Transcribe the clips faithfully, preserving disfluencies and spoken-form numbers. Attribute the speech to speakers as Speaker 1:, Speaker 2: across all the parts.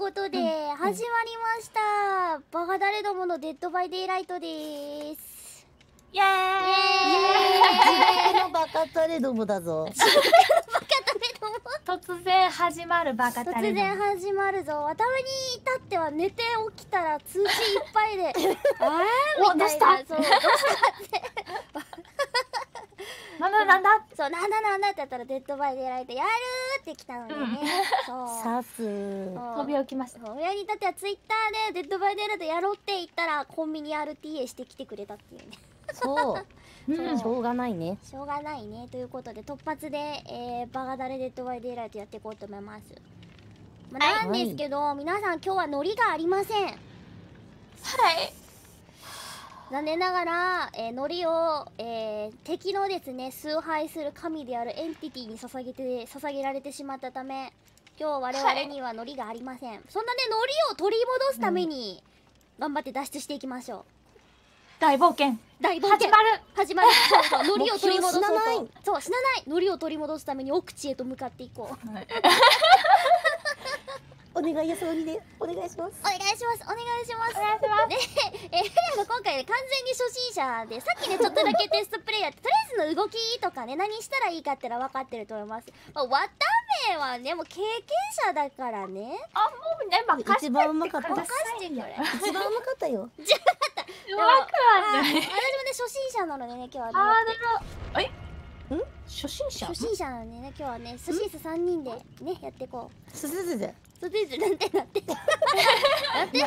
Speaker 1: ことで、始まりました。バカ誰どものデッドバイデイライトでーす。
Speaker 2: イエーイ。
Speaker 1: イエーイ。
Speaker 3: のバカタレどもだぞ。
Speaker 1: バカ誰ども。
Speaker 2: 突然始まるバカタレ
Speaker 1: 突然始まるぞ。頭に至っては寝て起きたら通知いっぱいで、あーみたいな。そう。
Speaker 2: なんだなんだ。
Speaker 1: そうなんだなんだってやったらデッドバイデイライトやるーって来たのでね。そう。
Speaker 3: さす。
Speaker 2: 飛び起きました。
Speaker 1: 親に至ってはツイッターでデッドバイデイライトやろうって言ったらコンビニ アールティーエー してきてくれたっていうね。
Speaker 3: そう。
Speaker 2: うん
Speaker 3: しょうがないね。
Speaker 1: しょうがないね。ということで突発で、えー、バカダレデッドバイデイライトやっていこうと思います。まあ、なんですけど、皆さん今日はノリがありません。
Speaker 2: はい。
Speaker 1: 残念ながら、えー、ノリを、えー、敵のですね崇拝する神であるエンティティに捧げて捧げられてしまったため、今日我々にはノリがありません。はい、そんなねノリを取り戻すために、うん、頑張って脱出していきましょう。
Speaker 2: 大冒険
Speaker 1: 大冒険
Speaker 2: 始まる
Speaker 1: 始まる。そうそう、ノリを取り戻そうと。
Speaker 3: 死なない。
Speaker 1: そう、死なない。ノリを取り戻すために奥地へと向かっていこう。
Speaker 3: お願いやそにでお願いします。
Speaker 1: お願いします。お願いします。
Speaker 2: お願いします。
Speaker 1: で、えー、フレアが今回ね完全に初心者で、さっきねちょっとだけテストプレイやってとりあえずの動きとかね何したらいいかってのは分かってると思います。まあ、わためはねもう経験者だからね。
Speaker 2: あ、もうね任せて
Speaker 3: 一番うまかった。
Speaker 1: 任せてくれ。
Speaker 3: 一番うまかったよ。
Speaker 2: うまくはない。
Speaker 1: 私もね初心者なのでね今日はね。
Speaker 2: ハードル。え？ん？初心者？
Speaker 1: 初心者なのでね今日はね寿司スさんにんでねやっていこう。
Speaker 3: すずずず。
Speaker 1: そうですなんてなんてなんてなんて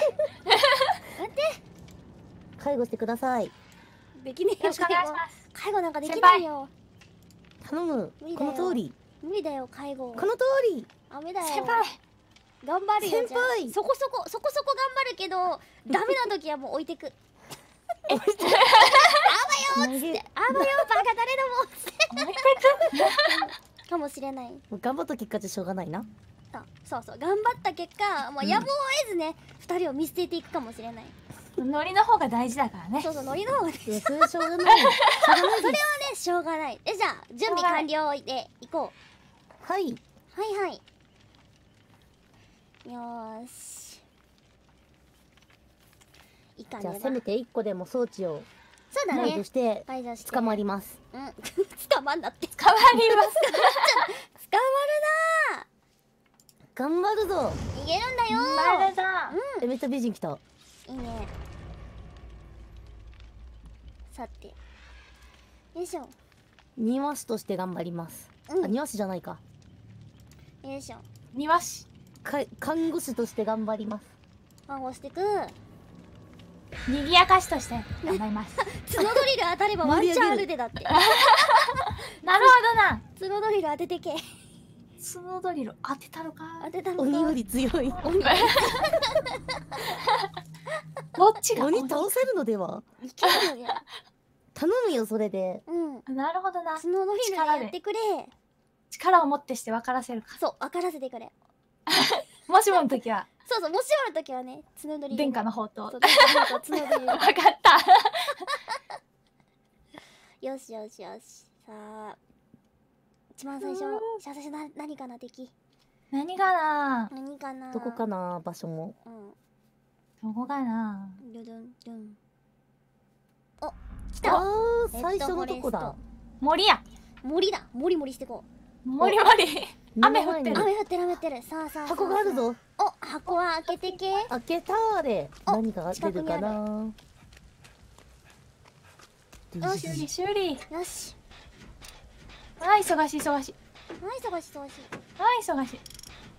Speaker 3: 介護してください。
Speaker 1: できねえよ。
Speaker 2: よろしくお願いします。
Speaker 1: 介護なんかできないよ。
Speaker 3: 頼む。この通り。
Speaker 1: 無理だよ介護。
Speaker 3: この通り。
Speaker 1: ダメだよ。
Speaker 2: 先輩。
Speaker 1: 頑張るよ。
Speaker 3: 先輩
Speaker 1: じゃあそこそこそこそこ頑張るけどダメな時はもう置いてく。あばよーっつってあばよバカ誰どもっつってかもしれない。
Speaker 3: 頑張った結果じゃしょうがないな。
Speaker 1: そうそう頑張った結果もうやむを得ずね二人を見捨てていくかもしれない。
Speaker 2: ノリの方が大事だからね。
Speaker 1: そうそうノリの方がね。
Speaker 3: いやそれはしょうがない。しょうがない
Speaker 1: それはねしょうがない。えじゃあ準備完了でいこう。
Speaker 3: はい。
Speaker 1: はいはい。よーし。いいかね。
Speaker 3: じゃあせめて一個でも装置を
Speaker 1: そうだね
Speaker 3: 解除。して
Speaker 1: 解除して。
Speaker 3: 捕まります。
Speaker 1: うん。捕まんなって。
Speaker 2: 変わります。
Speaker 1: 捕まるな
Speaker 3: 頑張るぞ。
Speaker 1: ー。逃げるんだよー。
Speaker 2: マルだ。
Speaker 1: う
Speaker 3: えめっちゃ美人来た。
Speaker 1: ん。いいね。さて。よいしょ。
Speaker 3: 庭師として頑張ります。
Speaker 1: うん
Speaker 3: あ、庭師じゃないか。
Speaker 1: よいしょ。
Speaker 2: 庭師。
Speaker 3: か看護師として頑張ります。
Speaker 1: 看護してく。
Speaker 2: 賑やかしとして頑張ります。
Speaker 1: 角ドリル当たればワンチャンあるでだって。
Speaker 2: なるほどな。
Speaker 1: 角ドリル当ててけ。
Speaker 2: 角ドリル当てたのか。
Speaker 1: 当てたのか。
Speaker 3: 鬼より強い。
Speaker 1: 鬼。
Speaker 2: どっちが
Speaker 3: 鬼倒せるのでは。
Speaker 1: いけるのね。
Speaker 3: 頼むよそれで。
Speaker 1: うん。
Speaker 2: なるほどな。
Speaker 1: 角ドリルでやってくれ。
Speaker 2: 力をもってして分からせるか。
Speaker 1: そう分からせてくれ。
Speaker 2: もしもの時は
Speaker 1: そうそうもしもの時はね角ドリル。
Speaker 2: 殿下の宝刀。
Speaker 1: そう殿下の宝刀角ドリル。
Speaker 2: 分かった。
Speaker 1: よしよしよし。さあ一番最初最初な何かな敵。
Speaker 2: 何かな。
Speaker 1: 何かな。
Speaker 3: どこかな場所も。
Speaker 1: うん。
Speaker 2: どこかな。
Speaker 1: ドゥドゥンドゥン。お来
Speaker 3: あ
Speaker 1: た。
Speaker 3: ー最初のとこだ。
Speaker 2: 森や。
Speaker 1: 森だ。森森してこう。
Speaker 2: 森森。雨降ってる。
Speaker 1: 雨降ってる雨降ってる。さあさあ。
Speaker 3: 箱があるぞ。
Speaker 1: お箱は開けてけ。
Speaker 3: 開けたーで
Speaker 1: お
Speaker 3: 何が出るかな。
Speaker 1: よし
Speaker 2: 修理修理。
Speaker 1: よし。
Speaker 2: あ忙しい忙しい。
Speaker 1: はい忙しい忙しい。
Speaker 2: あ忙し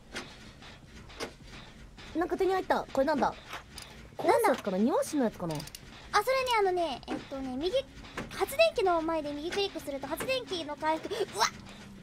Speaker 2: い。
Speaker 3: なんか手に入った。これなんだ。なんだやつかな。庭師のやつかな。
Speaker 1: あそれねあのねえっとね右発電機の前で右クリックすると発電機の回復。うわっ。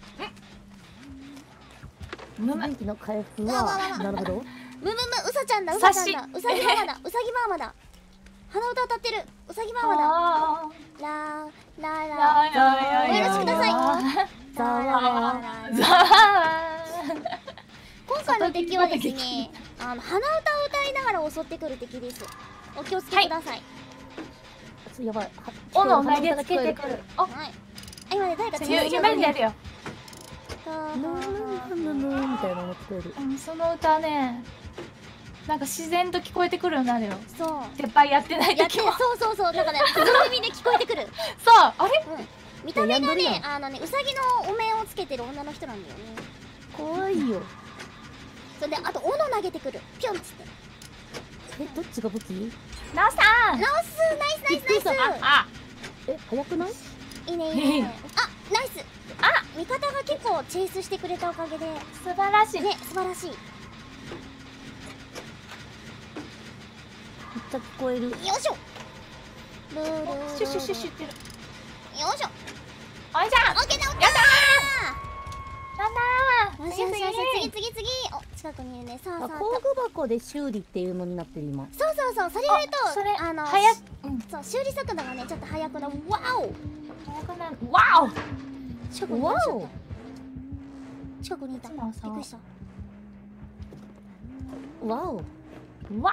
Speaker 3: 電気の回復
Speaker 1: わわわわ
Speaker 3: はなるほど。
Speaker 1: むむむうさちゃんだうさちゃんだうさぎママだうさぎママだ。鼻歌歌ってるうさぎママだ。
Speaker 2: あ
Speaker 1: ラーラー
Speaker 2: ー
Speaker 1: ラー。
Speaker 2: や
Speaker 1: お許しください。
Speaker 3: ざわわ
Speaker 2: ざわ
Speaker 1: 今回の敵はですねあの鼻歌を歌いながら襲ってくる敵です。お気をつけください。
Speaker 3: やばい。
Speaker 2: 斧を投げつけてくる。あ、
Speaker 1: はい。あ今ね誰か
Speaker 2: ゆ夢に出るよ。
Speaker 3: ぬーぬーぬーみたいなの聞こえる。
Speaker 2: うん、その歌ね、 なんか自然と聞こえてくるようになるよ。
Speaker 1: そう
Speaker 2: 鉄板やってない
Speaker 1: やって
Speaker 2: 時も。
Speaker 1: そうそうそうなんかね黒耳で聞こえてくる。
Speaker 2: そうあれ
Speaker 1: うん見た目が
Speaker 3: やんどるやん
Speaker 1: ねあのねうさぎのお面をつけてる女の人なんだよね。
Speaker 3: 怖いよ。
Speaker 1: それであと斧投げてくるピョンっつって
Speaker 3: え、どっちが武器？
Speaker 2: なおさん。
Speaker 1: 直すナイスナイスナイス
Speaker 2: あ
Speaker 3: え、早くない？
Speaker 1: いいねいいねあナイスあ味方が結構チェイスしてくれたおかげでね
Speaker 2: 素晴らしい。
Speaker 1: 素晴らしい。よ
Speaker 3: めっちゃ聞こえる。
Speaker 1: いしょルールールー
Speaker 2: シュシュシュシュってる。
Speaker 1: よいしょ
Speaker 2: おいじゃん。
Speaker 1: オッケーだオッケー
Speaker 2: やったー。
Speaker 1: よしよしよし次次次お近くにいるねさあ
Speaker 3: あ、
Speaker 1: さあ
Speaker 3: 工具箱で修理っていうのになってる今。
Speaker 1: そうそうそうそれやると
Speaker 2: あそれ
Speaker 1: あの
Speaker 2: 早くうん
Speaker 1: そう修理速度がねちょっと速くなるわお
Speaker 2: 早くなる。わお。
Speaker 1: 近くにい
Speaker 3: わ
Speaker 1: らっしゃっ
Speaker 3: お。
Speaker 1: た近くにいたびっ
Speaker 2: そうそう
Speaker 1: くりした
Speaker 3: わお。
Speaker 2: わお。
Speaker 1: うわ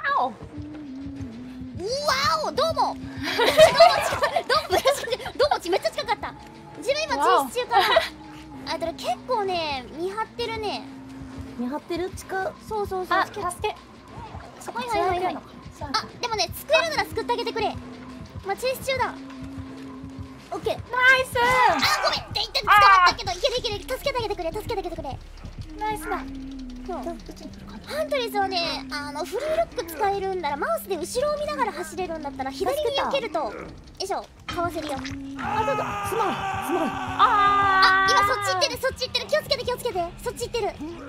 Speaker 1: おどうもどうもどうもめっちゃ近かった自分今チェイス中からあだから結構ね見張ってるね
Speaker 3: 見張ってる近。
Speaker 1: そうそうそう
Speaker 2: あ
Speaker 1: 助
Speaker 2: 助け。そこに
Speaker 1: はいはいはいはい
Speaker 2: 繋いでるのか。そう
Speaker 1: あでもね救えるなら救ってあげてくれまあチェイス中だオッケー
Speaker 2: ナイス
Speaker 1: あごめんって言って捕まったけどいけるいける助けてあげてくれ助けてあげてくれ
Speaker 2: ナイスだ。
Speaker 1: そうハントレスはねあのフリーロック使えるんならマウスで後ろを見ながら走れるんだったら左に避けるとよいしょかわせるよ
Speaker 3: あ、ちょっとすまんすまん。
Speaker 1: あ
Speaker 2: あ
Speaker 1: 今そっち行ってるそっち行ってる気をつけて気をつけてそっち行ってる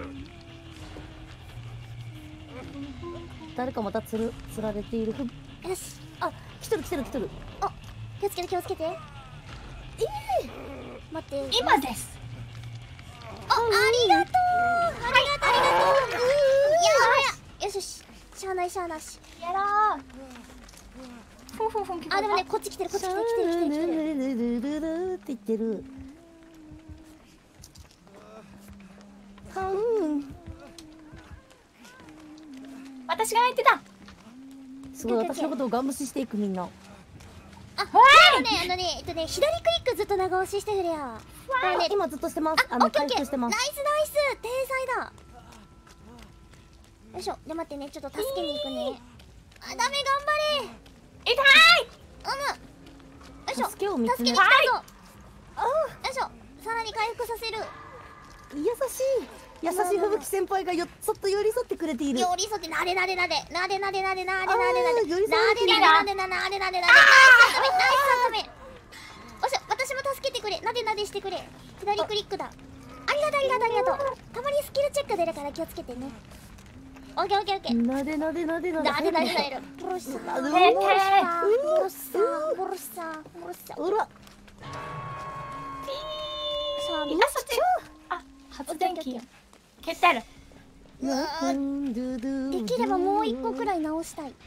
Speaker 3: 誰かまたつるつられている。ふ
Speaker 1: よし
Speaker 3: あ、来てる来てる来てる。
Speaker 1: 気をつけて気をつけてええ待って
Speaker 2: 今です。
Speaker 1: あ、ありがとうありがとうありがとういやよしよししゃあないしゃあなし
Speaker 2: やろう。ふんふんふん。
Speaker 1: あでもねこっち来てるこっち来てる来てる来てる来てる
Speaker 3: ルルルルルルルって言ってる。はん。
Speaker 2: 私が相手だ。
Speaker 3: すごい私のことをガン無視していくみんな。
Speaker 1: あ、でもねあのねえっとね左クリックずっと長押ししてくれよこれね
Speaker 3: 今ずっとしてます。あ
Speaker 1: あ、オ
Speaker 3: の
Speaker 1: ッケーオッケー
Speaker 3: 回復してます。
Speaker 1: ナイスナイス天才だよいしょで待ってねちょっと助けに行くねあ、ダメ頑張れ
Speaker 2: 痛い。
Speaker 1: うむよいしょ
Speaker 3: 助けを見つめ
Speaker 1: 助けに来たぞよいしょさらに回復させる
Speaker 3: 優しい優しい吹雪先輩がよそっと寄り添ってくれている。
Speaker 1: 寄り添ってなでなでなでなでなでなでなでなでなでなで
Speaker 3: あー寄り添
Speaker 1: な
Speaker 3: ってる
Speaker 1: でなでなでなでなでなでなでナイスさめナイスさめおし私も助けてくれなでなでしてくれ左クリックだありがとうありがとうありがとうたまにスキルチェック出るから気をつけてねオッケーオッケーオッケー
Speaker 3: なでなでなでなで
Speaker 1: なでなでなでブロッサー
Speaker 3: なで
Speaker 1: ブロッサーブロッサーブロッサーブロッサー
Speaker 3: うら
Speaker 1: さあ
Speaker 2: みんなそっち。あ、発電機。消ってある。
Speaker 1: うわーできればもう一個くらい直したい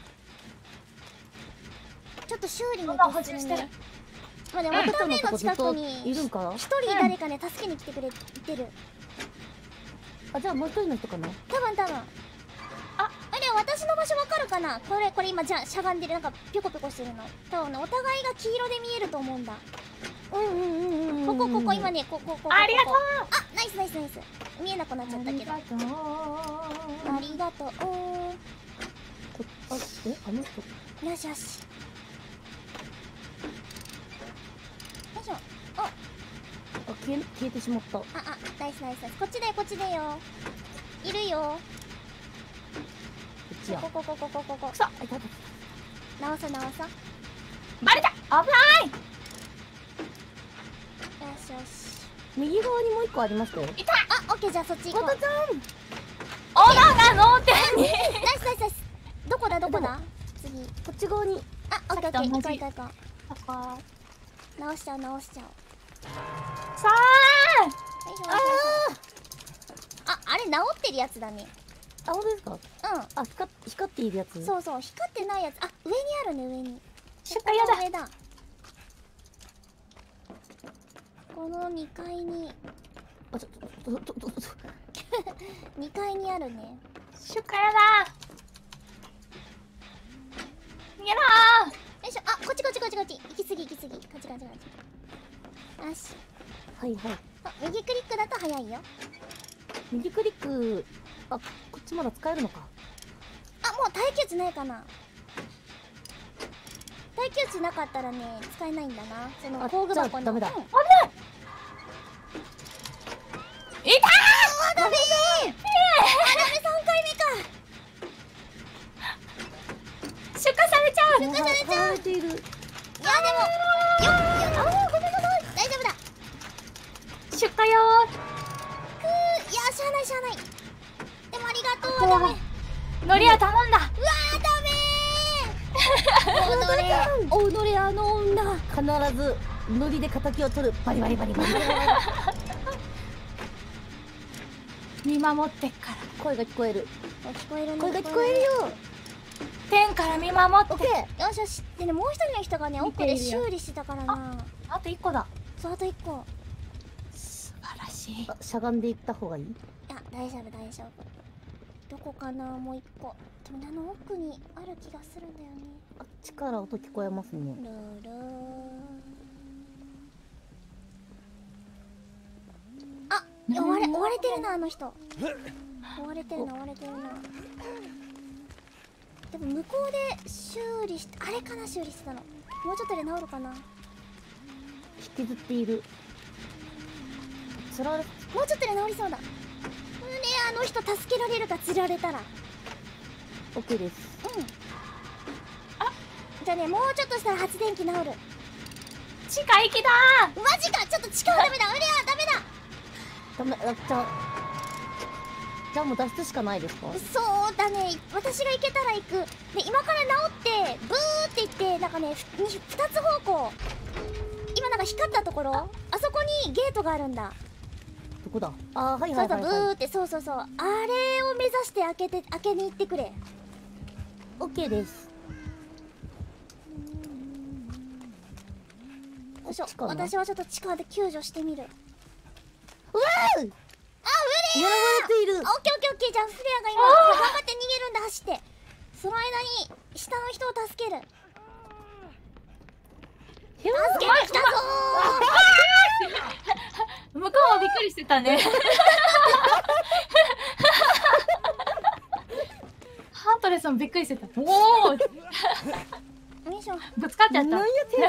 Speaker 1: ちょっと修理に
Speaker 2: まだ補
Speaker 1: 徹するね
Speaker 2: 充してる。
Speaker 1: まあね、
Speaker 3: 赤ちゃんの
Speaker 1: 渡目の
Speaker 3: とこずっと
Speaker 1: 近くに
Speaker 3: いるんか。
Speaker 1: 一人誰かね助けに来てくれてる
Speaker 3: あ、じゃあもう一人の人かな。
Speaker 1: 多分多分ああれ私の場所わかるかなこれこれ今じゃあしゃがんでるなんかピョコピョコしてるの多分ねお互いが黄色で見えると思うんだ
Speaker 3: うんうんうんうん。
Speaker 1: ここここ今ねここここここ
Speaker 2: ありがとう。
Speaker 1: あナイスナイスナイス見えなくなっちゃったけど
Speaker 2: ありがとう。
Speaker 1: ありがとう
Speaker 3: こあ、え、あの人。
Speaker 1: よしよしよいしょお
Speaker 3: あ、消え消えてしまった。
Speaker 1: ああナイスナイスナイスこっちだよこっちだよいるよ
Speaker 3: こっちや。
Speaker 1: ここここここここ
Speaker 2: くそ。
Speaker 3: あ、いたいた。
Speaker 1: 直さ直さよ
Speaker 2: バレた。危ない。
Speaker 1: しよし
Speaker 3: 右側にもう一個ありましたよ。
Speaker 1: あオッケーじゃあそっち行こう
Speaker 3: わたちゃん。
Speaker 2: オーナーが脳天に。
Speaker 1: ナイスナイスナイスどこだどこだ次
Speaker 3: こっち側に。
Speaker 1: あオッケーオッケー行こう
Speaker 2: さっき
Speaker 1: 行こう行こ
Speaker 2: パパ。
Speaker 1: う直しちゃう直しちゃう
Speaker 2: さあ。
Speaker 1: よいしょよいしょよいしょああれ直ってるやつだね
Speaker 3: あ、本当ですか。
Speaker 1: う
Speaker 3: あ、光っ光っているやつ。
Speaker 1: んそうそう光ってないやつあ上にあるね上に
Speaker 2: 出荷やだ。
Speaker 1: 上だこのにかいに
Speaker 3: あ、ちょ、ちょ、ちょ、ちょ、ちょ、ちょ。
Speaker 1: にかいにあるね
Speaker 2: 出荷やだ。逃げろ
Speaker 1: よいしょあこっちこっちこっちこっち行き過ぎ行き過ぎこっちこっちこっちよし
Speaker 3: はいはい。
Speaker 1: あ右クリックだと早いよ
Speaker 3: 右クリック。あ、こっちまだ使えるのか。
Speaker 1: あ耐久値ないかな。耐久値なかったらね使えないんだな、その工具
Speaker 3: じゃあ
Speaker 1: 箱の。
Speaker 3: ダメだ。
Speaker 1: うん、
Speaker 2: 危ない。いた
Speaker 1: あダメー。あダメ、さんかいめか。
Speaker 2: ー、出荷されちゃう。
Speaker 3: やらやられている。
Speaker 1: いやでもよっよっ、あーごめんごめん、大丈夫だ。
Speaker 2: 出荷よ
Speaker 1: くー、いやしゃあないしゃあない。でもありがとう。ダメ。うわ
Speaker 2: ー。のりは頼んだ。
Speaker 1: ーダメー。おのれ、おのれあの女。
Speaker 3: 必ずノリで敵を取る。バリバリバリバリ。
Speaker 2: 見守ってっから。
Speaker 3: 声が聞こえる。
Speaker 1: お聞こえるね。
Speaker 3: 声が聞こえるよ。
Speaker 2: 天から見守って。
Speaker 3: オッケー。
Speaker 1: よしよし。でね、もう一人の人がね奥で修理してたからな。
Speaker 2: あと一個だ。
Speaker 1: そう、あと一個。
Speaker 2: 素晴らしい。
Speaker 3: あ、しゃがんでいった方がいい。
Speaker 1: いや大丈夫大丈夫。どこかな、もう一個。でもね、あの奥にある気がするんだよね。
Speaker 3: あっちから音聞こえますね。
Speaker 1: ルールー。あ、追われ追われてるな、あの人。追われてるな追われてるな。でも向こうで修理して、あれかな、修理してたの。もうちょっとで治るかな。
Speaker 3: 引きずっている。つられ。
Speaker 1: もうちょっとで治りそうだ。ねえ、あの人助けられるか、釣られたら。
Speaker 3: オッケーです。
Speaker 1: うん。あ、じゃあね、もうちょっとしたら発電機治る。
Speaker 2: 地下行きだ
Speaker 1: マジか、ちょっと力ダメだ。うりゃダメだ。
Speaker 3: ダメ、あ、じゃあじゃあもう脱出しかないですか？
Speaker 1: そうだね、私が行けたら行く。で、今から治ってブーって行って、なんかね、ふに二つ方向、今なんか光ったところ、あそこにゲートがあるんだ。
Speaker 3: どこだ？あー、はい
Speaker 1: そうそう、
Speaker 3: はいはい、はい。
Speaker 1: ブーって、そうそうそう、あれを目指して開けて開けに行ってくれ。
Speaker 3: オッケーです。
Speaker 1: よいしょ、
Speaker 3: こっちかな？
Speaker 1: 私はちょっと地下で救助してみる。
Speaker 3: うわー、
Speaker 1: あ、フレ
Speaker 3: やられている。
Speaker 1: ア、オッケーオッケーオッケー。じゃあフレアが今頑張って逃げるんだ、走って。その間に下の人を助ける。
Speaker 3: ひゃ
Speaker 1: 助けてきたぞ
Speaker 2: 向こうもびっくりしてたね。ハートレスもびっくりしてた。おお、
Speaker 1: ー。よいしょ。
Speaker 2: ぶつかっちゃった。
Speaker 3: なんやて。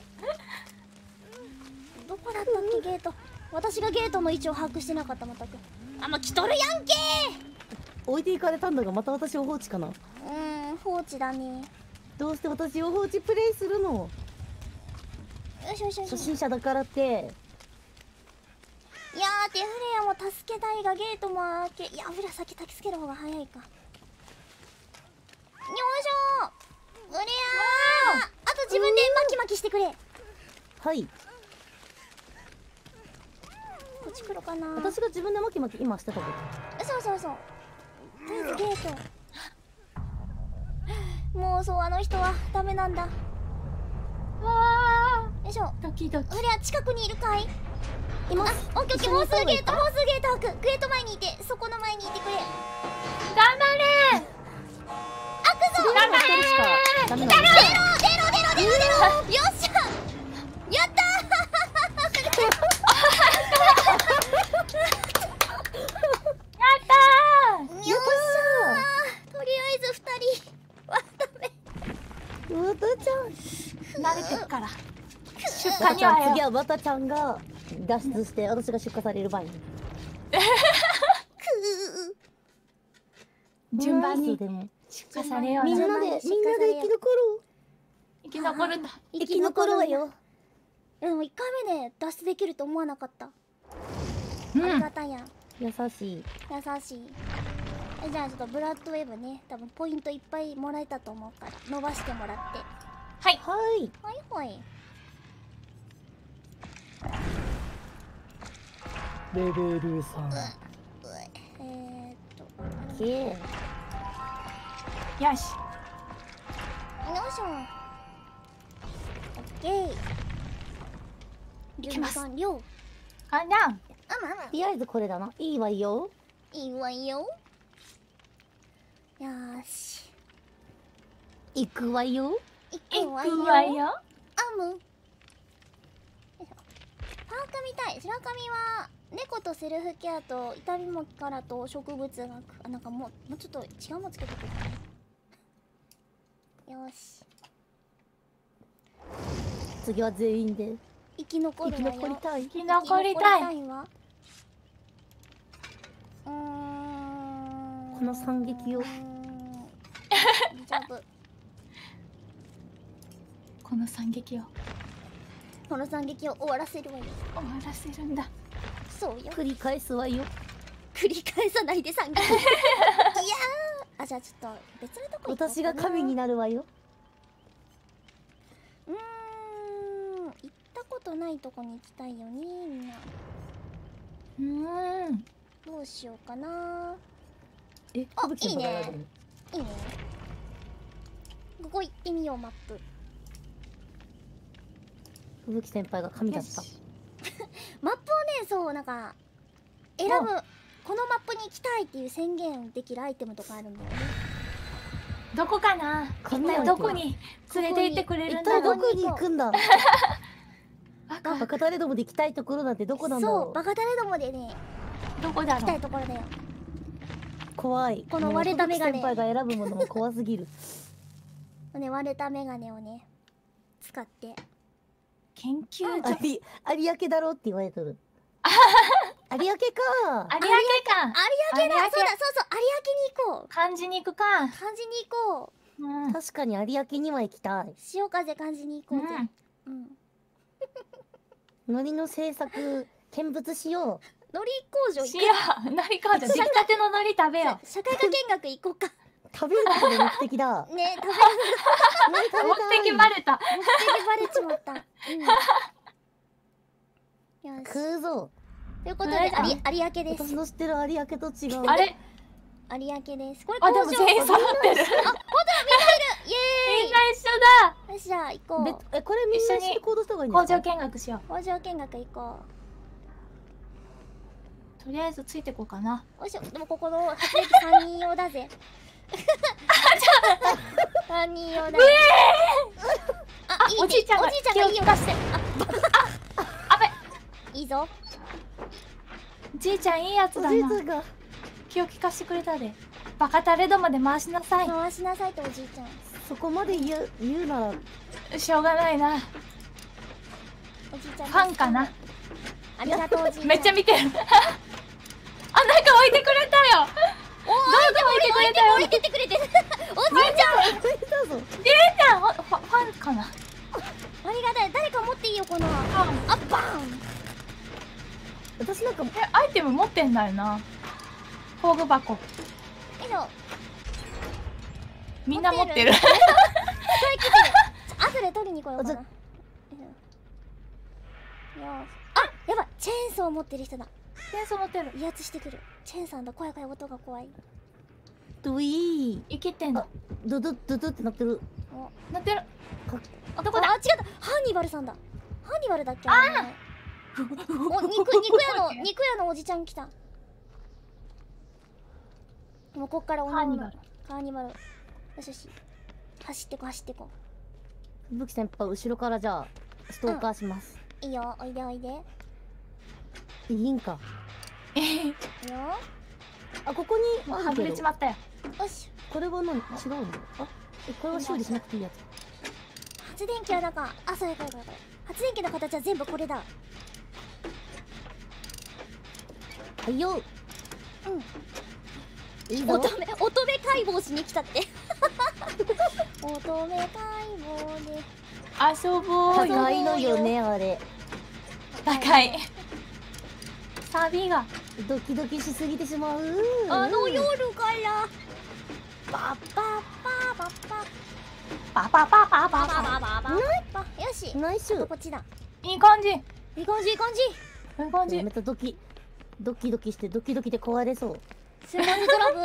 Speaker 1: どこだったっけ、ゲート。私がゲートの位置を把握してなかった、まったく。あ、もう来とるやんけ
Speaker 3: 置いていかれたんだが、また私を放置かな。
Speaker 1: ー。うーん、放置だね。
Speaker 3: どうして私を放置プレイするの？
Speaker 1: よいしょよいしょよいしょ。
Speaker 3: 初心者だからって。
Speaker 1: いやー、テフレアも助けたいが、ゲートも開け、いや、フレア先助ける方が早いか。よいしょー。フレアー、あと自分でマキマキしてくれ。
Speaker 3: はい。
Speaker 1: こっち来るかな。
Speaker 3: 私が自分でマキマキ今してたこと。
Speaker 1: そうそうそう。とりあえずゲート。もうそう、あの人はダメなんだ。
Speaker 2: わあ、
Speaker 1: よいしょ。
Speaker 2: ドキドキ。
Speaker 1: フレア近くにいるかい？
Speaker 3: います。
Speaker 1: オッケーオッケー、もうすぐゲート、もうすぐゲート開く。ゲート前にいて、そこの前にいてくれ。
Speaker 2: 頑張れー。
Speaker 1: 開くぞ。
Speaker 3: 頑張れ。しかダメなんだ。
Speaker 1: 出ろ出ろ出ろ出ろ出ろ。よっしゃ。やった
Speaker 2: やった
Speaker 1: ー。よっしゃー。とりあえず二人はダメ。
Speaker 3: わたちゃん。
Speaker 2: ー。慣れてっから。出
Speaker 3: わたちゃん、
Speaker 2: 荷にはよ。
Speaker 3: 次はわたちゃんが脱出して私が出荷される場合に。
Speaker 2: 順番に
Speaker 3: でも
Speaker 2: 出荷されような。
Speaker 3: みんなでみんなで生き残ろう。
Speaker 2: 生き残るんだ。
Speaker 3: 生き残ろうよ。
Speaker 1: でも一回目で脱出できると思わなかった。
Speaker 2: う
Speaker 1: あり
Speaker 2: ん。
Speaker 1: がたいやん。
Speaker 3: 優しい。
Speaker 1: 優しい。え、じゃあちょっとブラッドウェブね、多分ポイントいっぱいもらえたと思うから伸ばしてもらって。
Speaker 2: はい。
Speaker 3: はい。
Speaker 1: はいはい。
Speaker 3: レベルさん。
Speaker 1: えーっと
Speaker 3: オッケー。
Speaker 2: よし。
Speaker 1: よいしょ。オッケー。準備完了。
Speaker 2: カンダウン。
Speaker 1: あまあまあ
Speaker 3: とりあえずこれだな。いいわよ。
Speaker 1: いいわよ。よーし。
Speaker 3: 行くわよ。
Speaker 1: い
Speaker 2: 行
Speaker 1: くわよ。
Speaker 2: くわよ。
Speaker 1: アム。よいしょ。パーカーみたい。白髪は猫とセルフケアと痛みもからと植物学。あ、なんかもうもうちょっと違うもんつけてくる。 ーし、
Speaker 3: 次は全員で
Speaker 1: 生き残
Speaker 3: 生き
Speaker 1: るわよ。
Speaker 3: 残りたい。
Speaker 2: 生き残りたい。
Speaker 1: 生き残りたいわ。うーん、
Speaker 3: この惨劇を
Speaker 1: うーん大丈夫。
Speaker 2: この惨劇を
Speaker 1: この惨劇を終わらせるわよ。
Speaker 2: 終わらせるんだ。
Speaker 1: そうよ。
Speaker 3: 繰り返すわよ。
Speaker 1: 繰り返さないで惨劇。いやー、あ、じゃあちょっと別のとこ行こうかな。
Speaker 3: 私が神になるわよ。
Speaker 1: うーん、行ったことないとこに行きたいよね、みんな。
Speaker 2: うーん。
Speaker 1: どうしようかな。
Speaker 3: え、
Speaker 1: あ
Speaker 3: 吹雪先輩が選ぶの
Speaker 1: いいね。ここ行ってみよう、マップ。
Speaker 3: 吹雪先輩が神だった。
Speaker 2: よし
Speaker 1: マップをね、そう、なんか選ぶ、
Speaker 2: うん
Speaker 1: このマップに行きたいっていう宣言できるアイテムとかあるんだよね。
Speaker 2: どこかな。一体どこに連れて行ってくれる
Speaker 3: 一
Speaker 2: んだろう。
Speaker 3: 体どこに行くんだ。
Speaker 2: バカ
Speaker 3: バカタレどもで行きたいところなんてどこなんだ
Speaker 1: そう、
Speaker 3: ろ
Speaker 1: バカタレどもでね、
Speaker 2: どこだ
Speaker 1: 行きた
Speaker 2: ろ
Speaker 1: いところだよ。
Speaker 3: う。怖い。
Speaker 1: この割れたメガネ
Speaker 3: もう吹雪先輩が選ぶものも怖すぎる。
Speaker 1: ね、割れたメガネをね、使って。
Speaker 2: う。研究
Speaker 3: あ
Speaker 2: 所。
Speaker 3: り有明だろって言われとる。有明か。
Speaker 2: 有明か。
Speaker 1: 有明だ、そうだ、そうそう、有明に行こう。
Speaker 2: 漢字に行くか。
Speaker 1: 漢字に行こう。
Speaker 2: うん。
Speaker 3: 確かに有明には行きたい。
Speaker 1: 潮風漢字に行こうぜ。うん。
Speaker 3: 海苔の製作見物しよ
Speaker 1: 海苔工場行
Speaker 2: しよう。何かじゃ出来たての海苔食べよ
Speaker 1: く。社会科見学行こうか。
Speaker 3: う。食べることが目的だ。
Speaker 1: ね、食べる
Speaker 3: 何食
Speaker 2: う。
Speaker 3: べたい
Speaker 2: 目的バレた。
Speaker 1: 目的バレちまった。うん。よし。
Speaker 3: 食うぞ。
Speaker 1: ということで、
Speaker 2: あれ
Speaker 1: 有有明です。
Speaker 3: 私の知ってる有明と違う。
Speaker 2: あれ。
Speaker 1: 有明です。これ
Speaker 2: あ、
Speaker 1: 工場。
Speaker 2: でも全員揃ってる。
Speaker 1: イエ
Speaker 2: みんな一緒だ。
Speaker 1: ーイ。よし、じゃあ行こ
Speaker 3: べ
Speaker 1: う。
Speaker 3: え、これみんな一緒に行動した方がいいんですか。
Speaker 2: 工場見学しよ
Speaker 1: 工場見学行こ
Speaker 2: う。とりあえずついてこうかな。
Speaker 1: う。よいしょ、でもここの発電機さんにん用だぜ。さんにん用だよ。あ、いいね。
Speaker 2: おじいちゃんが
Speaker 1: おじいちゃんがいいよ。
Speaker 2: 気を利かして。あべ。
Speaker 1: いいぞ。
Speaker 2: じいちゃんいいやつ
Speaker 3: お
Speaker 2: だな。
Speaker 3: じいちゃんが。
Speaker 2: 気を利かしてくれたで。バカタレどまで回しなさい。
Speaker 1: 回しなさいとおじいちゃん。
Speaker 3: そこまで言う言うなら。
Speaker 2: しょうがないな。
Speaker 1: おじいちゃん。
Speaker 2: ファンかな。
Speaker 1: ありがとうおじいちゃん。
Speaker 2: めっちゃ見てる。あ、なんか置いてくれたよ。
Speaker 1: おー、
Speaker 2: どうぞ置いてくれたよ。
Speaker 1: 置いてってくれてる。おじいちゃん。
Speaker 3: 食えたぞ。
Speaker 2: じいちゃん、ほファファンかな。
Speaker 1: ありがたい。誰か持っていいよこの。あ、バーン。
Speaker 3: 私なんか
Speaker 2: え、アイテム持ってんだよな。工具箱。
Speaker 1: よいしょ。
Speaker 2: みんな持ってる。
Speaker 1: ストライクしてる。後で取りに来ようかな。
Speaker 3: あじゃ
Speaker 1: よいしょ。よーし。あ、やばい。チェーンソー持ってる人だ。
Speaker 2: チェーンソー持ってる。
Speaker 1: 威圧してくる。チェーンソーだ。怖い怖い、音が怖い。
Speaker 3: ドイー。
Speaker 2: 生きてんの。
Speaker 3: ドドドドってなってる。
Speaker 1: お、
Speaker 2: なってる。
Speaker 1: あ、どこだ。あ、違った。ハンニバルさんだ。ハンニバルだっけ。ああ。お、肉、肉屋の、肉屋のおじちゃん来た。もうこっからお
Speaker 2: カーニバル。
Speaker 1: カーニバル。よしよし。走ってこ、走ってこ。
Speaker 3: 吹雪先輩後ろからじゃあストーカーします。
Speaker 1: いいよ、おいでおいで。い
Speaker 3: いいんか。
Speaker 2: えへ
Speaker 1: いよ。
Speaker 3: あ、ここに
Speaker 2: もうはぐ
Speaker 3: あるけど。
Speaker 2: れちまったよ。
Speaker 1: よし。
Speaker 3: これは何違うの？あ、え、これは修理しなくていいやつ。
Speaker 1: 発電機はなんか、あ、そうやこれこれこれ。発電機の形は全部これだ。
Speaker 3: はいよ。
Speaker 1: うん。
Speaker 3: いいぞ。
Speaker 1: 乙女、乙女解剖しに来たって。乙女解剖で。
Speaker 2: 遊ぼうよ。
Speaker 3: 高いのよねあれ。
Speaker 2: 高い。サビが。
Speaker 3: ドキドキしすぎてしまう。
Speaker 1: あの夜から。パッパッパッパッパ。
Speaker 2: パパパパパ
Speaker 1: パパ
Speaker 2: パ。
Speaker 1: パパパ。よし。
Speaker 3: ナイス。
Speaker 1: こっちだ。
Speaker 2: いい感じ。い
Speaker 1: いい感じいい感じ。
Speaker 2: い感じ
Speaker 3: や。めたドキドキドキしてドキドキで壊れそう。
Speaker 1: スーパードラ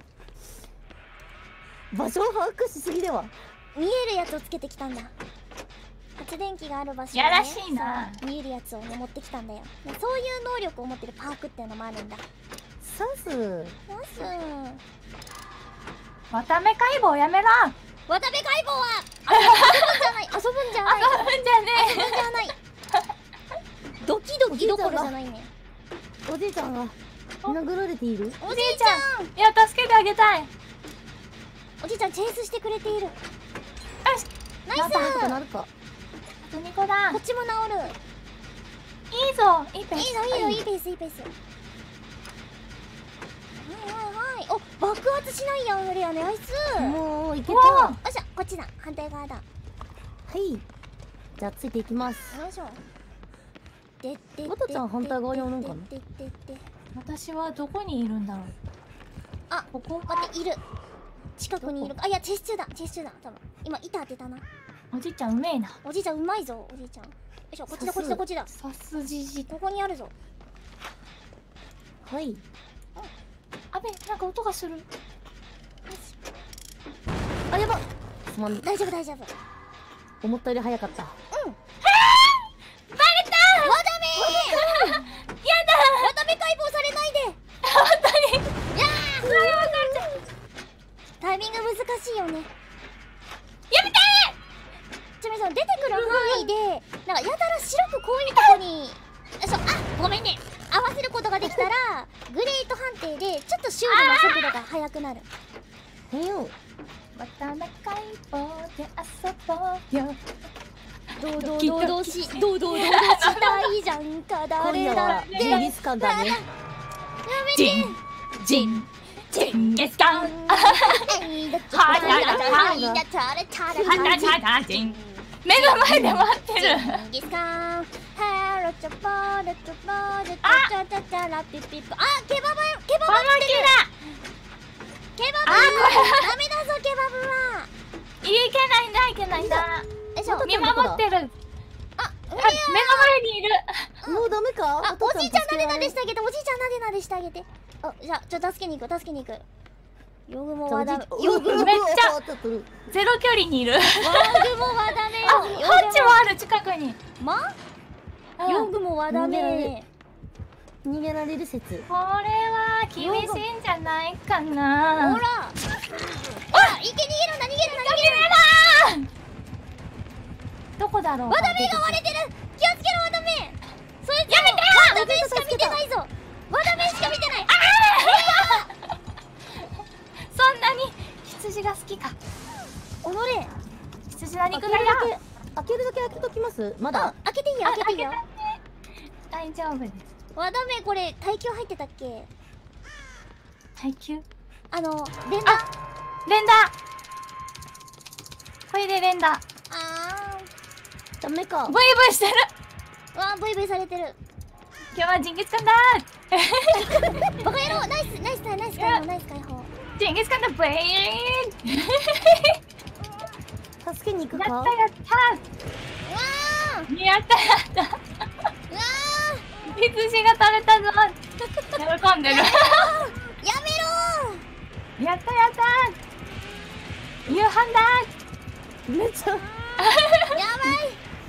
Speaker 3: 場所を把握しすぎでは。
Speaker 1: ブ見えるやつをつけてきたんだ。発電機がある場所
Speaker 2: やらしいな。
Speaker 1: そう見えるやつをね持ってきたんだよ。でそういう能力を持ってるパークっていうのもあるんだ。
Speaker 3: サス。
Speaker 1: よし。
Speaker 2: わため解剖やめろ。
Speaker 1: 渡部解剖は遊ぶんじゃない遊ぶんじゃない
Speaker 2: 遊ぶんじゃね
Speaker 1: 遊ぶんじゃないドキドキどころじゃないね。
Speaker 3: おじいちゃんが殴られている。
Speaker 1: おじいちゃん
Speaker 2: え。いや、助けてあげたい。
Speaker 1: おじいちゃんチェイスしてくれている。 ナイス
Speaker 2: なった
Speaker 3: なんとかなるか。
Speaker 2: あとにこだ。
Speaker 1: こっちも治る。
Speaker 2: いいぞ、いいペース。
Speaker 1: いいのいいの、いいペースいいペース。はいはいはい。お、爆発しないやんフレアね。ナイス。
Speaker 3: もういけた。
Speaker 2: うわ
Speaker 3: は
Speaker 1: よっしゃ、こっちだ。反対側だ。よ
Speaker 3: い。じゃあついていきます。
Speaker 1: いしょ。でってって
Speaker 3: またちゃん反対側におるんかな。
Speaker 1: でってってって。
Speaker 2: 私はどこにいるんだろう。
Speaker 1: あ、
Speaker 2: ここ。
Speaker 1: 待って、いる。近くにいる。あ、いや、チェスチューだ。チェスチューだ。多分。今、板当てたな。
Speaker 2: おじいちゃんうめえな。
Speaker 1: おじいちゃん、うまいぞ。おじいちゃん。よいしょ、こっちだ、こっちだ、こっちだ。
Speaker 2: さすじじ。
Speaker 1: ここにあるぞ。
Speaker 3: はい。
Speaker 2: あべ、なんか音がする。
Speaker 3: あ、やば。すまん。
Speaker 1: 大丈夫、大丈夫。
Speaker 3: 思ったより早かった。
Speaker 1: うん。
Speaker 2: バレた。
Speaker 1: わだめーやだわだめ解剖されないで。
Speaker 2: 本当に。
Speaker 1: いやー
Speaker 2: それわかっちゃう。
Speaker 1: タイミング難しいよね。
Speaker 2: やめて
Speaker 1: ちなみにその出てくる範囲でなんかやたら白く濃いとこにそうあごめんね合わせることができたらグレート判定でちょっと修理の速度が速くなる。
Speaker 3: へよ。
Speaker 2: わため解剖で遊ぼうよ。
Speaker 1: どうどうどうどうしどうどうどうどうしたいじゃんか
Speaker 3: 今
Speaker 1: 誰
Speaker 3: 夜は
Speaker 1: だって
Speaker 3: ジンギスカンだね。
Speaker 1: やめて
Speaker 2: ジンジンジンギスカン。
Speaker 1: はいだちゃはいだちゃれちゃれ
Speaker 2: はたちゃたジン。目の前で待ってる。
Speaker 1: ジンギスカンハロチョポロチョポロチョチョチョチョラピピピあケバブケバブ
Speaker 2: パマキ
Speaker 1: ケバブ
Speaker 2: あこ
Speaker 1: ダメだぞケバブはい
Speaker 2: けないんだいけないんだ。
Speaker 1: よいしょ
Speaker 2: 見守ってる。
Speaker 1: あ
Speaker 2: 目の前にいる。
Speaker 3: もうダメか。
Speaker 1: あおじいちゃんなでなで
Speaker 3: し
Speaker 1: してあげておじいちゃんなでなでしてあげてあじゃあちょっと助けに行く助けに行くヨグモはダメヨグモ
Speaker 2: めっちゃ
Speaker 3: ちょっと
Speaker 2: ゼロ距離にいる。
Speaker 1: ヨグモはダメ
Speaker 2: あ、
Speaker 1: よ
Speaker 2: ハッチもある近くに。
Speaker 1: ま
Speaker 2: うん
Speaker 1: ヨグモはダメ
Speaker 3: 逃げられる説。
Speaker 2: これは厳しいんじゃないか
Speaker 1: ほ
Speaker 2: な。
Speaker 1: らあいけ逃げるんだ逃げるんだ逃げるんだ
Speaker 2: どこだろう。
Speaker 1: ワダメが割れてる気をつけろワダメそいつ
Speaker 2: やめてよ
Speaker 1: ワダメしか見てないぞワダメしか見てない
Speaker 2: そんなに羊が好きか。
Speaker 1: おのれ
Speaker 2: 羊の肉
Speaker 3: 開
Speaker 2: がよ。
Speaker 3: けるだけ開けときます。ま
Speaker 1: あ
Speaker 3: だ。
Speaker 1: 開けていいよ開けていいよ
Speaker 2: 大丈夫です。
Speaker 1: ワダメこれ耐久入ってたっけ
Speaker 2: 耐久。
Speaker 1: あの連打
Speaker 2: あ連打。これで連打。
Speaker 1: あ
Speaker 3: ダメか。
Speaker 2: ブイブイしてる。
Speaker 1: ーわーブイブイされてる
Speaker 2: 今日はジンギスカンだ。
Speaker 1: バカ野郎ナイスナイスナイス解放ナイス解放
Speaker 2: ジンギスカンだブイーン。
Speaker 3: 助けに行くか。
Speaker 2: やったやった
Speaker 1: うわー
Speaker 2: やったやった。
Speaker 1: うわ
Speaker 2: 羊が食べたぞ。喜んでる。
Speaker 1: ーやめろ
Speaker 2: やったやった夕飯だ。
Speaker 3: めっちゃ。
Speaker 1: ーやばい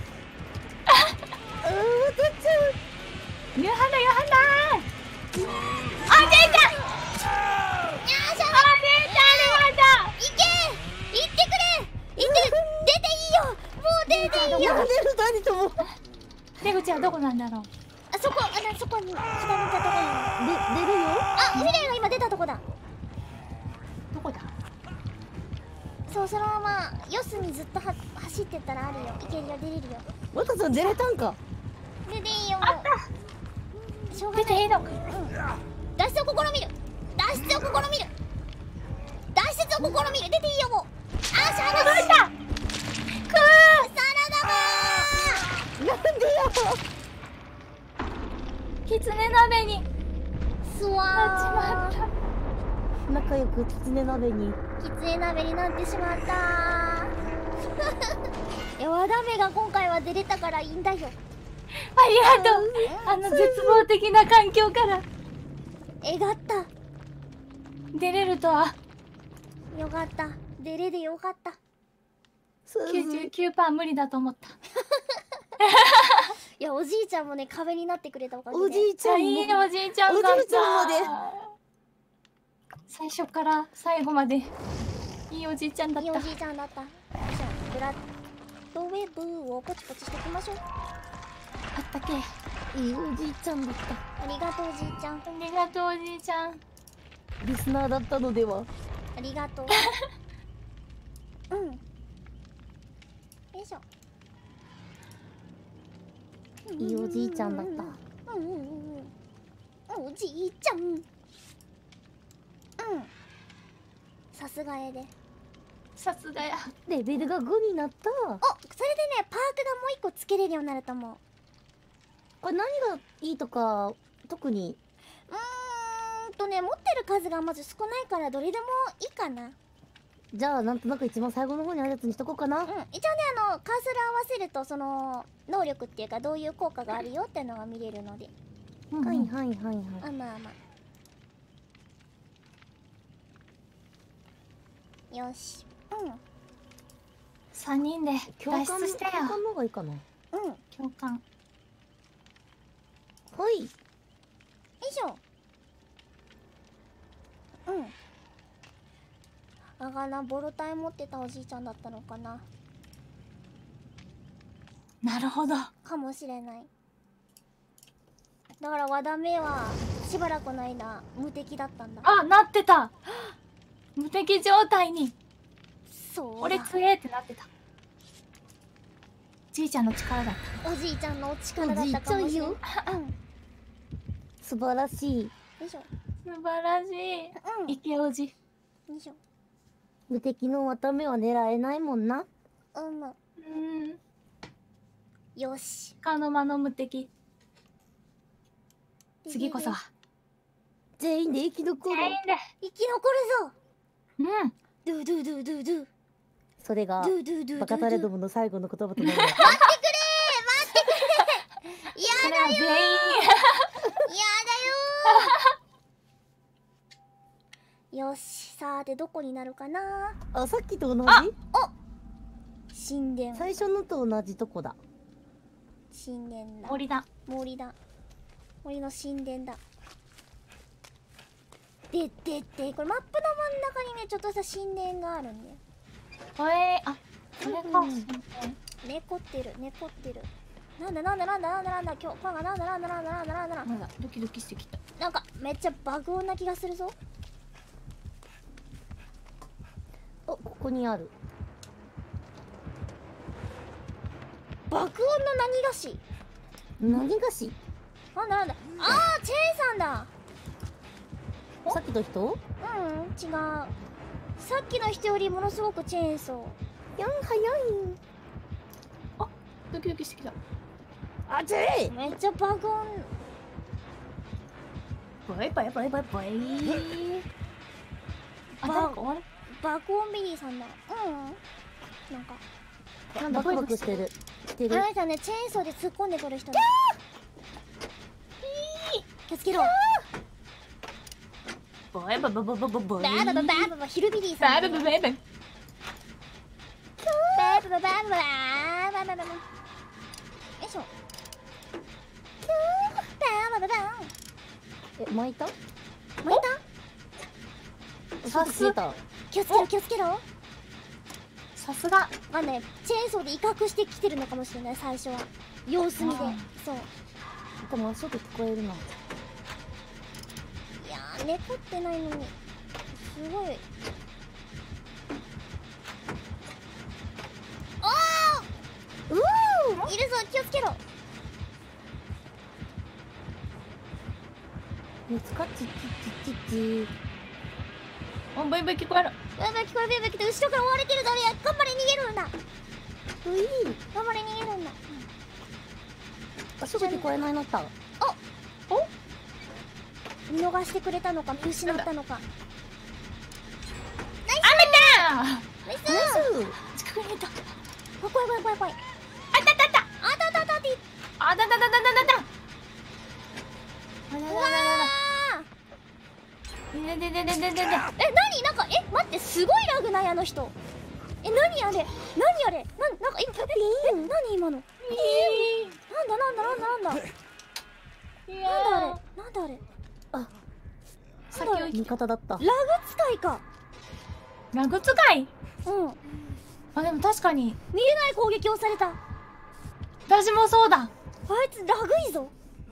Speaker 3: うん、渡っちゃう。
Speaker 2: 夕飯だ夕飯だ。あ、じいちゃん。
Speaker 1: よっしゃ
Speaker 2: あ、じいちゃんありがとう。
Speaker 1: 行け行ってくれ行って出ていいよもう出ていいよ
Speaker 3: やめる何とも。
Speaker 2: 出口はどこなんだろう。
Speaker 1: あそこあなそこに左に行ったとこに
Speaker 3: で出るよ。
Speaker 1: あフィレイが今出たとこだ
Speaker 2: どこだ。
Speaker 1: そうそのまま四隅ずっとは走ってったらあるよいけるよ出れるよ
Speaker 3: 渡さん出れたんか。
Speaker 1: 出ていいよも
Speaker 2: あった
Speaker 1: うしょうがない
Speaker 2: 出ていいのか。
Speaker 1: 脱出を試みる脱出を試みる脱出を試みる出ていいよもうあーしゃあ
Speaker 2: どうした。
Speaker 1: なしサラダ
Speaker 3: なんでよ。
Speaker 2: キツネ鍋に
Speaker 1: バース
Speaker 2: なっち
Speaker 1: ワ
Speaker 2: まった。
Speaker 3: 仲良くキツネ鍋に。
Speaker 1: ーきつね鍋になってしまったいやワダメが今回は出れたからいいんだよ
Speaker 2: ありがとう。あの絶望的な環境から
Speaker 1: えがった
Speaker 2: 出れるとは。
Speaker 1: よかった出れでよかった
Speaker 2: きゅうじゅうきゅうパーセント 無理だと思った。
Speaker 1: いやおじいちゃんもね壁になってくれたおかげで
Speaker 3: おじいちゃんも。
Speaker 2: いいおじいちゃんだった。
Speaker 3: おじいちゃんまで
Speaker 2: 最初から最後までいいおじいちゃんだった。
Speaker 1: いいおじいちゃんだったよいしょブラッドウェブをポチポチしていきましょう
Speaker 2: あったけ。あ
Speaker 3: いいおじいちゃんだった。
Speaker 1: ありがとうおじいちゃん
Speaker 2: りがとうおじいちゃん。
Speaker 3: リスナーだったのでは。
Speaker 1: ありがとううんいしょ。
Speaker 3: いいおじいちゃんだった。
Speaker 1: うんうんうんうん。おじいちゃん。うん。さすがやで。
Speaker 2: さすがや。
Speaker 3: レベルがごになった。
Speaker 1: お、それでね、パークがもう一個つけれるようになると思う。
Speaker 3: これ何がいいとか特に。
Speaker 1: うーんとね、持ってる数がまず少ないからどれでもいいかな。
Speaker 3: じゃあなんとなく一番最後の方にあるやつにしとこうかな。
Speaker 1: うん、一応ね、あのカーソル合わせるとその能力っていうかどういう効果があるよっていうのが見れるので。
Speaker 3: はいはいはいはい。
Speaker 1: あ、まあまあ。よし。うん。
Speaker 2: 三人で
Speaker 3: 共感
Speaker 2: 脱出してよ。
Speaker 3: 共感の方がいいかな。
Speaker 1: うん。
Speaker 2: 共感。
Speaker 3: ほい。
Speaker 1: よいしょ。うん。あがな、ボロタイ持ってたおじいちゃんだったのかな。
Speaker 2: なるほど。
Speaker 1: かもしれない。だから和田目はしばらくの間無敵だったんだ。
Speaker 2: あ、なってた。無敵状態に。
Speaker 1: そうだ。
Speaker 2: 俺強えってなってた。じいちゃんの力だった。
Speaker 1: おじいちゃんのお力だったかもしれない。うん。
Speaker 3: 素晴らしい。
Speaker 1: よいしょ。
Speaker 2: 素晴らしい。
Speaker 1: うん。
Speaker 2: イケオジ。
Speaker 1: よいしょ。
Speaker 3: 無敵の綿目は狙えないもんな。
Speaker 1: うん。
Speaker 2: うん。
Speaker 1: よし。
Speaker 2: かの間の無敵。次こそは。
Speaker 3: 全員で生き残る。
Speaker 2: 全員で。
Speaker 1: 生き残るぞ。
Speaker 2: うん。
Speaker 1: ドゥドゥドゥドゥドゥ。
Speaker 3: それが
Speaker 1: ドゥドゥドゥドゥドゥ。
Speaker 3: バカタレどもの最後の言葉となる。
Speaker 1: 待ってくれ待ってくれ。や
Speaker 2: それは全員。
Speaker 1: やだよー。よし、さてどこになるかな。
Speaker 3: あ、さっきと同じ。
Speaker 1: 神殿。
Speaker 3: 最初のと同じとこだ。
Speaker 1: 神殿だ。
Speaker 2: 森だ。
Speaker 1: 森だ。森の神殿だ。ででで、これマップの真ん中にね、ちょっとした神殿があるんだよ。
Speaker 2: これ、あ、これか。
Speaker 3: うん
Speaker 1: 猫ってる、猫ってる。なんだなんだなんだなんだなんだ、今日、今日がなんだなんだなんだなんだなんだなんだ。
Speaker 2: まだドキドキしてきた。
Speaker 1: なんかめっちゃ爆音な気がするぞ。
Speaker 3: お、ここにある。
Speaker 1: 爆音の何菓子。
Speaker 3: 何菓子。
Speaker 1: なんだなんだ。あー、チェーンさんだ。
Speaker 3: さっきの人。
Speaker 1: うん、違う。さっきの人よりものすごくチェーンソー。
Speaker 3: やん、早い。
Speaker 2: あ、ドキドキしてきた。
Speaker 3: あちい。
Speaker 1: めっちゃ爆音。
Speaker 2: ボイボイボイボイボイ。あ、なんかあれ
Speaker 1: 爆音ビリーさんだ。うんなんか
Speaker 3: なんだ、バクバクしてる。してる。
Speaker 1: あなたね、チェーンソーで突っ込んでくる人だ。気をつけろ。
Speaker 2: ボイボイボイボイボイボイ。
Speaker 1: バーバババーババヒルビリーさんだ。
Speaker 2: バイバイバイバイ。
Speaker 1: バーバババーバババーババババよいしょ。バーバババ
Speaker 3: え、巻いた。
Speaker 1: ー巻いた。
Speaker 3: さすが。
Speaker 1: 気をつけろ気をつけろ。
Speaker 2: さすが。
Speaker 1: まあね、チェーンソーで威嚇してきてるのかもしれない、最初は様子見で。そう
Speaker 3: でも足音聞こえるな。
Speaker 1: いやー、猫ってないのにすごい。あーうーいるぞ、気をつけろ。
Speaker 3: 見つかっちっちっちっちっち。
Speaker 2: お、ボイボイ聞こえる。
Speaker 1: バイバイ聞こえる、バイバイ来て、後ろから追われてるだろ。や頑張れ、逃げるんだ。
Speaker 3: うい。
Speaker 1: 頑張れ、逃げるんだ。
Speaker 3: 足音聞こえないなった。
Speaker 1: 見逃してくれたのか見失ったのか。
Speaker 2: あ
Speaker 1: ナイス
Speaker 3: ナイ
Speaker 2: ー近くにいた。
Speaker 1: 怖い怖い怖い怖い怖い。
Speaker 2: あったあったあった。
Speaker 1: あたたたって
Speaker 2: あだだだだだだだ。あだだだ
Speaker 1: うわ
Speaker 2: だだ。ででででででで。
Speaker 1: ーえ、なになんか、え、待って、すごいラグないあの人。え、なにあれなにあれなん、なんか今、え、え、なに今の。えー、なんだなんだなんだなんだなんだ
Speaker 2: いや
Speaker 1: あれなんだあれ
Speaker 3: あ、
Speaker 2: 先を行き。
Speaker 3: 味方だった。
Speaker 1: ラグ使いか。
Speaker 2: ラグ使い。
Speaker 1: うん。
Speaker 2: あ、でも確かに
Speaker 1: 見えない攻撃をされた。あ
Speaker 2: 私もそうだ。
Speaker 1: いつラグいぞ。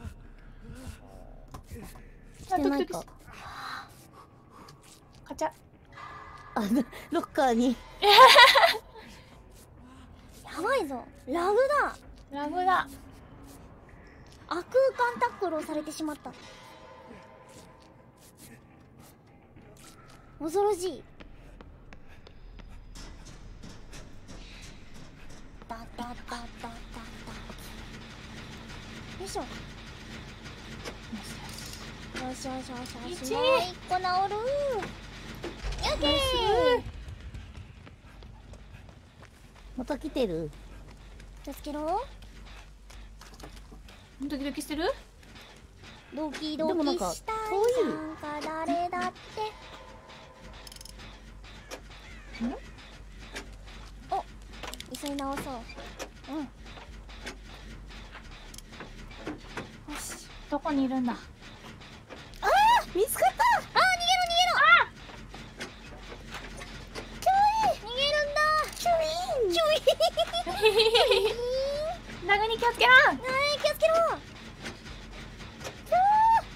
Speaker 3: してないか。
Speaker 2: カチャ。
Speaker 3: あ、ロッカーに。
Speaker 1: ややばいぞ、ラグだ。
Speaker 2: ラグだ。
Speaker 1: 悪空間タックルをされてしまった。恐ろしい。ダダダダダダ。よいしょ。よしよしよしよし。
Speaker 2: 一
Speaker 1: もう一個治る。オッケー。
Speaker 3: また来てる。
Speaker 1: 気をつけろ。
Speaker 2: ドキドキしてる？
Speaker 1: ドキド
Speaker 3: でもなんか
Speaker 1: キしたい
Speaker 3: 遠い
Speaker 1: なんか誰だって
Speaker 2: ん？
Speaker 1: お、急い直そう。うん。よし。
Speaker 2: どこにいるんだ？
Speaker 3: あー見つかった。
Speaker 1: あー、逃げろ逃げろ。キュイー逃げるんだ。キュイーンキュイーン
Speaker 2: ラグに気をつけろ。
Speaker 1: はい、気をつけろ。キュ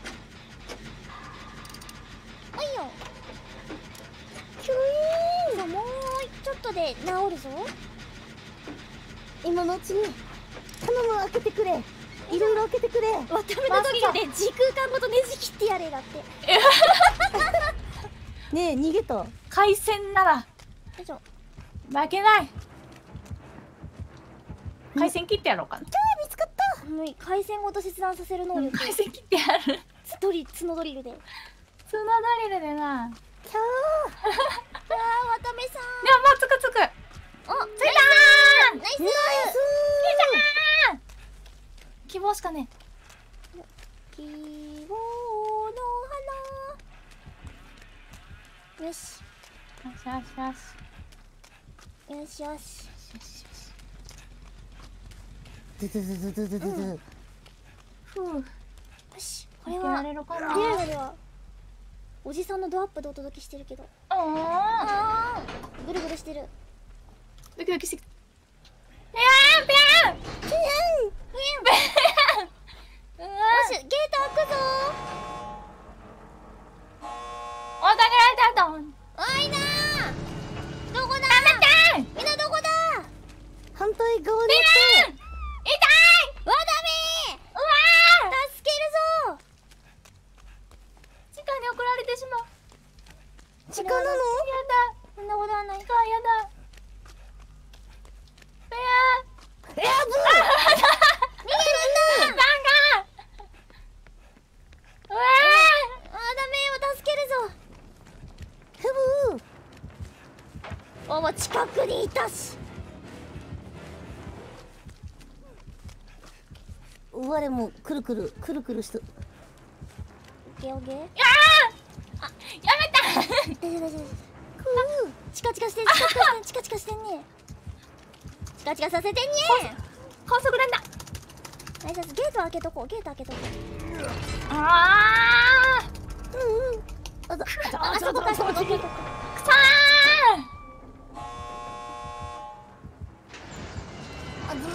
Speaker 1: ーおいよ。キュイーン。さあ、もうちょっとで治るぞ。
Speaker 3: 今のうちに頼む、開けてくれ。いろいろ開けてくれ。
Speaker 1: 渡辺のドリルで時空間ごとねじ切ってやれだって。よ
Speaker 3: ねえ、逃げた。
Speaker 2: 回線なら
Speaker 1: いしょ。
Speaker 2: 負けない。回線切ってやろうかな。
Speaker 3: 見つかった。
Speaker 1: もう回線ごと切断させる能力。
Speaker 2: 回線切ってやる。
Speaker 1: ドリ角ドリルで。
Speaker 2: そのドリルでな。
Speaker 3: キャ
Speaker 1: あー、渡辺さん。
Speaker 2: でももうつくつく。
Speaker 1: お、ついたー。ナイスー。
Speaker 3: ー。ナイ
Speaker 2: 希望しかね
Speaker 1: 希望の花。よし。
Speaker 2: ス。よしよしよし。
Speaker 1: よしよし。
Speaker 3: ス。ズズズズズズズズ。
Speaker 2: ふう。
Speaker 1: よし。これ
Speaker 2: 開けら
Speaker 1: は
Speaker 2: れるかな。
Speaker 1: リアルではおじさんのドアップでお届けしてるけど。
Speaker 2: あ
Speaker 1: ああ、ぐるぐるしてる。
Speaker 2: あ。ドキドキしてきた。いやー、ビャーン。
Speaker 1: ピエンピエン。
Speaker 2: うわ
Speaker 1: よし、ゲート開くぞ
Speaker 2: ー。お互いだと。
Speaker 1: ー。おいなー。どこだー。みんなどこだー。
Speaker 3: 反対側に
Speaker 2: 痛い。
Speaker 1: わだめ
Speaker 2: うわ
Speaker 1: ー。助けるぞ
Speaker 2: ー。地下に送られてしまう。
Speaker 3: 地下なの？
Speaker 2: やだ。
Speaker 1: ー。そんなことはない。
Speaker 2: 地下やだ。ビャー。
Speaker 3: え、あぶ
Speaker 1: 逃げるんだ。
Speaker 2: バンガー。うわ
Speaker 1: わだめーを助けるぞ。
Speaker 3: ふぶ
Speaker 1: おも近くにいたし。
Speaker 3: 我もくるくるくるくるしと。
Speaker 1: オッケーオッケー。
Speaker 2: ー。いやー。あ、やめた。
Speaker 1: 大丈夫大丈夫。チカチカしてんチカチカしてんチカチカしてんね。チカチカさせてんね。
Speaker 2: 高速なんだ。
Speaker 1: ナイスナイス。ゲート開けとこう。ゲート開けとこう。
Speaker 2: あー。
Speaker 3: うんうん。あだ。
Speaker 1: あ、あそこかあそこか。
Speaker 2: くそー。
Speaker 3: あずい。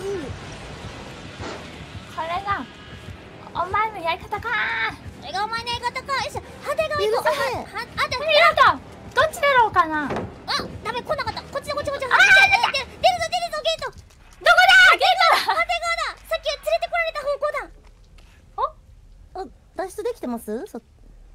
Speaker 2: これがお前のやり方か
Speaker 1: これがお前のやり方か。よいしょ。派手が行こう。
Speaker 3: 許さねえ
Speaker 1: は、は、あ、だ、
Speaker 2: ー。ミラトどっちだろうかな。どこだ。
Speaker 1: あ、ダメ、来なかった。こっちだ、こっち、こっち。あ、出るぞ、出るぞ、出るぞ、ゲート。
Speaker 2: ゲートだ。
Speaker 1: 派手側だ。さっき連れてこられた方向だ。
Speaker 3: あ、脱出できてます？そ。
Speaker 1: 脱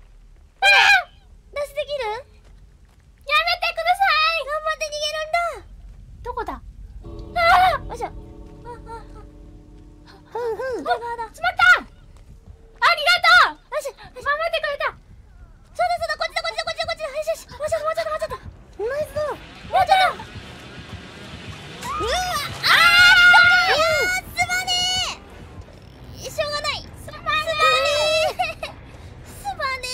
Speaker 1: 出できる？
Speaker 2: やめてください。
Speaker 1: 頑張って逃げるんだ。
Speaker 2: どこだ。あ
Speaker 1: よいしょ。あ、あ、あ、
Speaker 3: ふんふん。
Speaker 1: 派手側だ。
Speaker 2: あ。しまった。ありがとう。
Speaker 1: よし、よし。
Speaker 2: 守ってくれた。
Speaker 1: そうだそうだ、こっちだ、こっちだ、こっちだ、こっちだ。よしよし。もうちょっと、もうちょっと、もうちょっと。
Speaker 3: ナイスだ。
Speaker 1: もうちょっと。うわ、あー、いやー、すまねえ。しょうがない。すまねえ。すまね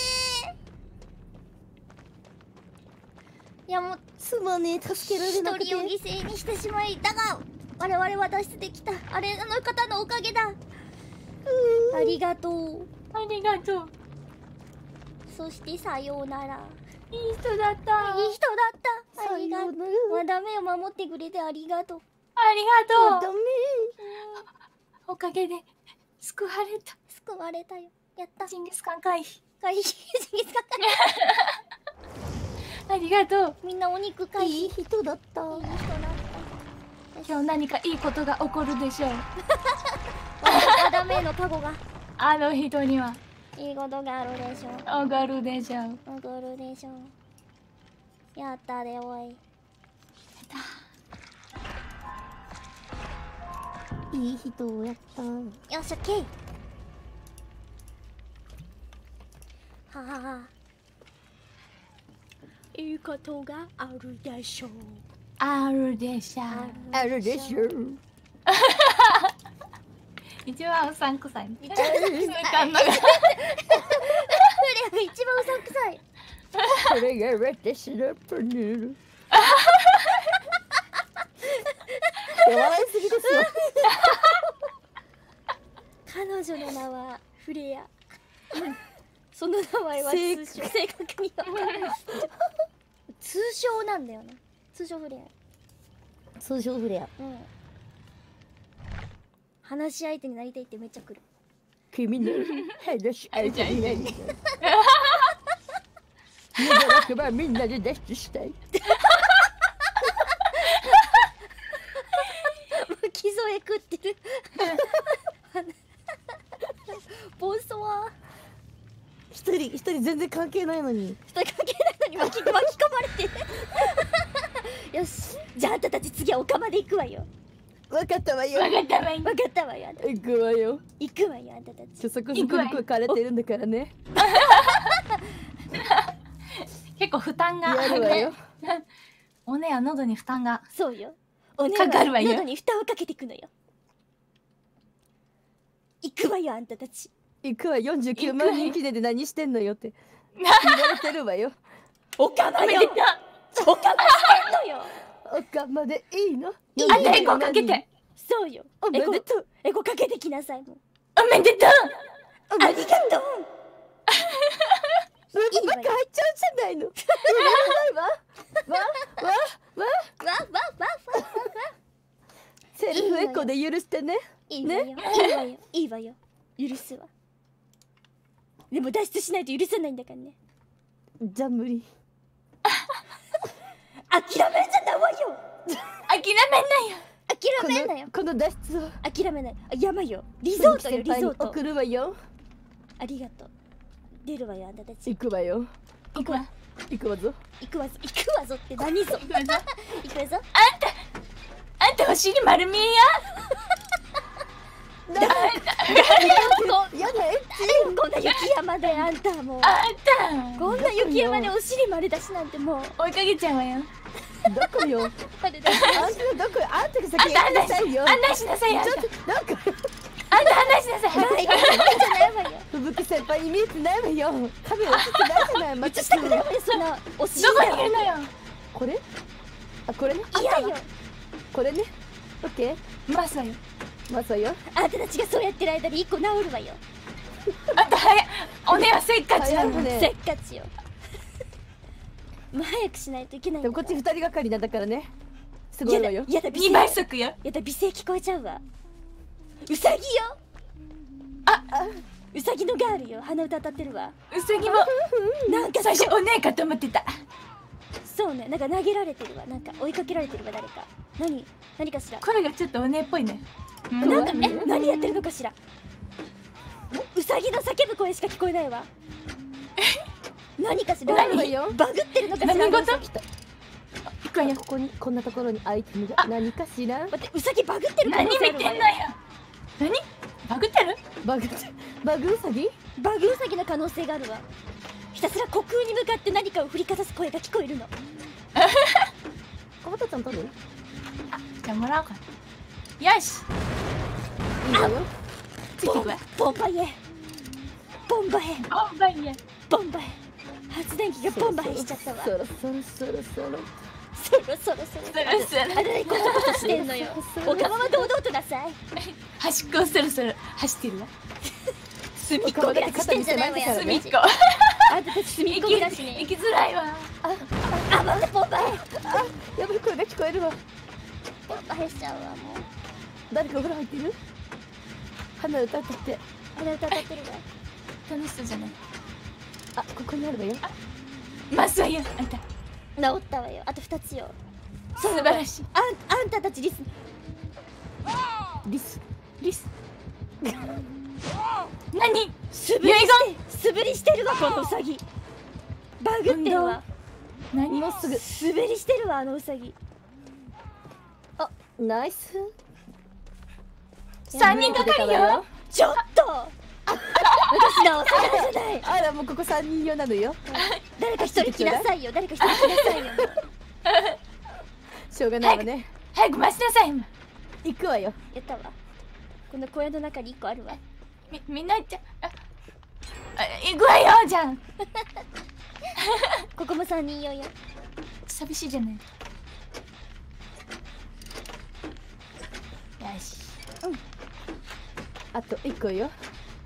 Speaker 1: え。いや、もう
Speaker 3: すまねえ、助けられ
Speaker 1: 一
Speaker 3: なくて。
Speaker 1: 人を犠牲にしてしまい、だが我々は脱出できた。あれあの方のおかげだ。ありがとう。
Speaker 2: ありがとう。
Speaker 1: そしてさようなら。
Speaker 2: いい人だった。
Speaker 1: いい人だった。あ
Speaker 3: さ
Speaker 1: りがとう。
Speaker 3: ようなら。
Speaker 1: わだめを守ってくれてありがとう。
Speaker 2: ありがとう。
Speaker 3: ダメ。
Speaker 2: おかげで救われた。
Speaker 1: 救われたよ。やった。
Speaker 2: ジンギスカン回避。
Speaker 1: 回避。ジンギスカン
Speaker 2: ありがとう。
Speaker 1: みんなお肉回避。
Speaker 3: いい人だった。
Speaker 1: いい人だった。よ
Speaker 2: 今日何かいいことが起こるでしょう。
Speaker 1: 和田めのカゴが
Speaker 2: あの人にはい
Speaker 1: いことがあるでしょう。
Speaker 2: 起こるでしょう。
Speaker 1: 起こるでしょう。やったでおい。
Speaker 3: いい人をやった。
Speaker 1: よっしゃけい。ははは。いいことがあるでしょう。
Speaker 2: あるでしょう。
Speaker 3: あるでしょ。
Speaker 2: 一番うさんくさい。
Speaker 1: 一番うさんくさい。
Speaker 2: わかんない。
Speaker 1: フレが一番うさんくさい。
Speaker 3: これが私のパネル。笑いすぎですよ。
Speaker 1: 彼女の名はフレア。その名前は通称、正確には通称なんだよな。通称フレア。
Speaker 3: 通称フレア。
Speaker 1: うん。話し相手になりたいってめっちゃ来る。
Speaker 3: 君の話し相手になりたい。みんな楽はみんなで脱出したい。
Speaker 1: 巻き添え食ってる。ボンソワ
Speaker 3: 一人一人全然関係ないのに。
Speaker 1: 人関係ないのに巻き巻き込まれてる。よし、じゃああんたたち次はオカマで行くわよ。
Speaker 3: わかったわよ。
Speaker 2: わかったわよ。
Speaker 1: わかったわよ。あんた
Speaker 3: 行くわよ。
Speaker 1: 行くわよあんたたち。
Speaker 3: ちょそこそこに声枯れてるんだからね。
Speaker 2: 結構負担が。
Speaker 3: やるわよ。
Speaker 2: おねは喉に負担が。
Speaker 1: そうよ。おね
Speaker 2: かかるわよ
Speaker 1: 喉に負担をかけていくのよ。行くわよあんたたち。
Speaker 3: 行くわ。よんじゅうきゅうまん人記念で何してんのよって言われてるわよ。
Speaker 1: オカマよ。オカマしてんのよ。
Speaker 3: おかまでいいの？
Speaker 2: あんたエコかけて。
Speaker 1: そうよ。
Speaker 3: おめでとう。
Speaker 1: エコかけてきなさいもん。
Speaker 2: おめでとう。
Speaker 1: ありがとう。
Speaker 3: なんかバカ入っちゃうじゃないの。いらないわ。わわわ
Speaker 1: わわわわわわ。
Speaker 3: セルフエコで許してね。
Speaker 1: いいわよ。いいわよ。いいわよ。許すわ。でも脱出しないと許せないんだからね。
Speaker 3: じゃあ無理。
Speaker 1: 諦めんじゃないわよ。
Speaker 2: 諦めんなよ。
Speaker 1: 諦めんなよ。
Speaker 3: この脱出を
Speaker 1: 諦めない。あ、山よ。リゾートよ、リゾート。
Speaker 3: 送るわよ。
Speaker 1: ありがとう。出るわよ、あんたたち。
Speaker 3: 行くわよ。
Speaker 2: 行くわ。
Speaker 3: 行くわぞ。
Speaker 1: 行くわぞ。行くわぞって何ぞ。
Speaker 2: 行くわぞ。
Speaker 1: 行くわぞ。
Speaker 2: あんたお尻丸見えや。
Speaker 3: やだえ。
Speaker 1: こんな雪山であんたもう。
Speaker 2: あんた。
Speaker 1: こんな雪山でお尻丸出しなんてもう。
Speaker 2: 追いかけちゃうわよ。
Speaker 3: どこよ。
Speaker 1: 丸出し。
Speaker 3: あんたどこよ。あんたが先に
Speaker 2: あんた
Speaker 3: 行きなさいよ。
Speaker 2: 案内しなさいよ。
Speaker 3: ちょっとなんか
Speaker 2: あんた案内しなさい。
Speaker 1: はい、行くんじゃないわよ。
Speaker 3: 吹雪先輩に見えてないわよ。カメラ映ってないじゃない。ま
Speaker 1: 映したくないわよ、そんなお尻
Speaker 2: どこ
Speaker 1: だよ。
Speaker 2: にいるのよ。
Speaker 3: これ？あ、これね。
Speaker 1: いやよ。
Speaker 3: これね。オッケ
Speaker 2: まさよ。
Speaker 3: ー。まさよ。
Speaker 1: あんたたちがそうやってる間に一個治るわよ。
Speaker 2: あんた早い。おねはせっかちなの。
Speaker 3: 早いね
Speaker 1: せっかちよ。もう早くしないといけないんだから。
Speaker 3: でもこっち二人がかりなんだからね。すごいわよ。
Speaker 1: やだ、美
Speaker 2: 二
Speaker 1: 声。
Speaker 2: 倍速よ。
Speaker 1: やだ、美声聞こえちゃうわ。うさぎよ。
Speaker 2: あ、
Speaker 1: うさぎのガールよ。鼻歌歌ってるわ。
Speaker 2: うさぎも
Speaker 1: なんか
Speaker 2: 最初おねかと思ってた。
Speaker 1: そうね、なんか投げられてるわ。なんか追いかけられてるわ、誰か。何何かしら。
Speaker 2: 声がちょっとおねっぽいね。
Speaker 1: なんか、え、何やってるのかしら。うさぎの叫ぶ声しか聞こえないわ。何かしら。
Speaker 3: 何よ
Speaker 1: バグってるのかしら。
Speaker 2: 何事？
Speaker 1: うさぎと
Speaker 2: 行くわよ。
Speaker 3: ここにこんなところにアイテムが何かしら。
Speaker 1: 待って、うさぎバグってる可
Speaker 2: 何見
Speaker 1: 能性あるわよ。
Speaker 2: てんのよ。何？バグってる？
Speaker 3: バグバグウサギ？
Speaker 1: バグウサギの可能性があるわ。ひたすら虚空に向かって何かを振りかざす声が聞こえるの。
Speaker 3: かばたちゃん取る？
Speaker 2: あ、じゃあもらおうかな。よし。
Speaker 3: いいわよ。
Speaker 2: ついていくわ。
Speaker 1: ボンバイエボンバイエ
Speaker 2: おんばいや。
Speaker 1: ボンバイエ発電機がボンバイエしちゃったわ。
Speaker 3: そろそろそろそろ。
Speaker 1: そろそろそろ
Speaker 2: そろそろ
Speaker 1: あれ何コソコソしてんのよ。おかまは堂々となさい。
Speaker 2: 端っこをそろそろ走ってるわ。
Speaker 1: 隅っこでしてんじゃないわよ。
Speaker 2: 隅っこ。
Speaker 1: あんたたち隅っこだしね。
Speaker 2: 行きづらいわ。
Speaker 1: あ、まだボンバイエ
Speaker 3: あ、やばい声が聞こえるわ。
Speaker 1: ボンバイエしちゃうわもう。
Speaker 3: 誰かお風呂入ってる？花歌歌って。
Speaker 1: あれ歌ってるわ。
Speaker 2: 楽しそうじゃない。
Speaker 3: あ、ここにあるわよ。
Speaker 2: ますわよ。あんた
Speaker 1: 治ったわよ。あと二つよ。
Speaker 2: 素晴らしい。
Speaker 1: あんあんたたちリス
Speaker 3: リス
Speaker 2: リス。何？
Speaker 1: 素振りして素振りしてるわこのウサギ。バグってるわ。
Speaker 2: 何？
Speaker 3: もうすぐ
Speaker 1: 素振りしてるわあのウサギ。
Speaker 3: ナイス。
Speaker 2: 三人がかりよ。
Speaker 1: ちょっと私のお魚じゃない。
Speaker 3: あらもうここさんにん用なのよ。
Speaker 1: 誰か一人来なさいよ。誰か一人来なさいよ。
Speaker 3: しょうがないわね。
Speaker 2: 早く回しなさい。
Speaker 3: 行くわよ。
Speaker 1: やったわ。この小屋の中に一個あるわ。
Speaker 2: みみんなじゃあ、あ行くわよじゃん。
Speaker 1: ここも三人用よ。
Speaker 2: 寂しいじゃない。よし。
Speaker 3: あと一個よ。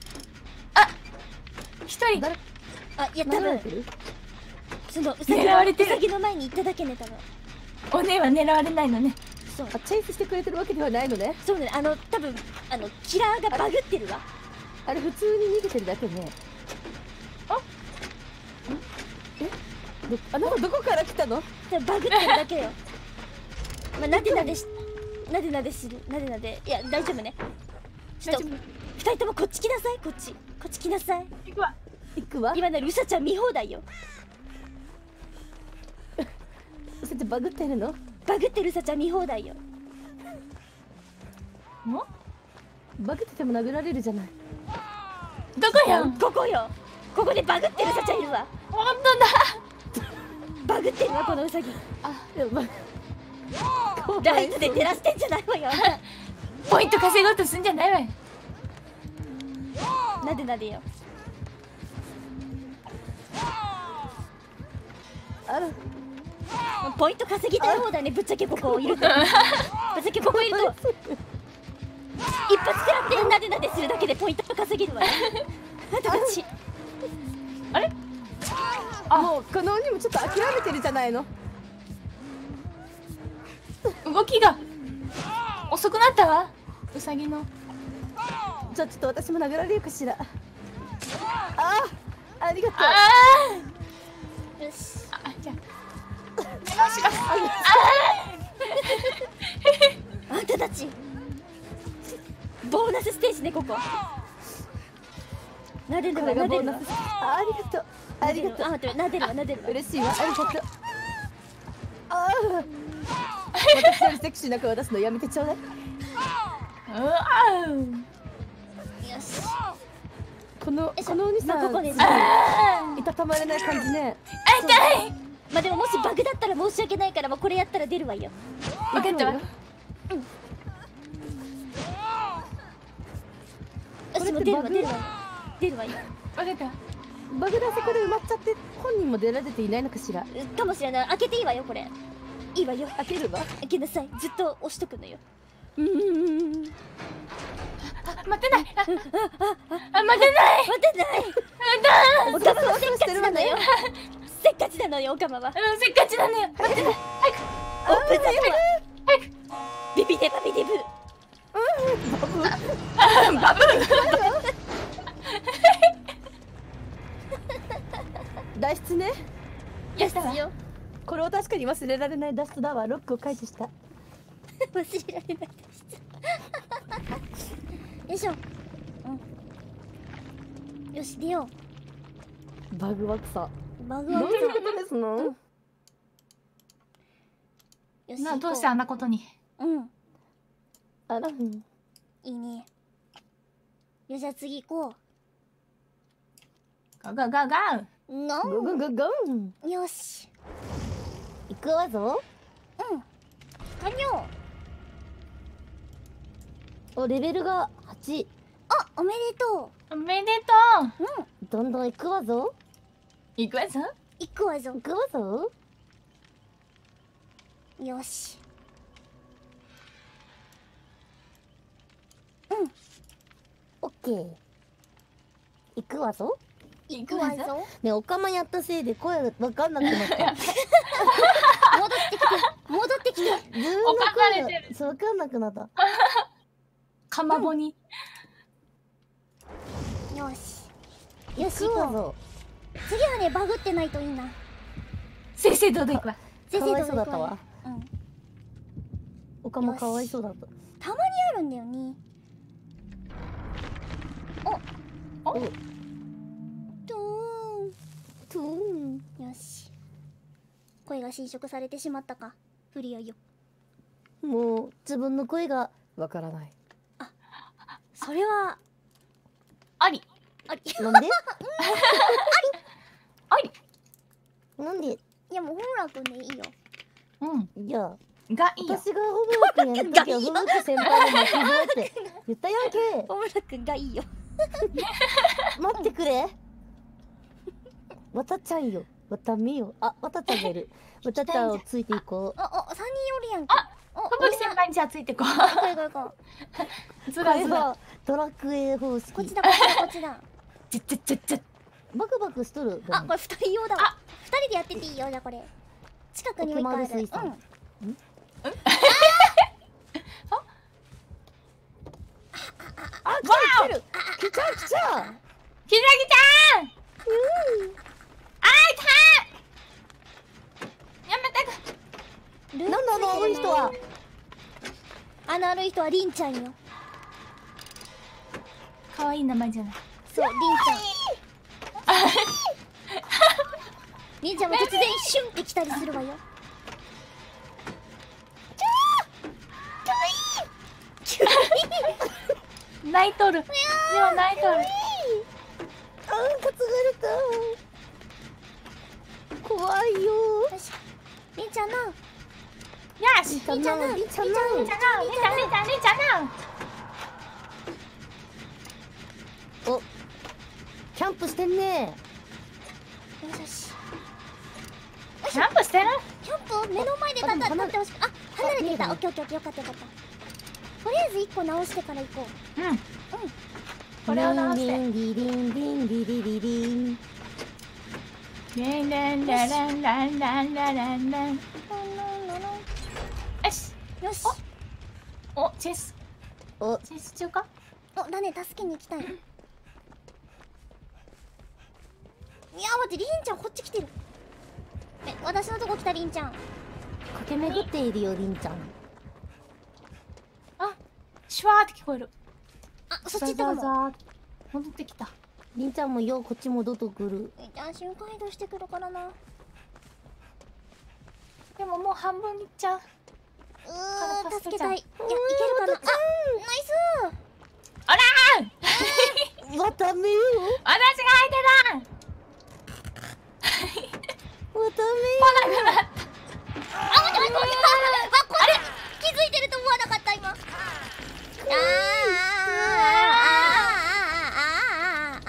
Speaker 2: 一人。
Speaker 3: 誰
Speaker 1: あ、いや多分
Speaker 3: 殴られてる？
Speaker 1: そのウサギ
Speaker 2: 狙われてる
Speaker 1: ウサギの前に行っただけね多分。
Speaker 2: お姉は狙われないのね。
Speaker 1: そう
Speaker 3: あ、チェイスしてくれてるわけではないのね。
Speaker 1: そうね。あの多分あのキラーがバグってるわ。
Speaker 3: あれ普通に逃げてるだけね。
Speaker 2: あ？
Speaker 3: ん？え？どあなたどこから来たの？
Speaker 1: 多分バグってるだけよ。まあなでなでしなでなでするなでなでいや大丈夫ね。ちょっと
Speaker 2: 大丈
Speaker 1: 二人ともこっち来なさい。こっちこっち来なさい。
Speaker 2: 行くわ。
Speaker 3: 行くわ。
Speaker 1: 今ならウサちゃん見放題よ。
Speaker 3: それってバグってるの？
Speaker 1: バグってるウサちゃん見放題よ。
Speaker 2: も
Speaker 3: バグってても殴られるじゃない。
Speaker 2: どこよ。
Speaker 1: ここよ。ここでバグってるウサちゃんいるわ。
Speaker 2: 本当だ。
Speaker 1: バグってるわこのウサギ。
Speaker 3: あ、でも
Speaker 1: ライトで照らしてんじゃないわよ。
Speaker 2: ポイント稼ごうとすんじゃないわよ。
Speaker 1: なでなでよ。
Speaker 3: あら、
Speaker 1: ポイント稼ぎたい放題ね。ぶっちゃけここいるとぶっちゃけここいると一発食らってなでなでするだけでポイント稼げるわよ。あんたたち
Speaker 2: あれ？
Speaker 3: あ、もうこの鬼もちょっと諦めてるじゃないの。
Speaker 2: 動きが遅くなったわ。ウサギの。
Speaker 3: じゃあちょっと私も殴られるかしら。ああ、ありがとう。
Speaker 2: あ
Speaker 1: よし。
Speaker 2: あ、あ、じゃあ。目の足が。
Speaker 1: あんたたちボーナスステージねここ。なでる
Speaker 3: こ
Speaker 1: わなでるわ
Speaker 3: れがボーナス。あ、ありがとう。ありがとう。
Speaker 1: あ待ってなでるわなでるわ。
Speaker 3: 嬉しいわ。ありがとう。ああ、私よりセクシーな顔出すのやめてちょうだい。
Speaker 2: うわ
Speaker 1: よし。
Speaker 3: この
Speaker 1: え
Speaker 3: このお兄さん、
Speaker 1: まあここです
Speaker 2: あ
Speaker 3: いたたまれない感じね。
Speaker 2: あ、痛い。
Speaker 1: まあでももしバグだったら申し訳ないから、もうこれやったら出るわよ。
Speaker 2: 分かったわ。
Speaker 1: よしもう出るわ出るわ出るわよ。
Speaker 2: 分かったわ。
Speaker 3: バグであそこで埋まっちゃって本人も出られていないのかしら。
Speaker 1: かもしれない。開けていいわよこれ。いいわよ。
Speaker 3: 開けるわ。
Speaker 1: 開けなさい。ずっと押しとくのよ。うんうんうん。
Speaker 2: あ、待てない。あ、あ、あ、待てない。
Speaker 1: 待てない。
Speaker 2: あ、
Speaker 1: おかまはせっかちなのよ。せっかちなのよ、おかまは。
Speaker 2: うん、せっかちなのよ。待ってない。
Speaker 1: オープンザドア。
Speaker 2: 早く。
Speaker 1: ビビデバビデブ。
Speaker 2: あ、バブー。
Speaker 3: 脱出ね。
Speaker 2: やったわ。
Speaker 1: よ。
Speaker 3: これを確かに忘れられない脱出だわ。ロックを解除した。
Speaker 1: 忘れられないです。よいしょ。うん。よし出よ
Speaker 3: バグは草。
Speaker 1: う。バグ
Speaker 3: どう
Speaker 1: は
Speaker 3: いうことですの？
Speaker 1: よし。
Speaker 2: なあ、どうしてあんなことに。
Speaker 1: うん。
Speaker 3: あら、うん。
Speaker 1: いいね。よしじゃあ次行こ
Speaker 2: ガガガガウ。
Speaker 1: う。の
Speaker 3: ゴゴゴゴン。
Speaker 1: よし。
Speaker 3: 行くわぞ。
Speaker 1: うん。かにょう。
Speaker 3: お、レベルがはち。
Speaker 1: あ、おめでと
Speaker 2: おめでとう。
Speaker 1: う。うん。
Speaker 3: どんどん行くわぞ。
Speaker 2: 行くわぞ。
Speaker 1: 行くわぞ
Speaker 3: 行。くわぞ。
Speaker 1: よし。うん。
Speaker 3: オッケー。行くわぞ。
Speaker 1: 行くわぞ。
Speaker 3: ね、おかまやったせいで声がわかんなくなった。
Speaker 1: 戻ってきて。戻ってきて。
Speaker 3: 自分の
Speaker 2: おかまれてる
Speaker 3: 声がそうわかんなくなった。
Speaker 2: かまぼに。
Speaker 1: よし。よ
Speaker 3: 行
Speaker 1: し行こう。
Speaker 3: くわぞ。
Speaker 1: 次はねバグってないといいな。
Speaker 2: 正々堂々行くわ。
Speaker 1: 先
Speaker 3: かわいそう
Speaker 1: どうぞ行く
Speaker 3: だったわ。
Speaker 1: うん。
Speaker 3: おかまかわいそうだった。
Speaker 1: たまにあるんだよね。お
Speaker 2: お
Speaker 1: トゥーン
Speaker 3: トゥーン。
Speaker 1: よし、声が侵食されてしまったか。不利よよ。
Speaker 3: もう自分の声がわからない。
Speaker 1: それは
Speaker 2: あり
Speaker 1: あり
Speaker 3: なんで？
Speaker 2: あり。
Speaker 3: なんで？
Speaker 1: いやもうホムラ君でいいよ。
Speaker 2: うん
Speaker 3: いや、
Speaker 2: がいいよ。
Speaker 3: 私がホムラ君やるときはホムラ君先輩の巻き添えって言ったやんけ。
Speaker 1: ホムラ君がいいよ。
Speaker 3: 待ってくれ。わたちゃんよ。わたみよ。あ、わたちゃんがいる。わたちゃんをついていこう。
Speaker 1: ああ、三人おるやんけ。
Speaker 2: あ
Speaker 1: お、
Speaker 2: ふぶき先輩にじゃあついてこ
Speaker 1: 行こう行こう行こ
Speaker 2: う。ず
Speaker 3: こ
Speaker 2: らずら。
Speaker 3: れはドラクエ方式。
Speaker 1: う。こっちだこっちだこっちだ。
Speaker 2: ちっちゃちっちゃ。
Speaker 3: バクバクしとる。
Speaker 1: あ、これ二人用だわ。二人でやってていいよ、じゃあこれ。近くにもう一個ある。
Speaker 3: お決まり水産
Speaker 1: うん。
Speaker 3: あ、来た来てる。来ちゃう来ちゃう。
Speaker 2: ひなぎちゃん。あーいたー。やめてく。
Speaker 1: ルン
Speaker 3: なんだあの青い人は。
Speaker 1: あの悪い人はリンちゃんよ。
Speaker 2: 可愛い名前じゃない。
Speaker 1: そう、リンちゃん。リンちゃんも突然シュンって来たりするわよ。
Speaker 2: 泣いとる。では泣いとる。
Speaker 3: あん、担がれた。怖いよ。
Speaker 1: よし。リンちゃんの。
Speaker 2: よし。
Speaker 3: りんちゃんな、りんちゃんな。
Speaker 2: りんちゃんな、りんちゃん、りんちゃん、りんちゃんな。
Speaker 3: お、キャンプしてんね。
Speaker 1: よしよし。
Speaker 2: キャンプしてる？
Speaker 1: キャンプ目の前で立た立ってほしく。あ、離れていた。オッケーオッケーオッケー、よかったよかった。とりあえず一個直してから行こう。
Speaker 2: うん。これを直して。
Speaker 3: リンリンリンリンリリリリン。
Speaker 2: レンレンレンレンレンレンレンレンレン。よし。
Speaker 1: よし。
Speaker 2: お、チェス。
Speaker 3: お、
Speaker 2: チェス中か？
Speaker 1: お、だね、助けに行きたい。いや、待って、リンちゃんこっち来てる。え、私のとこ来たリンちゃん。
Speaker 3: 駆け巡っているよ、りんちゃん。
Speaker 2: あ、シュワーって聞こえる。
Speaker 1: あ、そっち行ったかも。
Speaker 2: ザーザー戻ってきた。
Speaker 3: りんちゃんもようこっち戻っとくる。
Speaker 1: リンちゃん瞬間移動してくるからな。
Speaker 2: でももう半分いっちゃう。
Speaker 1: うー、
Speaker 2: 体
Speaker 1: 助けたい。いや、いける
Speaker 3: うー
Speaker 1: かな。あ、
Speaker 3: わたちゃん
Speaker 1: ナイス
Speaker 2: あらー
Speaker 3: わためよ。
Speaker 2: 私が相手だ。
Speaker 3: わた
Speaker 2: 来なくなった。
Speaker 1: あ、待って待って待って。あ、これ気づいてると思わなかった、今。あーあーあーあーあーあー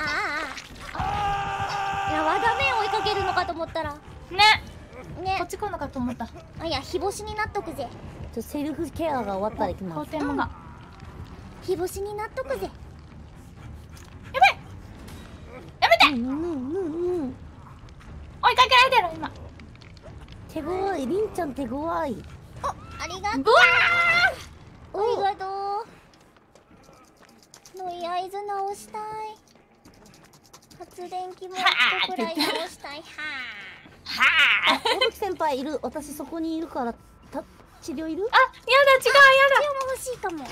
Speaker 1: あー。いや、わだめ追いかけるのかと思ったら。
Speaker 2: ね。
Speaker 1: ね
Speaker 2: こっ。ち来るのかと思った。
Speaker 1: あ、いや、日干しになっとくぜ。
Speaker 3: ちょセルフケアが終わったら行き
Speaker 2: ト
Speaker 3: ます。
Speaker 2: ーテムが。
Speaker 1: 日干しになっとくぜ。
Speaker 2: やばい。やめて。
Speaker 3: うんうんうんうん。
Speaker 2: 追いかけられてる今。
Speaker 3: 手強い、りんちゃん手強い。
Speaker 1: お、ありがとう。
Speaker 2: ぐわ
Speaker 1: ありがとう。とりあえず直したい。発電機も一個くらい直したい。は
Speaker 2: ー。はあ。
Speaker 3: 小吹先輩いる。私そこにいるから、た治療いる？
Speaker 2: あ、やだ、違う、やだ。
Speaker 1: あ。も欲しいかも。よ
Speaker 2: 違う、や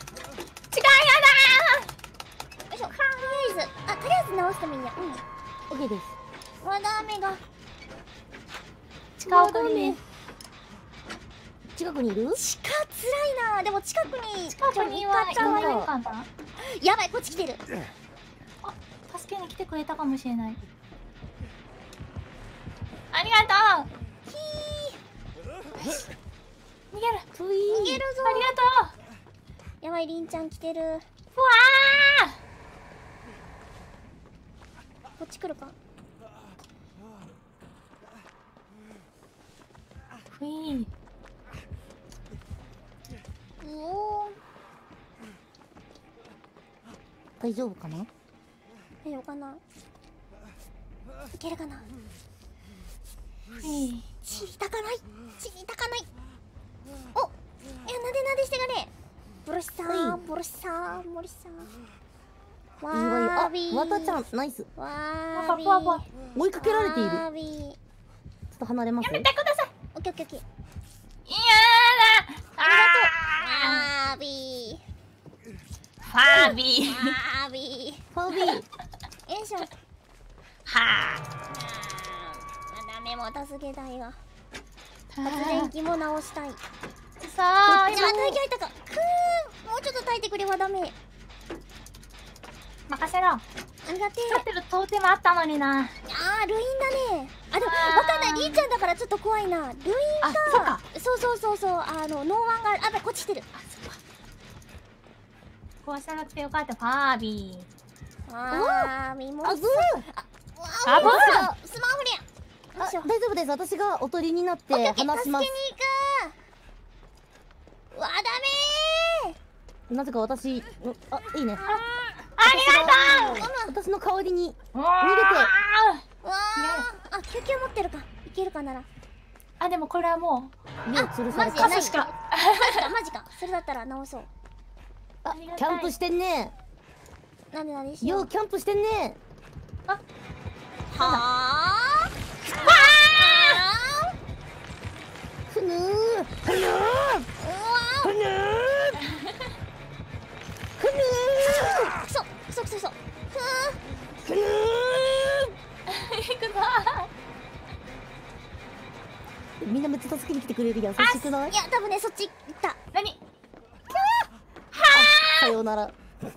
Speaker 2: だ
Speaker 1: いしょ。とりあえず、あ、とりあえず直してもいいや。
Speaker 3: オッケーです。
Speaker 1: うん。わだめが。
Speaker 2: 近くに。
Speaker 3: 近くにいる？
Speaker 1: 地下つらいな。でも近くに。
Speaker 2: 近くにはいないのかな。
Speaker 1: やばい、こっち来てる。
Speaker 2: あ、助けに来てくれたかもしれない。ありがとう。
Speaker 1: ひ
Speaker 2: 逃げる。
Speaker 3: とい
Speaker 1: ー。逃げるぞ。
Speaker 2: ありがとう。
Speaker 1: やばい、りんちゃん来てる。
Speaker 2: ふわ
Speaker 1: こっち来るか。
Speaker 2: ー。ふい。
Speaker 1: うおー。
Speaker 3: 大丈夫かな？
Speaker 1: 大丈夫かな。いけるかな。
Speaker 2: ふい。
Speaker 1: 散りたかない。散りたかない。お、え、なでなでしてがね。ブロシさ
Speaker 3: は
Speaker 1: ん、ブロシさん、森さん。わ
Speaker 3: いいわよ。あ
Speaker 1: ーびー。、
Speaker 3: わたちゃんナイス。
Speaker 1: わ
Speaker 2: パ
Speaker 1: ーびー。
Speaker 2: パパパ。
Speaker 3: 追いかけられている。ちょ
Speaker 1: わーびー。
Speaker 3: っと離れます
Speaker 2: やめてください。
Speaker 1: オッケーオッケーオッケー。
Speaker 2: いやだ。
Speaker 1: ありがとう。わーービ
Speaker 2: ファービー。
Speaker 1: ーファービー
Speaker 3: ファービー。
Speaker 1: よいしょ。
Speaker 2: は
Speaker 1: あーダメも助けたいが発電機も直したい。
Speaker 2: あ。さあ、
Speaker 1: あ、
Speaker 2: 今
Speaker 1: 耐えきられたか。くー、もうちょっと耐えてくれはダメ。
Speaker 2: 任せろ。
Speaker 1: ありがて
Speaker 2: 使ってるトーテムあったのにな。
Speaker 1: え。あー、ルインだね。あ、でも
Speaker 2: あー
Speaker 1: わかんない。リーちゃんだからちょっと怖いな。ルイン
Speaker 2: あ、そっか。
Speaker 1: そうそうそうそう、あのノーワンがある。あ、こっち来てる。
Speaker 2: あ、そっか。壊さなくてよかった、ファービー。
Speaker 1: あー、ミモス。
Speaker 3: あずー。
Speaker 2: あぶー。
Speaker 1: スマホリア。よ
Speaker 3: あ、
Speaker 1: いしょ。
Speaker 3: 大丈夫です。私がおとりになって
Speaker 1: オッケーオッケー、
Speaker 3: 話します。
Speaker 1: 助けに行く。うわ、ダメー。
Speaker 3: なぜか私、うあ、いいね。
Speaker 2: ありがとう。
Speaker 3: 私の代わりに
Speaker 2: うわ
Speaker 3: 逃げて。
Speaker 1: うわー、あ、救急持ってるか。いけるかなら。
Speaker 2: あ、でもこれはも
Speaker 3: 目を吊るされ
Speaker 1: マジ
Speaker 3: た。
Speaker 2: う、確か。
Speaker 1: マジか、マジか。それだったら直そう。
Speaker 3: あ、
Speaker 2: ありがたい
Speaker 3: キャンプしてんね。
Speaker 1: なんでなんでしよう。
Speaker 3: ようキャンプしてんね。
Speaker 1: はあ。
Speaker 3: ふぬー。ふぬー。
Speaker 1: うわ
Speaker 3: ふぬー。ふぬ
Speaker 1: ー。くそ、くそくそくそ。ふ
Speaker 3: ー。ふぬ
Speaker 2: 行くぞ。
Speaker 3: ー。みんなめっちゃ助けに来てくれるやん。優しくない
Speaker 1: ー。い？や、多分ね、そっち行った。
Speaker 2: 何？
Speaker 3: さようなら。りん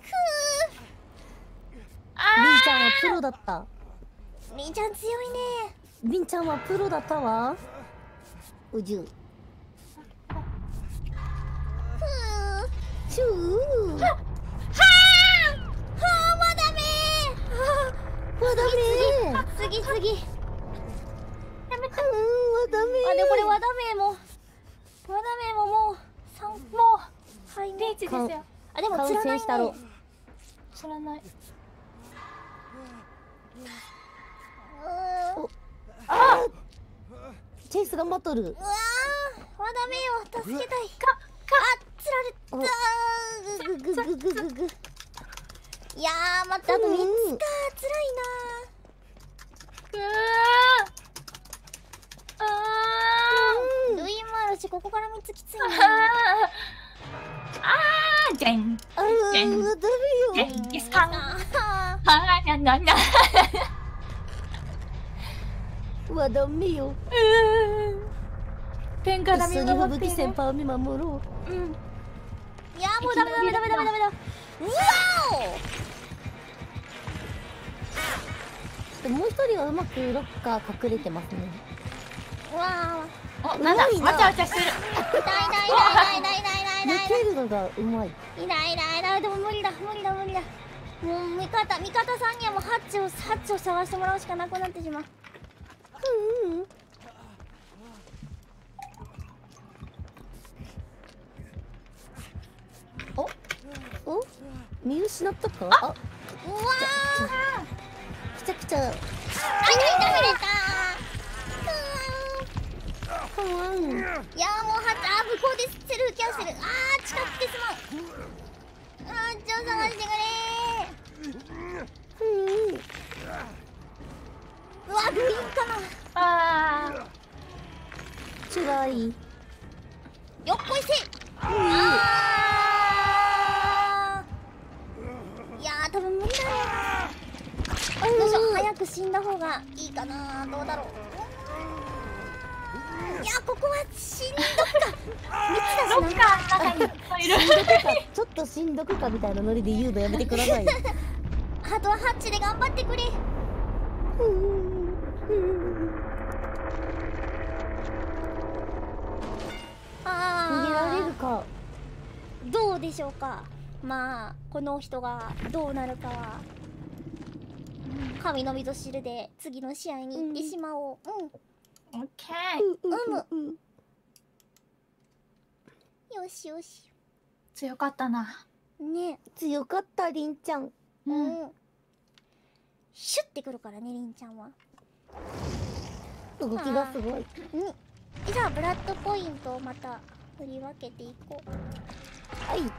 Speaker 2: あ
Speaker 3: ちゃんはプロだった。
Speaker 1: みーちゃん強いね。
Speaker 3: りんちゃんはプロだったわ。うじゅう。
Speaker 1: ふう。
Speaker 3: シュー。
Speaker 1: はあ。はあ、まだめー。
Speaker 3: わだめー。
Speaker 1: 次次。
Speaker 2: ー、やめて。
Speaker 3: うん、わだめー。
Speaker 1: あ、でもこれ和田名も。和田名ももう三。
Speaker 2: も
Speaker 1: はい、
Speaker 2: う、リーチですよ。
Speaker 1: あ、でも
Speaker 3: 完
Speaker 1: 釣らない
Speaker 3: 成したろ
Speaker 1: ね。。
Speaker 2: 知らない。
Speaker 1: うーん。
Speaker 3: あーチェイス頑張っとる。
Speaker 1: うわー、和田名を助けたい。
Speaker 2: か、か、
Speaker 1: あ、釣られたー。ぐぐぐぐぐぐぐ。いやー、またあとみっつか。辛い
Speaker 2: くー。あ
Speaker 1: なー。ルインマルシ、ここからみっつきついな。
Speaker 2: ー。あー。じゃん。
Speaker 3: あー、わだめよ。
Speaker 2: ジェンギスカン。
Speaker 1: あ
Speaker 2: あー、な、な、な。
Speaker 3: わだめよ。
Speaker 2: うー。天から見
Speaker 3: 一緒に
Speaker 2: 守っている
Speaker 3: 吹雪先。輩を見守ろう。
Speaker 2: うん。
Speaker 1: ー、いやー、もうダメダメダメダメダメだ。うわ
Speaker 3: でもう一人はうまくロッカー隠れてますね。
Speaker 1: ー。うわ
Speaker 2: お、なんだ、
Speaker 3: うまいな
Speaker 2: わちゃわちゃしてる。
Speaker 1: ー。痛い痛い痛い痛い痛い痛い痛い
Speaker 3: 抜けるのがうまい。
Speaker 1: いないいないいないでも無理だ無理だ無理だ。もう味方味方さんにはもうハッチをハッチを探してもらうしかなくなってしまう。
Speaker 3: うんうん。おお見失ったか？あ、
Speaker 1: うわー。
Speaker 3: くちゃくちゃ。
Speaker 1: あ、痛いダメだったー。
Speaker 3: かわん。
Speaker 1: いやーもうハッチ、あー向こうですセルフキャンセル。あー近くてすまん。ハッチを探してくれ
Speaker 3: うん。
Speaker 1: ー。うわルインかな。
Speaker 2: あー。
Speaker 3: つらい。
Speaker 1: よっこいせ。あー。いやー多分無理だろうな。どうしよう、早く死んだ方がいいかな。どうだろう。いやここはしんどくか。
Speaker 2: ロッ
Speaker 1: みっつだしな。
Speaker 2: カーの中にいる。
Speaker 3: ちょっとしんどくかみたいなノリで言うのやめてください。
Speaker 1: あとはハッチで頑張ってくれ。あ
Speaker 3: 逃げられる
Speaker 1: ー
Speaker 3: か。
Speaker 1: どうでしょうか。まあこの人がどうなるかは神のみぞ知るで次の試合に行ってしまおう。うん、
Speaker 2: オッケー。
Speaker 3: ううん。
Speaker 1: よしよし。
Speaker 2: 強かったな。
Speaker 1: ね、
Speaker 3: 強かったりんちゃん。
Speaker 2: う
Speaker 1: うんん。シュッてくるからね、りんちゃんは。
Speaker 3: 動きがすごい。
Speaker 1: うん。じゃあブラッドポイントをまた振り分けていこう。
Speaker 3: はい。
Speaker 1: うむ。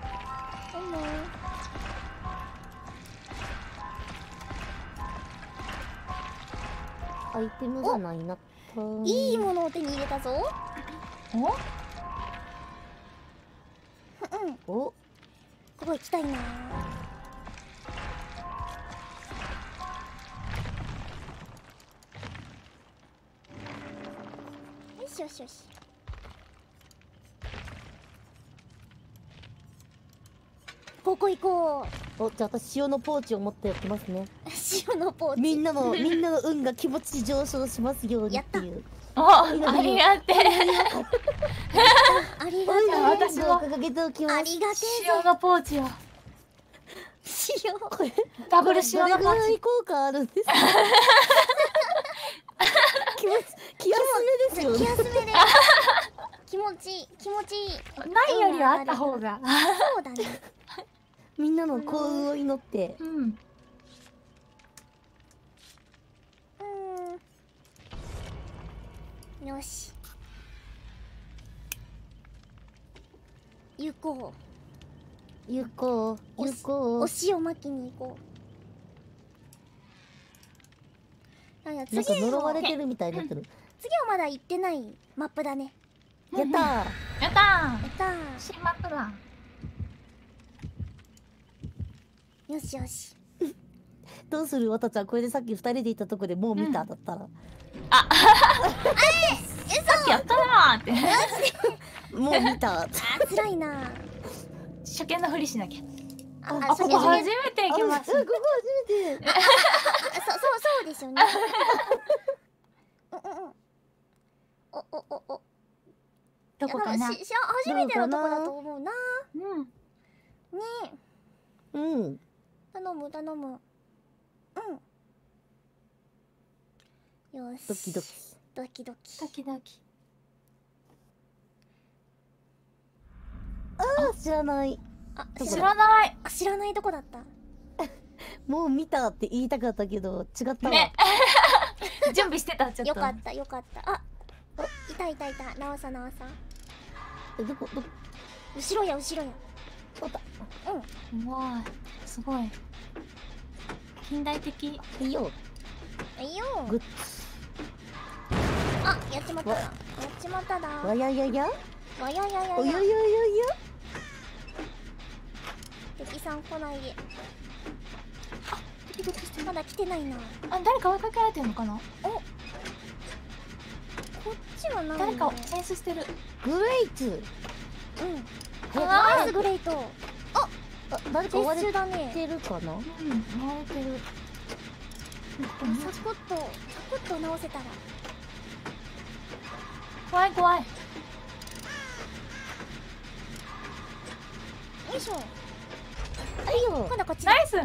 Speaker 3: アイテムがないな。
Speaker 1: いいものを手に入れたぞ。
Speaker 2: お？
Speaker 1: うん。
Speaker 3: お、
Speaker 1: ここ行きたいな。よしよしよし。ここ行こ
Speaker 3: お、じゃあ私塩のポーチを持っておきますね。
Speaker 1: う。塩のポーチ。
Speaker 3: みんなのみんなの運が気持ち上昇しますようにっていう。
Speaker 2: お、ありがてえ。
Speaker 1: ありが
Speaker 2: じゃあ
Speaker 1: て
Speaker 2: 私も
Speaker 3: 掲げておきます。
Speaker 1: え。ありがてえ
Speaker 2: 塩のポーチを。
Speaker 1: 塩。
Speaker 3: これ
Speaker 2: ダブル塩
Speaker 3: どれ
Speaker 2: のポーチ。
Speaker 3: ぐらい効果あるんですか？気持ち気休めですよね。
Speaker 1: 気休めで。気持ちいい気持ちいい。
Speaker 2: ないよりはあった方が。
Speaker 1: そうだね。
Speaker 3: みんなの幸運を祈って。
Speaker 2: うん。
Speaker 1: うーん。よし。行こ
Speaker 3: 行こう
Speaker 1: お
Speaker 3: 行こ
Speaker 1: う。
Speaker 3: う。
Speaker 1: お塩巻きに行こう。なんや
Speaker 3: なんか
Speaker 1: 次
Speaker 3: 呪われ
Speaker 1: は
Speaker 3: てるみたいになってる。
Speaker 1: 次はまだ行ってないマップだね。
Speaker 3: やったー。
Speaker 2: やった
Speaker 1: やったー。
Speaker 2: ー。新マップだ。
Speaker 1: よしよし。
Speaker 3: どうするわたちゃん、これでさっき二人で行ったとこでもう見た、
Speaker 2: うん
Speaker 3: だったら
Speaker 2: さっきやったなーって。
Speaker 3: もう見た。
Speaker 1: あー辛いな。
Speaker 2: 初見のふりしなきゃ。
Speaker 1: あ、
Speaker 2: あ、ここ初めて行きま
Speaker 3: あ、
Speaker 2: す
Speaker 3: うん。ここ初めて。
Speaker 1: そうそうそうですよね。うんうんうん。おおおお。
Speaker 2: どこかな。
Speaker 1: いやしし初めてのとこだと思うな。
Speaker 2: うん。
Speaker 1: ねえ、
Speaker 3: うん。
Speaker 1: 頼む頼む。うん。よし。
Speaker 3: ドキドキ。
Speaker 1: ドキドキ。
Speaker 2: ドキドキ。
Speaker 3: あー、知らない。
Speaker 1: あ、
Speaker 3: どこ
Speaker 2: 知
Speaker 1: 知ら
Speaker 2: らない。
Speaker 1: あ知らないとこだった。
Speaker 3: もう見たって言いたかったけど違ったわ。
Speaker 2: ね。準備してた、ちょっと。
Speaker 1: よかったよかった。あ、いたいたいた。なおさなおさ。
Speaker 3: え、どこどこ。
Speaker 1: 後ろや後ろや。
Speaker 3: おった。
Speaker 1: うん。
Speaker 2: うわー、すごい。近代的。
Speaker 3: いいよ。
Speaker 1: えいよ。
Speaker 3: グッ
Speaker 1: あ、やっちまったな。やっちまっただ。
Speaker 3: わややや。
Speaker 1: わやややや。
Speaker 3: おやややや。
Speaker 1: 敵さん来ないで。
Speaker 2: ドキドキしてる。
Speaker 1: まだ来てないな。
Speaker 2: あ、誰か追いかけられてるのかな。
Speaker 1: こっちはないね。
Speaker 2: 誰かをセンスしてる。
Speaker 3: グレイツ。
Speaker 1: うん。
Speaker 3: え、
Speaker 1: ナイスグレイト。
Speaker 3: あ、誰か追われ
Speaker 1: 撤収だね。
Speaker 3: てるかな。
Speaker 2: うん、追われてる。
Speaker 1: サクッとサクッと直せたら。
Speaker 2: 怖い怖い。
Speaker 1: よいしょ。
Speaker 3: はいよ。
Speaker 1: 今度こっちだ。
Speaker 2: ナイス。
Speaker 1: こ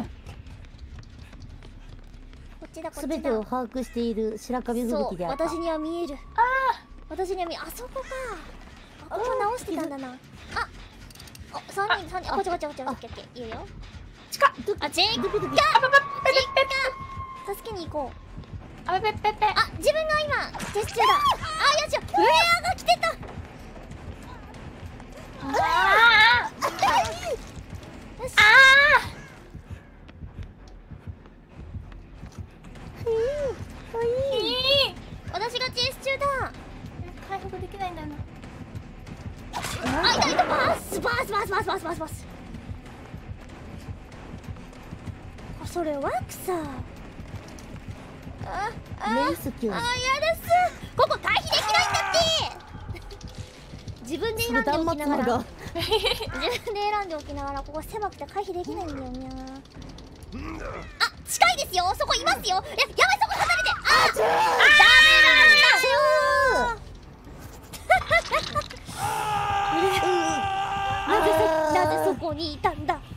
Speaker 1: っちだこっちだ。
Speaker 3: すべてを把握している白神吹
Speaker 1: そう
Speaker 3: 雪であった。
Speaker 1: 私には見える。
Speaker 2: あ
Speaker 1: 私には見えあそこか。あここ直してたんだな。あお三人三人あこっちこっちこっちこっちこっち言うよ。
Speaker 2: ー、近っ。
Speaker 1: あチェック
Speaker 3: ドキドキ。
Speaker 2: あ、ペペペペ
Speaker 1: 助けに行こう。
Speaker 2: ペ。あ、ペペペペ。
Speaker 1: あ自分が今撤収だ。あよしよウェアが来てた。
Speaker 2: あー
Speaker 1: よし
Speaker 2: あーいい。
Speaker 1: 私がチェイス中だ。
Speaker 2: 回復できないんだよな。
Speaker 1: あいたいたバスバスバスバスバスバスバス。あそれワークさ。ああ
Speaker 3: メイスキュン。
Speaker 1: あやですここ回避できないんだって自分で選んでおきながら
Speaker 3: が。
Speaker 1: 自分で選んでおきながらここ狭くて回避できないんだよにゃあ近いですよそこいますよややばいそこ離れてあちゅーダメなんだよなぜそなぜそこにいたんだ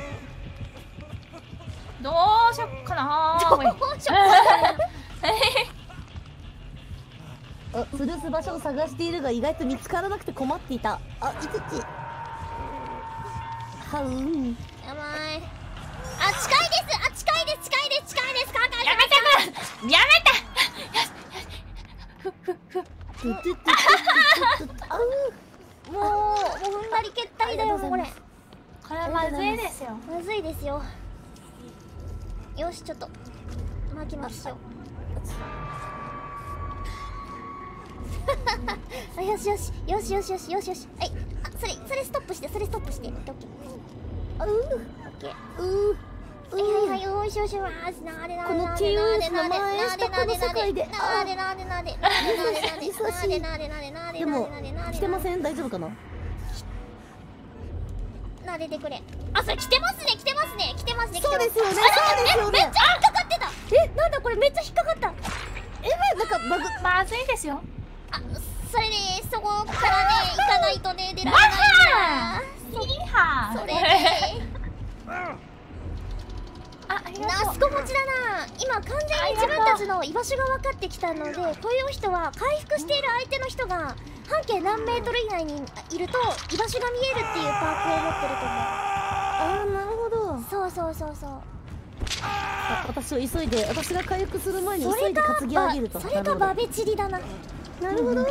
Speaker 2: どうしよっかなー。
Speaker 1: どうしようかな
Speaker 3: あ、吊るす場所を探しているが意外と見つからなくて困っていた。あ、いつち。はうん。
Speaker 1: やばいあ近いですあ近いです近いです近いですカーカー
Speaker 2: やめてくれ。やめて。ふふふ。
Speaker 3: トゥトゥトゥトゥトゥトゥあう。
Speaker 1: もうもう踏んだり蹴ったりだよもうこれ
Speaker 2: これはまずいですよ。
Speaker 1: まずいですよよしちょっと巻きましょうあよしよしよしよしよしよしよしはいあそれそれストップしてそれストップして。オッケー
Speaker 3: あう
Speaker 1: オッケー。
Speaker 3: うう
Speaker 1: はいはいはい、よいしょよしょ。なでなで
Speaker 3: この
Speaker 1: なで
Speaker 3: チーム
Speaker 1: なでなで
Speaker 3: の前
Speaker 1: なでなで
Speaker 3: 下この世界で
Speaker 1: なでなでなでなでなでなでなでなでなでなで
Speaker 3: でも
Speaker 1: なでなで
Speaker 3: 来てません大丈夫かな。
Speaker 1: なでてくれ。あ、それ来てますね来てますね来てますね。
Speaker 3: そうですよね、そうですよね。
Speaker 1: めっちゃ引っかかってた。え、なんだこれめっちゃ引っかかった。
Speaker 3: え、なんかバグ。
Speaker 2: まずいですよ。
Speaker 1: あ、それね、そこからね行かないとね出られないんだ。
Speaker 2: いいは
Speaker 1: それね。
Speaker 2: あ、ありが
Speaker 1: ナ
Speaker 2: とう。
Speaker 1: スコ持ちだな。今完全に自分たちの居場所が分かってきたので、こういう人は回復している相手の人が半径何メートル以内にいると居場所が見えるっていうパークを持ってると思う。
Speaker 3: あー、なるほど。
Speaker 1: そうそうそうそう。
Speaker 3: あ、私を急いで、私が回復する前に
Speaker 1: それ
Speaker 3: 急いで担ぎ上
Speaker 1: が
Speaker 3: げると。
Speaker 1: それがバベチリだな。
Speaker 3: なるほど。
Speaker 1: い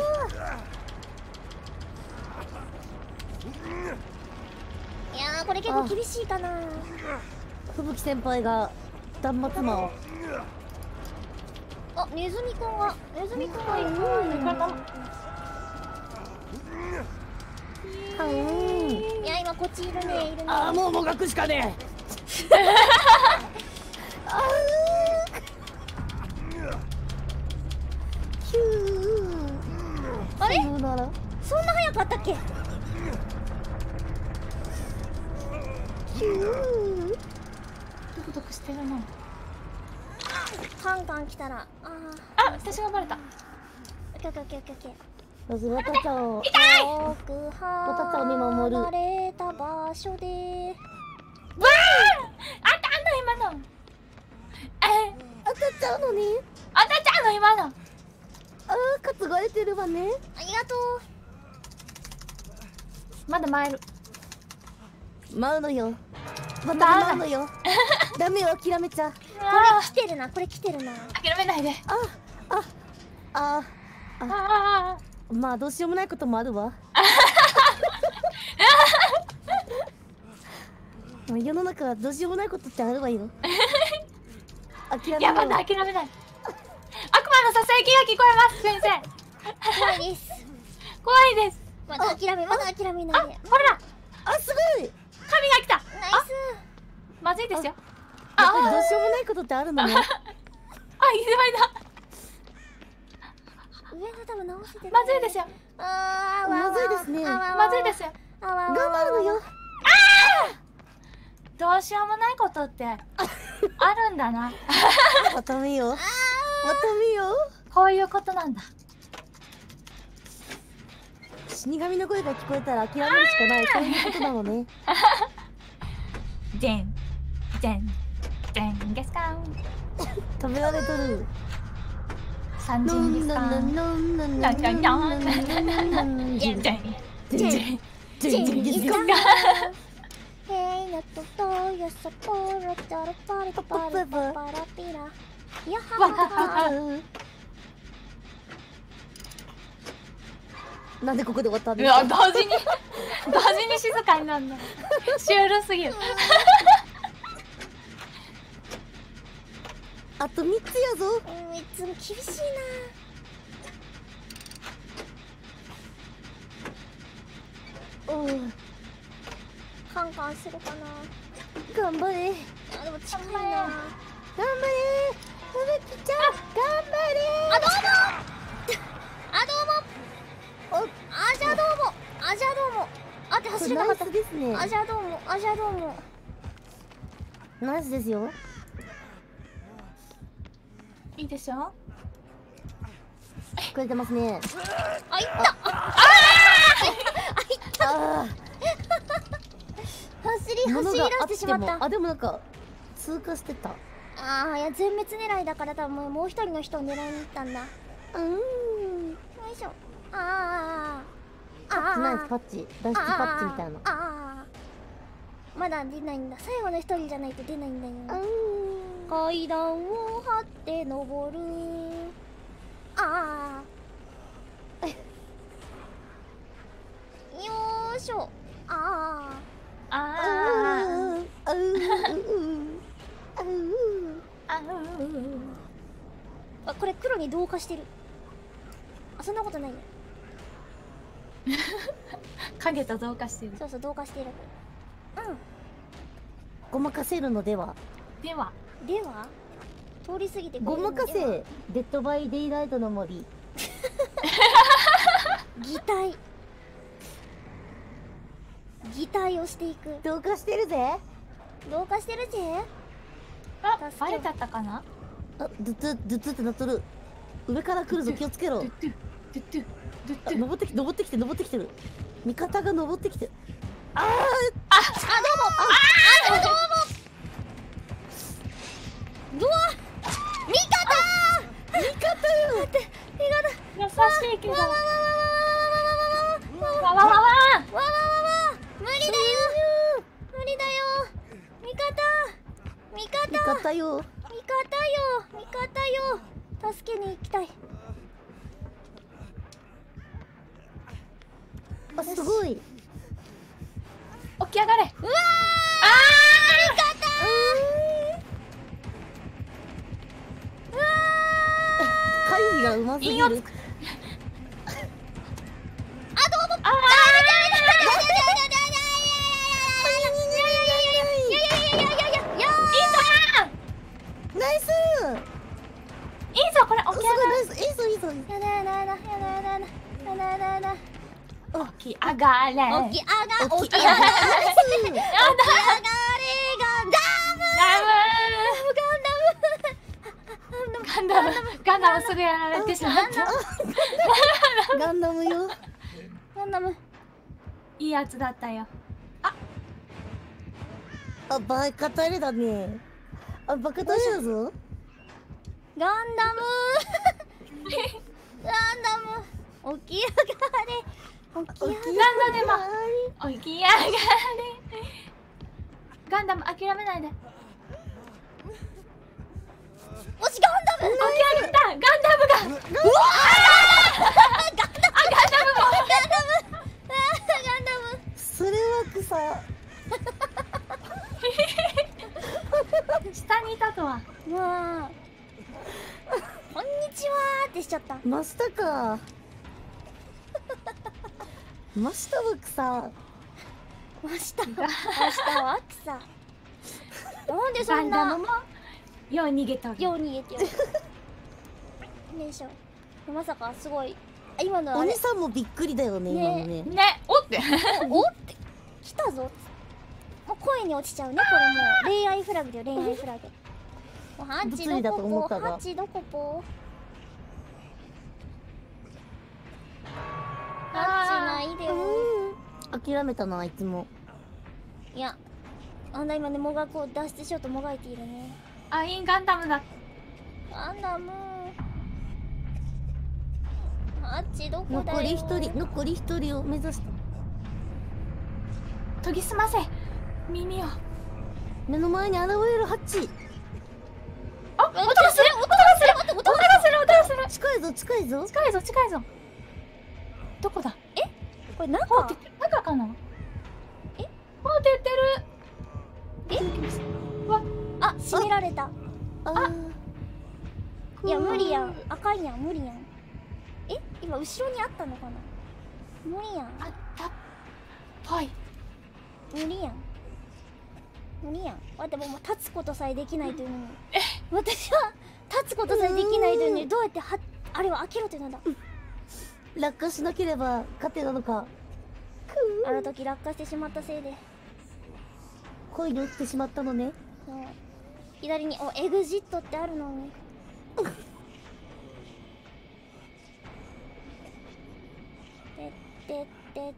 Speaker 1: やー、これ結構厳しいかな。
Speaker 3: 吹雪先輩が断末魔を。
Speaker 1: あ、ネズミくんがネズミくんがいる。
Speaker 3: うん。
Speaker 1: いや、今こっちいるねいるね。
Speaker 3: あー、もうもがくしかねえ。あー。ヒュー。
Speaker 1: あれ
Speaker 3: さようなら。
Speaker 1: そんな早かったっけ。
Speaker 3: ヒュー。
Speaker 2: ドクドクしてるな。
Speaker 1: カンカン来たら、あ
Speaker 2: あ、私がバレた。
Speaker 1: ー、オッケーオッケーオッケーオッケー。
Speaker 3: まずわたちゃんを。
Speaker 1: よく
Speaker 3: わたちゃんを見守る。
Speaker 1: 離れた場所で。
Speaker 2: わあ、あったあんの今の。え、
Speaker 3: 当たっちゃうのに。
Speaker 2: あったちゃんの今の。
Speaker 3: あー、担がれてるわね。
Speaker 1: ありがと
Speaker 2: まだ参る。
Speaker 3: 舞うのよ。また舞うのよ。ダメよ、諦めちゃう。
Speaker 1: う。これ来てるなこれ来てるな。
Speaker 2: 諦めないで。
Speaker 3: あ、あ、あ、
Speaker 2: ああ、
Speaker 3: まあどうしようもないこともあるわ。まあ世の中はどうしようもないことってあるわよ。諦め
Speaker 2: いや、まだ
Speaker 3: よう。
Speaker 2: 諦めない。悪魔のささやきが聞こえます、先生。
Speaker 1: 怖いです。
Speaker 2: 怖いです。
Speaker 1: まだ諦めまだ諦めない
Speaker 2: あ、
Speaker 1: で。
Speaker 2: ほら、
Speaker 3: あ、すごい。
Speaker 2: 神が来た。
Speaker 1: ナイ
Speaker 2: まずいですよ。
Speaker 3: やっぱりどうしようもないことってあるのね。
Speaker 2: あ、いずまいだ。
Speaker 1: ス。上が多分直せてない。
Speaker 2: まずいですよ。
Speaker 1: あー、
Speaker 3: まずいですね
Speaker 2: まずいですよ。
Speaker 1: あわわわ。
Speaker 3: 頑張るのよ。
Speaker 2: どうしようもないことってあるんだな。
Speaker 3: また見よう。また見よう。
Speaker 2: こういうことなんだ。
Speaker 3: 死神の声が聞こえたら諦めるしかない。そういうことなのね。
Speaker 2: ジェン、ジェン、ジェンゲスカン。
Speaker 3: 食べられとる。
Speaker 2: 三人ゲスカン。
Speaker 3: ノンノン
Speaker 2: なんかにゃん。ジェン、ジェン、ジェン、ジェン、ジェン、ジェンゲスカン。
Speaker 1: Hey, not to do your support, or party, party, party, pira. いやははは。
Speaker 3: なんでここで終わったん
Speaker 2: うわ、
Speaker 3: ですか。
Speaker 2: 同時に同時に静かになるのシュールすぎる。
Speaker 3: あとみっつやぞ。
Speaker 1: うん、いつも厳しいな。
Speaker 3: おう、
Speaker 1: カンカンするかな。
Speaker 3: 頑張れ。
Speaker 1: あ、でも近いな。
Speaker 3: 頑張れ。ふぶきちゃん、頑張れ。
Speaker 1: あ、どうも。あ、どうも。
Speaker 3: お、
Speaker 1: あ、じゃあどうも。あ、じゃあどうも。あって走れなかった。
Speaker 3: ナイスですね。
Speaker 1: あ、じゃあどうも。あ、じゃあどうも。
Speaker 3: ナイスですよ。
Speaker 2: いいでしょ。
Speaker 3: くれてますね。
Speaker 1: あ、いった。
Speaker 3: あ
Speaker 1: 走り
Speaker 3: あ、物が
Speaker 1: 走り出
Speaker 3: あってても、
Speaker 1: しまった。
Speaker 3: あ、でもなんか通過してた。
Speaker 1: ああ、いや全滅狙いだから多分もう一人の人を狙いに行ったんだ。
Speaker 3: うーん。
Speaker 1: よいしょ。ああ、ああ、
Speaker 3: ナイスパッチ、脱出パッチみたいな。
Speaker 1: ああ、まだ出ないんだ。最後の一人じゃないと出ないんだよ。
Speaker 3: う
Speaker 1: 階段を張って登る。ああ。よーしょ。ああ。
Speaker 2: あ
Speaker 3: あ
Speaker 2: あ
Speaker 3: あ、あう、あう、
Speaker 2: あ
Speaker 1: あ、これ黒に同化してる。あ、そんなことないよ。
Speaker 2: 影と同化してる。
Speaker 1: そうそう、同化してる。
Speaker 3: ごまかせるのでは。
Speaker 2: では
Speaker 1: うん。では通り過ぎてくれ
Speaker 3: ご
Speaker 1: るのでは
Speaker 3: まかせ、デッドバイデイライトの森。
Speaker 1: 擬態擬態をしていく。
Speaker 3: 同化してるぜ。
Speaker 1: 同化してるぜ。
Speaker 2: あ、
Speaker 1: 助け
Speaker 2: バレちゃったかな。
Speaker 3: あ、ドゥツドゥツってなっとる。上から来るぞ、気をつけろ。
Speaker 2: ドゥドゥドゥドゥドゥ
Speaker 3: あ、
Speaker 2: ドゥ。
Speaker 3: 登ってきて、登ってきて、登ってきてる。味方が登ってきて。あー、
Speaker 1: あ、どうもあ、どうもどうもうわ味方味方よ。待って、味方
Speaker 2: 優しいけど。わ
Speaker 1: わわわわわわわわわわわわ
Speaker 2: わわわ。
Speaker 1: わわわ無理だよ無理だよ味方味方
Speaker 3: 味方よ。
Speaker 1: 味方よ味方よ助けに行きたい。
Speaker 3: あ、すごい。
Speaker 2: 起き上がれ。
Speaker 1: うわー
Speaker 2: あ
Speaker 1: 味方うわ
Speaker 3: 会議がうますぎる。
Speaker 2: いいよ
Speaker 1: ーあ、どうも
Speaker 2: あ。あ
Speaker 3: ナイスー。
Speaker 2: いいぞこれ。起
Speaker 3: すごい
Speaker 2: き上がれ。
Speaker 3: ナイス。いいぞいいぞ。
Speaker 1: やだやだやだやだやだやだやだやだやだ
Speaker 2: 起き上がれ。
Speaker 1: 起き上が
Speaker 3: 起き
Speaker 1: 起き上がれ
Speaker 3: ナイス。
Speaker 1: 起き上がれガンダム
Speaker 2: ガンダムガンダムすぐやられてしまった。
Speaker 3: ガンダムよ。
Speaker 1: ガンダム
Speaker 2: いいやつだったよ。
Speaker 3: あ、バカタレだね。あ、バカタレだぞ。
Speaker 1: ガンダムガンダム起き上がれ起き上がれ
Speaker 2: ガンダム起き上がれ。ガンダム諦めないで。
Speaker 1: おしガンダム
Speaker 2: 起き上がった。ガンダムが。
Speaker 1: うわ
Speaker 2: あ、ガンダムも。
Speaker 1: ガンダムあーガンダム
Speaker 3: それは草。
Speaker 2: 下にいたとは。
Speaker 1: まあこんにちはーってしちゃった。
Speaker 3: 真下か。真下は草。
Speaker 1: 真下は真下は草なんでそんな
Speaker 2: ガンダムもよう逃げとる。
Speaker 1: よう逃げてるねえしょまさかすごい今のあれ
Speaker 3: お兄さんもびっくりだよね、
Speaker 1: ね
Speaker 3: 今のね。
Speaker 2: ね、おって。
Speaker 1: おって来たぞもう声に落ちちゃうねこれもう恋愛フラグだよ恋愛フラグもうハッチ
Speaker 3: 物理だと
Speaker 1: どこ
Speaker 3: 思ったが
Speaker 1: ぽハッチどこぽハッチないでよ
Speaker 3: 諦めたな、あいつも。
Speaker 1: いやあんな今ねもがこう脱出しようともがいているね
Speaker 2: あ、インガンダムだ。
Speaker 1: ガンダムハッチどこだよ
Speaker 3: 残り一人、残り一人を目指して。
Speaker 2: 研ぎ澄ませ。耳を。
Speaker 3: 目の前に現れるハッチ。
Speaker 2: あ、音がする。音がする。音がする。音がする。
Speaker 3: 近いぞ、近いぞ。
Speaker 2: 近いぞ、近いぞ。どこだ。
Speaker 1: これ中
Speaker 2: ほうって言ってる。中かな。
Speaker 1: え
Speaker 2: ほうって言ってる。
Speaker 1: え
Speaker 2: うわ、
Speaker 1: あ閉められた
Speaker 3: あー
Speaker 1: いや無理やんあかんやん無理やんえ今後ろにあったのかな無理やん
Speaker 2: あったっぽい。
Speaker 1: 無理やん無理やん待ってもう立つことさえできないというのに私は立つことさえできないというのにどうやってはあれは開けろってなんだ
Speaker 3: 落下しなければ勝てなのか。
Speaker 1: あの時落下してしまったせいで
Speaker 3: 恋に落ちてしまったのね。
Speaker 1: そう左におエグジットってあるのにてってって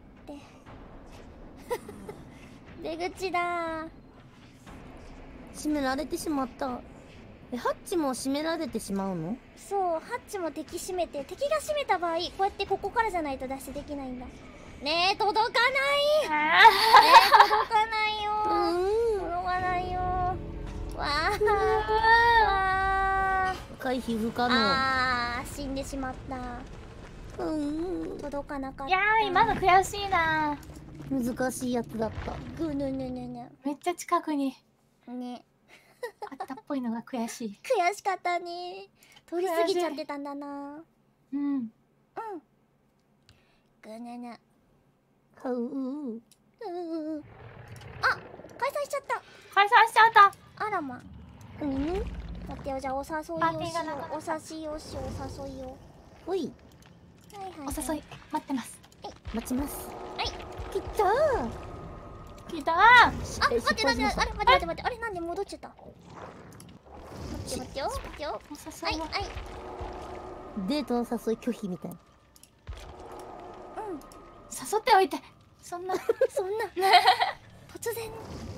Speaker 1: って出口だ
Speaker 3: 閉められてしまった。え、ハッチも閉められてしまうの？
Speaker 1: そうハッチも敵閉めて敵が閉めた場合こうやってここからじゃないと脱出できないんだねえ届かないね
Speaker 2: あ
Speaker 1: え届かないよ
Speaker 3: う
Speaker 1: 届かないよわあ
Speaker 2: ー
Speaker 1: わあ
Speaker 3: 回避不可能。
Speaker 1: あー死んでしまった
Speaker 3: うん、
Speaker 1: 届かなかった
Speaker 2: いやー、今の悔しいな。
Speaker 3: 難しいやつだった。
Speaker 1: ぐぬぬぬぬ
Speaker 2: めっちゃ近くに
Speaker 1: ね
Speaker 2: あったっぽいのが悔しい。
Speaker 1: 悔しかったね通り過ぎちゃってたんだな
Speaker 2: うん。
Speaker 1: ぐぬぬ
Speaker 3: 買う。
Speaker 1: うんうんうん。あ、開催しちゃった。
Speaker 2: 解散しちゃった。
Speaker 1: あらま。
Speaker 3: うん。
Speaker 1: 待ってよ、じゃあお誘いをしよ
Speaker 2: パーティーがなか
Speaker 1: う。お誘いをしよう、お誘いを。
Speaker 3: ほい。
Speaker 1: はいはい、はい。
Speaker 2: お誘い待ってます。
Speaker 3: 待ちます。
Speaker 1: はい。
Speaker 3: 来たー。
Speaker 2: 来たー。
Speaker 1: あ、待って待って、あれ待って待って待って、あれなんで戻っちゃった。待って待ってよ、待ってよ。はいは。
Speaker 2: お誘いはい
Speaker 3: デートの誘い拒否みたいな。
Speaker 1: うん。
Speaker 2: 誘っておいて。そんな。
Speaker 1: そんな。突然。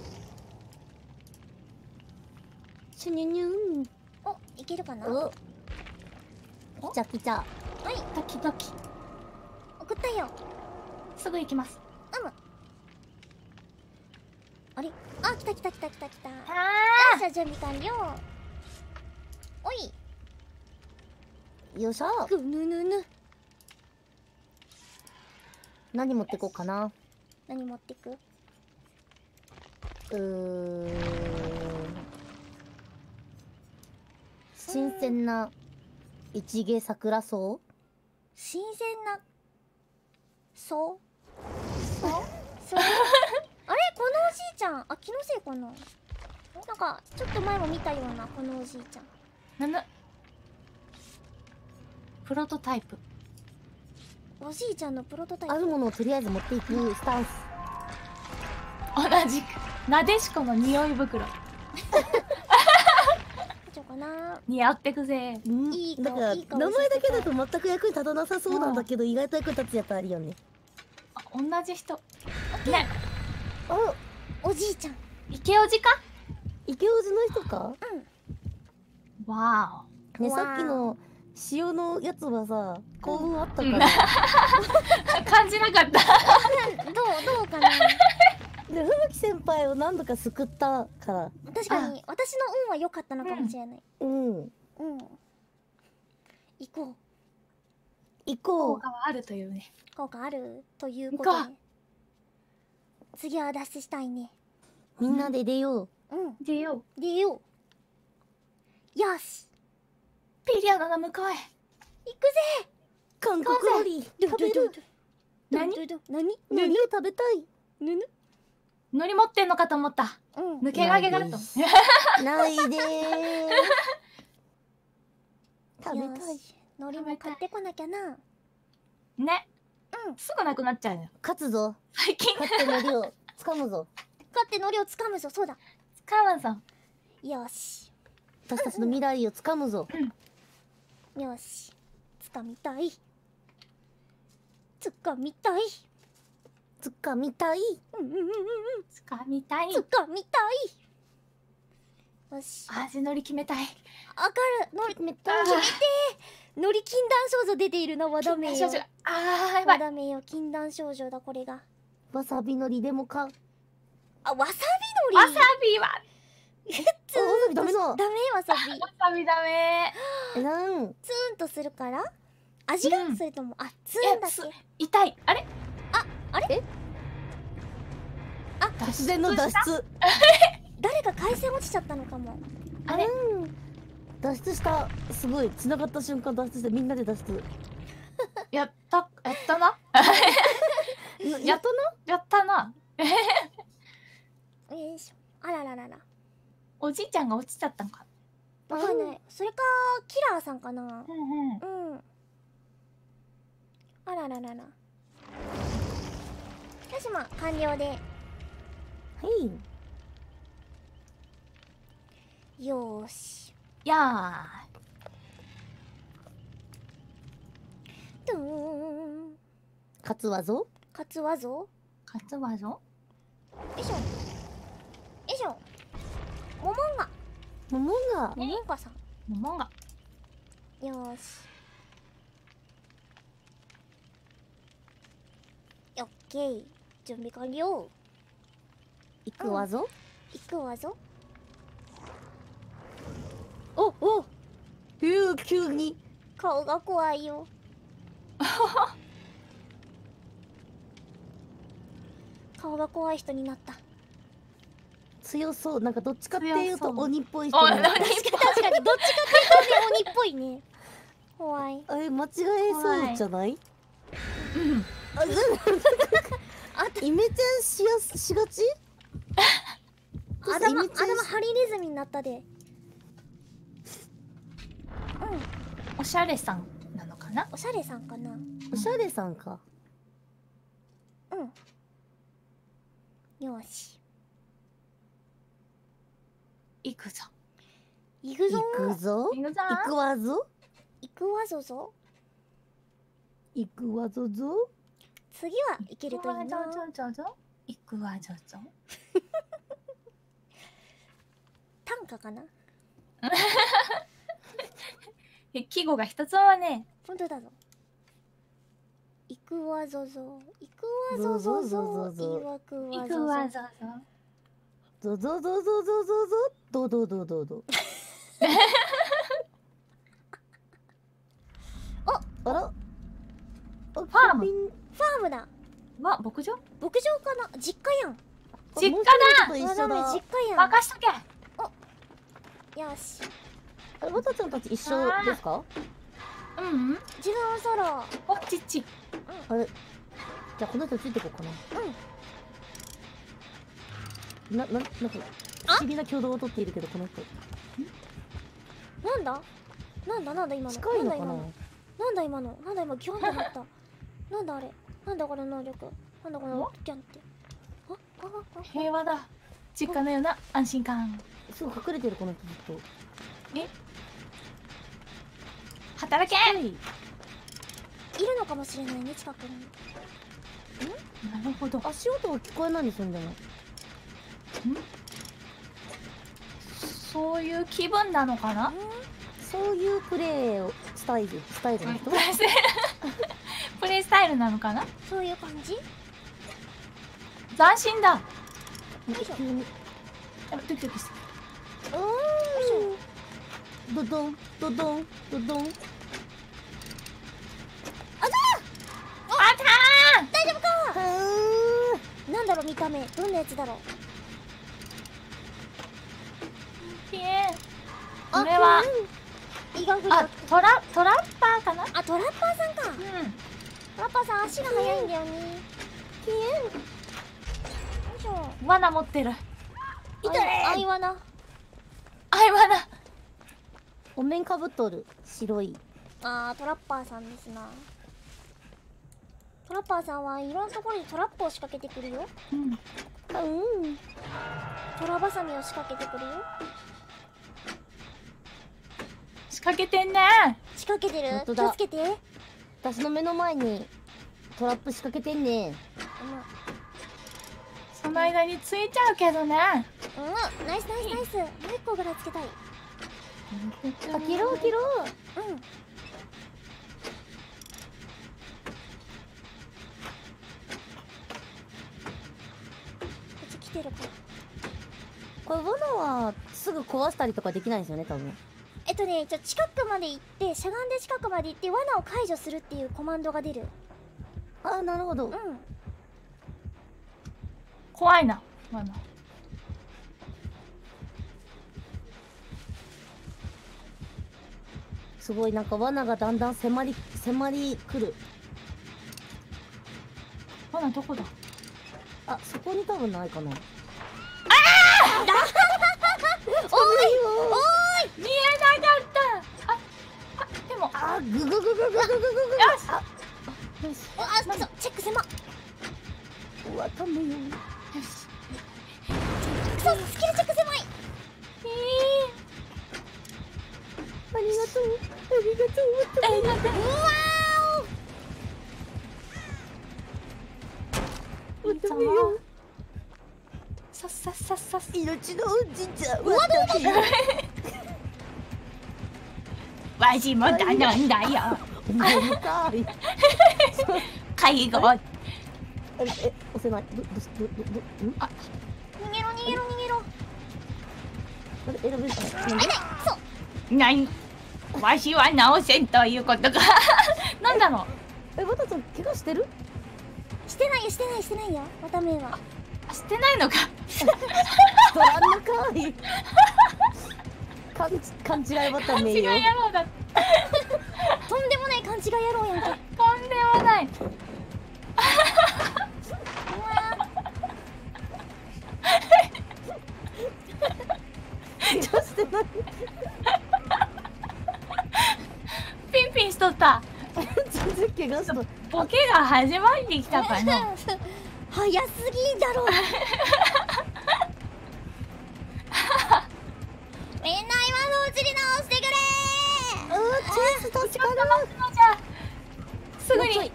Speaker 3: シュニュニュン。
Speaker 1: お、いけるかな。
Speaker 3: お。来ちゃ来ちゃ。
Speaker 1: はい、
Speaker 2: ドキドキ。
Speaker 1: 送ったよ。
Speaker 2: すぐ行きます。
Speaker 1: うむ。あれ、あ、来た来た来た来た来た。よ
Speaker 2: あ
Speaker 1: っしゃ、準備完了。おい。
Speaker 3: よっしゃ。
Speaker 1: ぐぬぬぬ。
Speaker 3: 何持ってこうかな。
Speaker 1: 何持ってく。
Speaker 3: うーん。新鮮な一芸桜草。
Speaker 1: 新鮮な。そう。そう。そう。あれ、このおじいちゃん、あ、気のせいかな。なんか、ちょっと前も見たような、このおじいちゃん。
Speaker 2: むむ。プロトタイプ。
Speaker 1: おじいちゃんのプロトタイプ。
Speaker 3: あるものをとりあえず持っていくスタンス。
Speaker 2: 同じく。なでしこの匂い袋。
Speaker 1: ちょうかな。
Speaker 2: 似合ってくぜ。
Speaker 3: うん
Speaker 1: いい顔
Speaker 3: だから
Speaker 1: いい顔
Speaker 3: 名前だけだと全く役に立たなさそうなんだけど、意外と役に立つやつあるよね。
Speaker 2: あ、同じ人。ね。
Speaker 3: あ、
Speaker 1: おじいちゃん。
Speaker 2: 池おじか。
Speaker 3: 池王子の人か。
Speaker 2: わ
Speaker 3: ね、
Speaker 1: わー
Speaker 3: さっきの塩のやつはさ、幸運あったか
Speaker 2: うん
Speaker 3: ら。
Speaker 2: ー。感じなかった。
Speaker 1: どう、どうかな。
Speaker 3: で、ふぶき先輩を何度か救ったから。
Speaker 1: 確かに、私の運は良かったのかもしれない。
Speaker 3: うん。
Speaker 1: うん。行こう。
Speaker 3: 行こう。
Speaker 2: 効果はあるというね。
Speaker 1: 効果あるということ
Speaker 2: 行こ
Speaker 1: で。次は脱出したいね。
Speaker 3: みんなで出よう。
Speaker 1: うん。
Speaker 2: 出よう。
Speaker 1: 出よう。よし。
Speaker 2: ピリアナの向こうへ。
Speaker 1: 行くぜ。
Speaker 3: 韓国料理食べる。
Speaker 2: 何
Speaker 1: どどど何
Speaker 3: 海苔を食べたい。
Speaker 1: ぬぬ
Speaker 2: のり持ってんのかと思った。
Speaker 1: うん。
Speaker 2: 抜け駆けがあると。
Speaker 3: ないでー。食べたい。
Speaker 1: よし。海苔も買ってこなきゃな。
Speaker 2: ね。
Speaker 1: うん。
Speaker 2: すぐなくなっちゃうよ。
Speaker 3: 勝つぞ。
Speaker 2: 最近。
Speaker 3: 勝って海苔を掴むぞ。
Speaker 1: 買って海苔を掴むぞ。そうだ。
Speaker 2: 使うぞ。
Speaker 1: よし。
Speaker 3: 私たちの未来を掴むぞ。
Speaker 1: よし。掴みたい。掴みたい。
Speaker 3: 掴みたい。
Speaker 1: うんうんうんうん。
Speaker 2: 使みたい。
Speaker 1: 掴みたい。よし。
Speaker 2: 味のり決めたい。
Speaker 1: わかる。のり、
Speaker 3: めたい。
Speaker 1: のり禁断少女出ているな、和田名よ。
Speaker 2: 少女。あー、やばい。
Speaker 1: 和田名よ、禁断少女だ、これが。
Speaker 3: わさびのりでもか。
Speaker 1: あ、わさび
Speaker 2: わ
Speaker 1: のり。
Speaker 2: さびは。
Speaker 1: び。
Speaker 3: あわさびダメだ。
Speaker 1: ダメ、わさび。
Speaker 2: わさびダメ。
Speaker 3: えなん。
Speaker 1: ツーンとするから味が、
Speaker 2: うん
Speaker 1: それとも、あ、ツーンだっ
Speaker 2: えつ
Speaker 1: け。
Speaker 2: 痛い。あれ。
Speaker 1: あれ
Speaker 3: 突然の脱出。
Speaker 1: 誰か回線落ちちゃったのかも。
Speaker 2: あれ。
Speaker 3: うん。脱出した。すごい。繋がった瞬間脱出してみんなで脱出。
Speaker 2: やった、やったな。
Speaker 3: や
Speaker 2: やったな。やったな。
Speaker 1: よいしょ。あらららら。
Speaker 2: おじいちゃんが落ちちゃったんか。
Speaker 1: わかんない。それか、キラーさんかな。
Speaker 2: うんうん。
Speaker 1: うん。あらららら。よし、まあ、完了で。
Speaker 3: はい。
Speaker 1: よーし。
Speaker 2: や
Speaker 1: ドゥーン。
Speaker 3: 勝つわぞ。
Speaker 1: カツワゾ。
Speaker 2: ー。勝つわぞ。
Speaker 1: よいしょ。よいしょ。モモンガ。
Speaker 3: ももが。
Speaker 1: モモンガさん。
Speaker 2: ももが。
Speaker 1: よーし。オッケー。準備完了。
Speaker 3: 行くわぞ。
Speaker 1: 行くわぞ。
Speaker 3: おお。ふう急に。
Speaker 1: 顔が怖いよ。顔が怖い人になった。
Speaker 3: 強そう。なんかどっちかっていうと
Speaker 2: 強そう
Speaker 3: 鬼っぽい人
Speaker 2: お、
Speaker 3: になった。
Speaker 2: なに。
Speaker 1: 確かにどっちかっていうとね、鬼っぽいね。怖い。
Speaker 3: あれ間違えそうじゃない？
Speaker 2: うん。
Speaker 3: あ、
Speaker 1: あた
Speaker 3: イメチェンしやすしがち？
Speaker 1: 頭
Speaker 3: イメチェン
Speaker 1: 頭ハリネズミになったで。うん、
Speaker 2: おしゃれさんなのかな。
Speaker 1: おしゃれさんかな。
Speaker 3: おしゃれさんか。
Speaker 1: うん。よし。
Speaker 2: 行くぞ
Speaker 1: 行くぞ
Speaker 3: 行くぞ。
Speaker 2: 行くぞ
Speaker 3: 行くわぞ。
Speaker 1: 行くわぞぞ。
Speaker 3: 行くわぞぞ。
Speaker 1: 次は行けるといいな。
Speaker 2: 行くわぞぞぞ行くわぞぞ。
Speaker 1: 短歌かな。
Speaker 2: え季語が一つもね。
Speaker 1: 本当だぞ。行くわぞぞ。行くわぞぞぞ。行くわ
Speaker 2: 行くわぞぞ。
Speaker 3: ぞぞぞぞぞぞぞ。どどどどど。
Speaker 1: お、
Speaker 3: あら。フ
Speaker 2: ァーム
Speaker 1: ファームだ。
Speaker 2: わ牧場？
Speaker 1: 牧場かな。実家やん。
Speaker 2: 実家だ。
Speaker 3: と一緒
Speaker 1: わだめ
Speaker 3: だ。
Speaker 1: 実家やん。
Speaker 2: 任しとけ。
Speaker 1: よし。
Speaker 3: あれ、わたちゃんたち一緒ですか？
Speaker 2: うんうん。
Speaker 1: 自分ソロ。
Speaker 2: おちっち。
Speaker 3: あれ。じゃあこの人ついてこうか
Speaker 1: うん。
Speaker 3: な。な、な、なんか不思議な挙動をとっているけどこの人。
Speaker 1: なんだ。なんだなんだ今の。
Speaker 3: 近いのかな。
Speaker 1: なんだ今の。なんだ今ギョンってなった。なんだあれ。なんだこの能力。なんだこのギャンって。あ、あ、あ、
Speaker 2: 平和だ。実家のような安心感。
Speaker 3: すぐ隠れてるこの人ずっと。
Speaker 2: え？働け。
Speaker 3: はい。
Speaker 1: いるのかもしれないね近くに。
Speaker 2: なるほど。
Speaker 3: 足音が聞こえないんですよね。
Speaker 2: そういう気分なのかな？
Speaker 3: そういうプレーをスタイルスタイルの人。
Speaker 2: プレイスプレイスタイルなのかな？
Speaker 1: そういう感じ。
Speaker 2: 斬新だ。
Speaker 1: よいしょ。
Speaker 3: 急に。
Speaker 2: やばドキドキする。
Speaker 3: うーん。ドドンドドンドドン。
Speaker 2: あった
Speaker 1: 大丈夫か。
Speaker 3: は
Speaker 1: なんだろう見た目。どんなやつだろう。
Speaker 2: ー。ピエン。これは
Speaker 1: 胃がふ
Speaker 2: あトラトラッパーかな？
Speaker 1: あ、トラッパーさんか。
Speaker 2: うん。
Speaker 1: トラッパーさん足が速いんだよね。ピエン。よいしょ。
Speaker 2: 罠持ってる。
Speaker 1: 痛い。あいわな。
Speaker 2: あい罠。
Speaker 3: お面かぶっとる白い。
Speaker 1: あー、トラッパーさんですな。トラッパーさんはいろんなところにトラップを仕掛けてくるよ。
Speaker 2: うん。
Speaker 3: うん。
Speaker 1: トラバサミを仕掛けてくるよ。
Speaker 2: 仕掛けてんね。
Speaker 1: 仕掛けてる。気
Speaker 3: 本当だ
Speaker 1: をつけて。うん。
Speaker 3: 私の目の前にトラップ仕掛けてんね。
Speaker 2: その間についちゃうけどね。
Speaker 1: うん、ナイスナイスナイス。もう一個ぐらいつけたい。
Speaker 3: あ、切ろう切ろう。
Speaker 1: うん。こっち来てるか。
Speaker 3: これ罠はすぐ壊したりとかできないんですよね多分。
Speaker 1: えっとね、ちょ近くまで行ってしゃがんで近くまで行って罠を解除するっていうコマンドが出る。
Speaker 3: あー、なるほど。
Speaker 1: うん。
Speaker 2: 怖いな。罠。
Speaker 3: すごいなんか罠がだんだん迫り迫り来る。
Speaker 2: 罠どこだ？
Speaker 3: あ、そこに多分ないかな。
Speaker 1: おい
Speaker 2: 見えなかった。あ、あ、でも。
Speaker 3: あ、グググググググググ。
Speaker 2: よし。
Speaker 3: あ、よし。
Speaker 1: おい。あ、そう、チェック狭っ。
Speaker 3: うわ、ためよ。
Speaker 2: よし。
Speaker 1: くそ、スキルチェック狭い。
Speaker 3: ありがとう。ありがとう。
Speaker 2: ありがとう。
Speaker 1: うわ
Speaker 3: わためよ。
Speaker 2: さっさっさっさっさ。
Speaker 3: 命の恩人じゃ。
Speaker 1: うわどうだ。
Speaker 2: わしも頼んだよ。
Speaker 3: お前みたい。
Speaker 2: 介護。
Speaker 3: え、え、押せない。ど、ど、ど、ど、ど、ん？
Speaker 1: ー、逃げろ逃げろ逃げろ。
Speaker 3: あれ、選べるかな。
Speaker 1: あれ、そう。
Speaker 2: 何？わしは直せんということか。なんだろう。
Speaker 3: え、わたちゃん怪我してる？
Speaker 1: してないよしてないしてないよ。また目は。
Speaker 2: あ、してないのか。
Speaker 3: 取らんのかい。勘勘違いわため
Speaker 2: 違い
Speaker 3: よ。
Speaker 2: 野郎だ。
Speaker 1: とんでもない勘違い野郎やんけ。
Speaker 2: とんでもない。
Speaker 1: うわ
Speaker 3: ない。
Speaker 2: ピンピンしとった。
Speaker 3: 全然怪我した。
Speaker 2: ボケが始まってきたかな。
Speaker 1: 早すぎんだろ。みんな今のうちに直してくれ
Speaker 3: ー。うー、チェイス助かる。
Speaker 2: ちょっと待ってのじゃ。すぐに。
Speaker 1: あ、ごめん。いいや。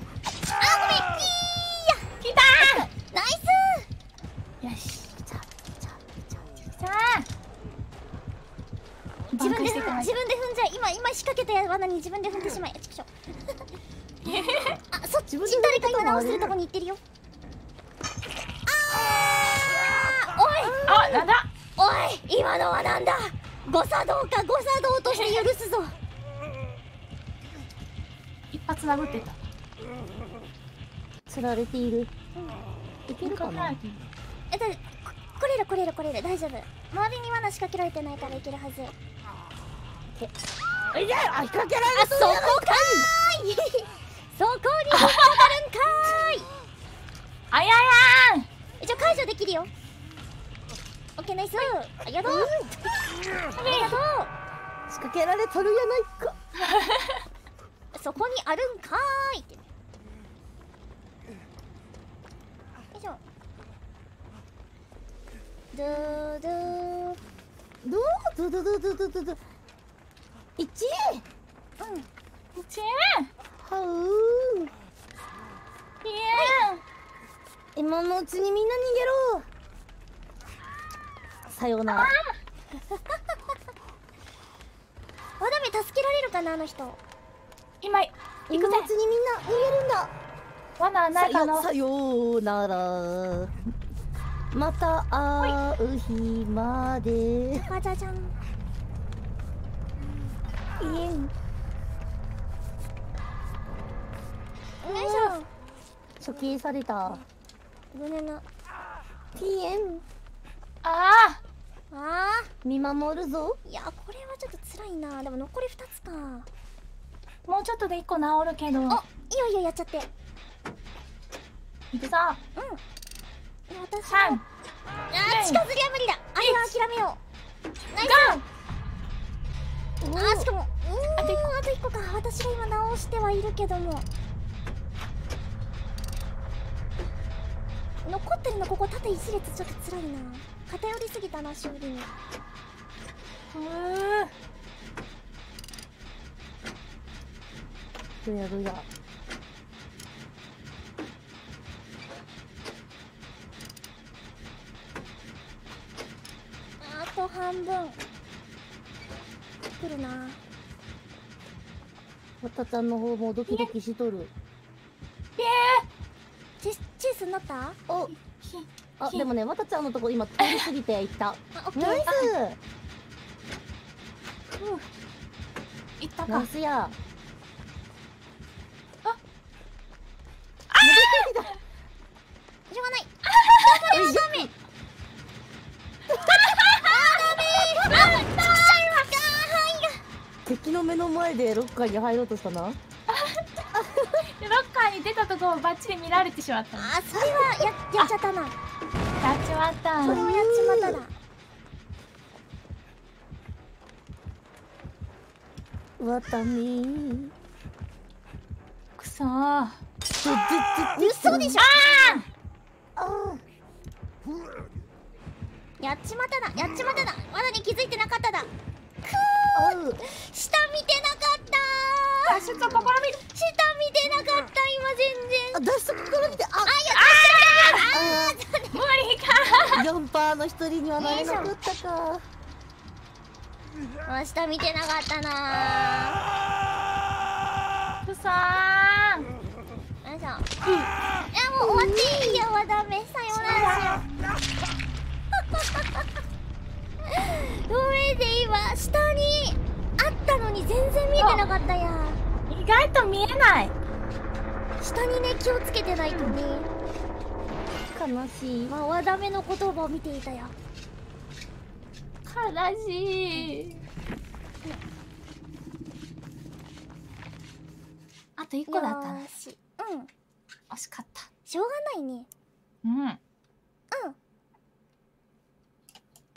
Speaker 2: 来た
Speaker 1: ナイ
Speaker 2: ー。よし。
Speaker 3: 来た来た来た。
Speaker 2: さあ。
Speaker 1: ス。自分で自分で踏んじゃい。今今仕掛けた罠に自分で踏んでしまい。ちょっと。あ、そっち誰か今直してるとこに行ってるよ。あー、おい。
Speaker 2: あ、なんだ。
Speaker 1: おい、今のはなんだ。誤作動か誤作動として許すぞ。
Speaker 2: 一発殴ってた。
Speaker 3: 釣られている。いけるかな。
Speaker 1: え、だこ来れる来れる来れる、大丈夫。周りに罠仕掛けられてないからいけるはず。
Speaker 3: いや、あ、引っ掛けられ
Speaker 1: あ、そこかーい。そこに引っかかるんかーい。
Speaker 2: あややーん。
Speaker 1: 一応解除できるよ。オッケー、ナイス。ありがとう。ありがと
Speaker 3: 仕掛けられとるやないか。
Speaker 1: う。そこにあるんかーいって。よいしょ。ドゥドゥ
Speaker 3: どうどどどどどどど。一。
Speaker 1: うん。
Speaker 2: ち
Speaker 3: はう。
Speaker 2: ーん。いやーん。
Speaker 3: 今のうちにみんな逃げろ。さようなら。
Speaker 1: わだめ助けられるかな、あの人。
Speaker 2: 今行くぜ
Speaker 3: 今のうち。にみんな逃げるんだ。
Speaker 2: 罠ないかな。
Speaker 3: さようなら。また会う日まで。
Speaker 1: あじゃじゃん。
Speaker 3: いえん。
Speaker 1: よいしょ。
Speaker 3: 処刑された。
Speaker 1: ごめんな。
Speaker 3: ピエン。
Speaker 2: あ
Speaker 1: あ
Speaker 3: 見守るぞ。
Speaker 1: ー、いやこれはちょっと辛いな。でも残りふたつか。
Speaker 2: あ、もうちょっとで一個治るけど。
Speaker 1: あ、いいよいいよ、やっちゃって。
Speaker 2: 行くぞ。
Speaker 1: うん。いや私
Speaker 2: 三。
Speaker 1: もあー、近づりは無理だ。あれは諦めよう。ナイス。
Speaker 2: ゴー。
Speaker 1: あー、しかもうーん、
Speaker 2: あと一個
Speaker 1: あといっこか。私が今直してはいるけども、残ってるのここ縦一列ちょっと辛いな。偏りすぎたな、修理に。
Speaker 2: うー。
Speaker 3: どやどや。
Speaker 1: あと半分来るな。
Speaker 3: わたちゃんの方もドキドキしとる。
Speaker 2: ピエ
Speaker 1: チェチェイスになった？
Speaker 3: お、
Speaker 2: ー。ひ
Speaker 3: あ、
Speaker 2: ひ
Speaker 3: でもね、わたちゃんのとこ今通り過ぎていった。
Speaker 1: あ、オッケー。
Speaker 3: ナイス。
Speaker 2: 行ったか。
Speaker 3: ナイスや。
Speaker 1: しょうがない。
Speaker 3: えいや敵の目の前でロッカーに入ろうとしたな。
Speaker 2: でロッカーに出たところをバッチリ見られてしまったの。
Speaker 1: あ、それはややっちゃったな。
Speaker 2: やっちまった。
Speaker 1: それはやっちまったな。
Speaker 3: わたみ。
Speaker 2: くそー。
Speaker 1: 嘘でしょ。
Speaker 3: あ
Speaker 1: やっちまったな、やっちまったな。まだに気づいてなかっただ。く
Speaker 3: あ。
Speaker 1: ー、下見てなかったー。
Speaker 2: 脱出を試みる。
Speaker 1: 下見てなかった今全
Speaker 3: あ、
Speaker 1: 然。
Speaker 3: 脱出から見て、あ、
Speaker 1: あ、やっ
Speaker 2: 無理か。
Speaker 3: 四パーの一人にはなれなかったか。
Speaker 1: た。下見てなかったな
Speaker 2: くそー。
Speaker 1: ー。よいしょ。いやもう終わっていいよ、はダメ。さようならしよう。ごめんね、今下にあったのに全然見えてなかったや。
Speaker 2: 意外と見えない。
Speaker 1: 下にね、気をつけてないとね。
Speaker 3: 悲しい。
Speaker 1: まあ、はダメの言葉を見ていたよ。
Speaker 2: 悲しい。あと一個だったな。
Speaker 1: よーし。うん。
Speaker 2: 惜しかった。
Speaker 1: しょうがないね。
Speaker 2: うん。
Speaker 1: うん。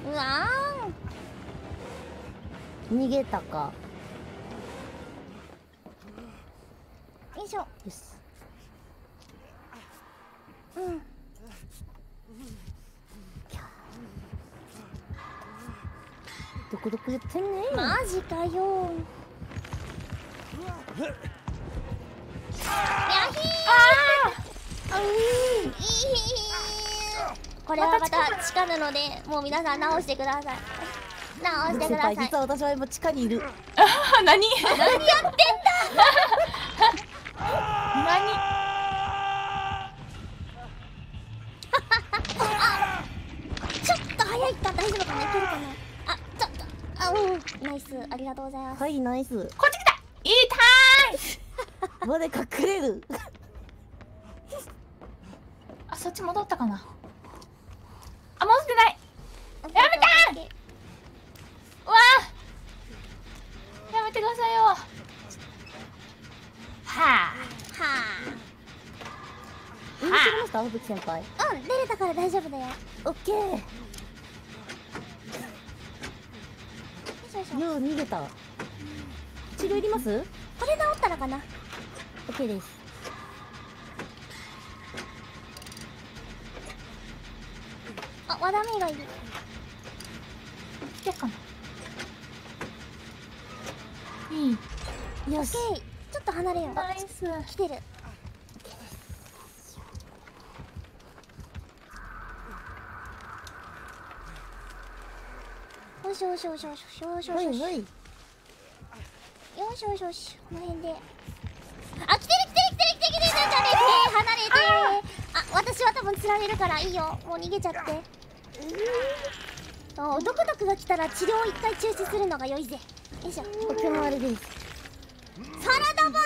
Speaker 1: うわ
Speaker 3: 逃げたか。
Speaker 1: ーよいしょ。
Speaker 3: よし。
Speaker 1: うん
Speaker 3: どこどこ言ってんねん。
Speaker 1: マジかよ。やひー。いい。これはまた地下なので、もう皆さん直してください。直してください。
Speaker 3: 実は私は今地下にいる。
Speaker 2: あ、何？
Speaker 1: 何やってんだ。
Speaker 2: 何？
Speaker 1: ちょっと早いか。大丈夫かな。いけるかな。あ、ちょっと。あ、うん。ナイス。ありがとうございます。
Speaker 3: はい、ナイス。
Speaker 2: こっち来た。痛い。
Speaker 3: まで隠れる。
Speaker 2: あ、そっち戻ったかな。あ、戻ってない。やめて。うわあ。やめてくださいよ。はあ。
Speaker 1: は
Speaker 3: 許してくれました、吹雪先輩。
Speaker 1: あ。うん、出れたから大丈夫だよ。よ
Speaker 3: オッケー。
Speaker 1: いしょよいしょ。
Speaker 3: よう逃げた。治療いります？
Speaker 1: これ治ったらかな。
Speaker 3: オッケーです。
Speaker 1: あ、和田芽がいる。
Speaker 2: 来てかな。いい。
Speaker 3: よし。
Speaker 1: オッケー。ちょっと離れよう。
Speaker 2: ナイス。
Speaker 1: 来てる。よしよしよしよしよしよしよし。
Speaker 3: はいはい。
Speaker 1: よしよしよし。この辺で。あ、来てる来てる来てる来てる来てる来てる。離れて離れて。あ、私は多分釣られるからいいよ。もう逃げちゃって。おドクドクが来たら治療を一回中止するのが良いぜ。よいしょ。
Speaker 3: お手回りです。
Speaker 1: サラダバ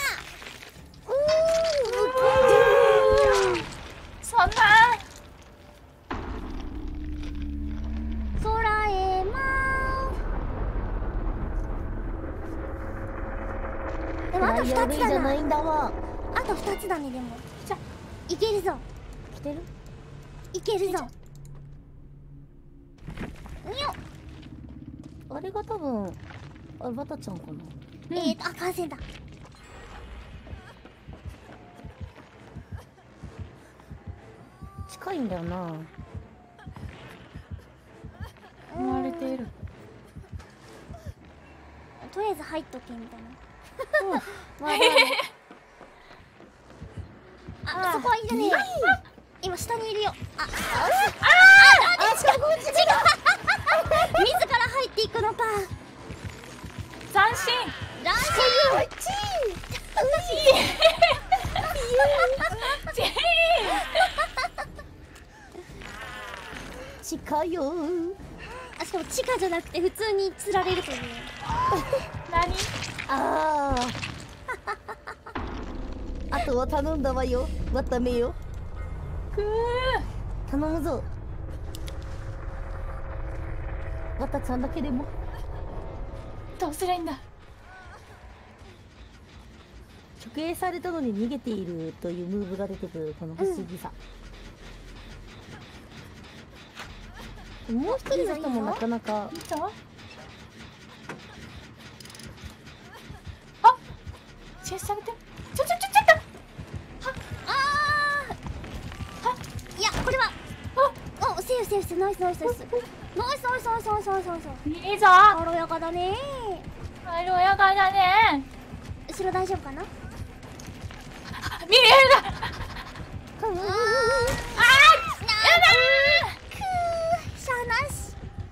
Speaker 1: ー。
Speaker 2: そんな。
Speaker 1: 空へ舞う。でもあとふたつ
Speaker 3: じゃ
Speaker 1: だな。
Speaker 3: ないんだわ。
Speaker 1: あとふたつだね。でも
Speaker 2: じゃ
Speaker 1: いけるぞ。
Speaker 3: 来てる？
Speaker 1: いけるぞ。にょ。
Speaker 3: あれが多分あれバタちゃんかな。
Speaker 1: えーと、あ、感染だ。
Speaker 3: 近いんだよな。
Speaker 2: 追われている。
Speaker 1: とりあえず入っとけみたいな。
Speaker 3: うん。
Speaker 1: まあ、あ、そこはいいじゃねえよ。今下にいるよ。あ、あ、あ、あ、違う、違う。自ら入っていくのか。
Speaker 2: 斬新。
Speaker 1: ランシ
Speaker 3: 近いよー。
Speaker 1: あ、しかも地下じゃなくて普通に釣られるという。
Speaker 2: 何？
Speaker 3: ああ。あとは頼んだわよ。わためよ。
Speaker 2: くー。
Speaker 3: 頼むぞ。わたちゃんだけでも。
Speaker 2: どうすりゃいいんだ。
Speaker 3: 直営されたのに逃げているというムーブが出てくるこの不思議さ。うん、もう一人の人もなかなか。
Speaker 2: 見た？あ、チェスされてる。ちょちょちょちょっと。
Speaker 1: ああ。いや、これは。お、セーフセーフセーフ。ナイスナイスナイス。ナイスナイスナイスナイスナイスナイスナイス。
Speaker 2: いいぞ。
Speaker 1: 軽やかだね。
Speaker 2: 軽やかだね。
Speaker 1: 後ろ大丈夫かな。
Speaker 2: 見れるな。
Speaker 1: あー、やだー。くー、しゃあなし。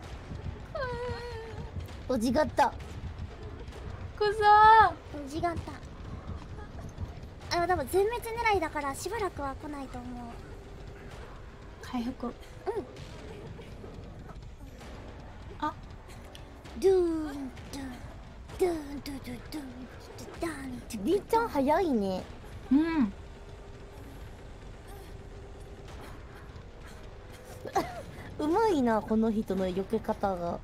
Speaker 3: おじがった。
Speaker 2: くそ
Speaker 1: うん、違った。あ、多分全滅狙いだからしばらくは来ないと思う。
Speaker 2: 回復。
Speaker 1: うん。
Speaker 2: あ、
Speaker 1: ドゥーンドゥンドゥンドゥンドゥンドゥンドゥンドゥン。
Speaker 3: りっちゃん早いね。
Speaker 2: うん。
Speaker 3: うまいな、この人の避け方が。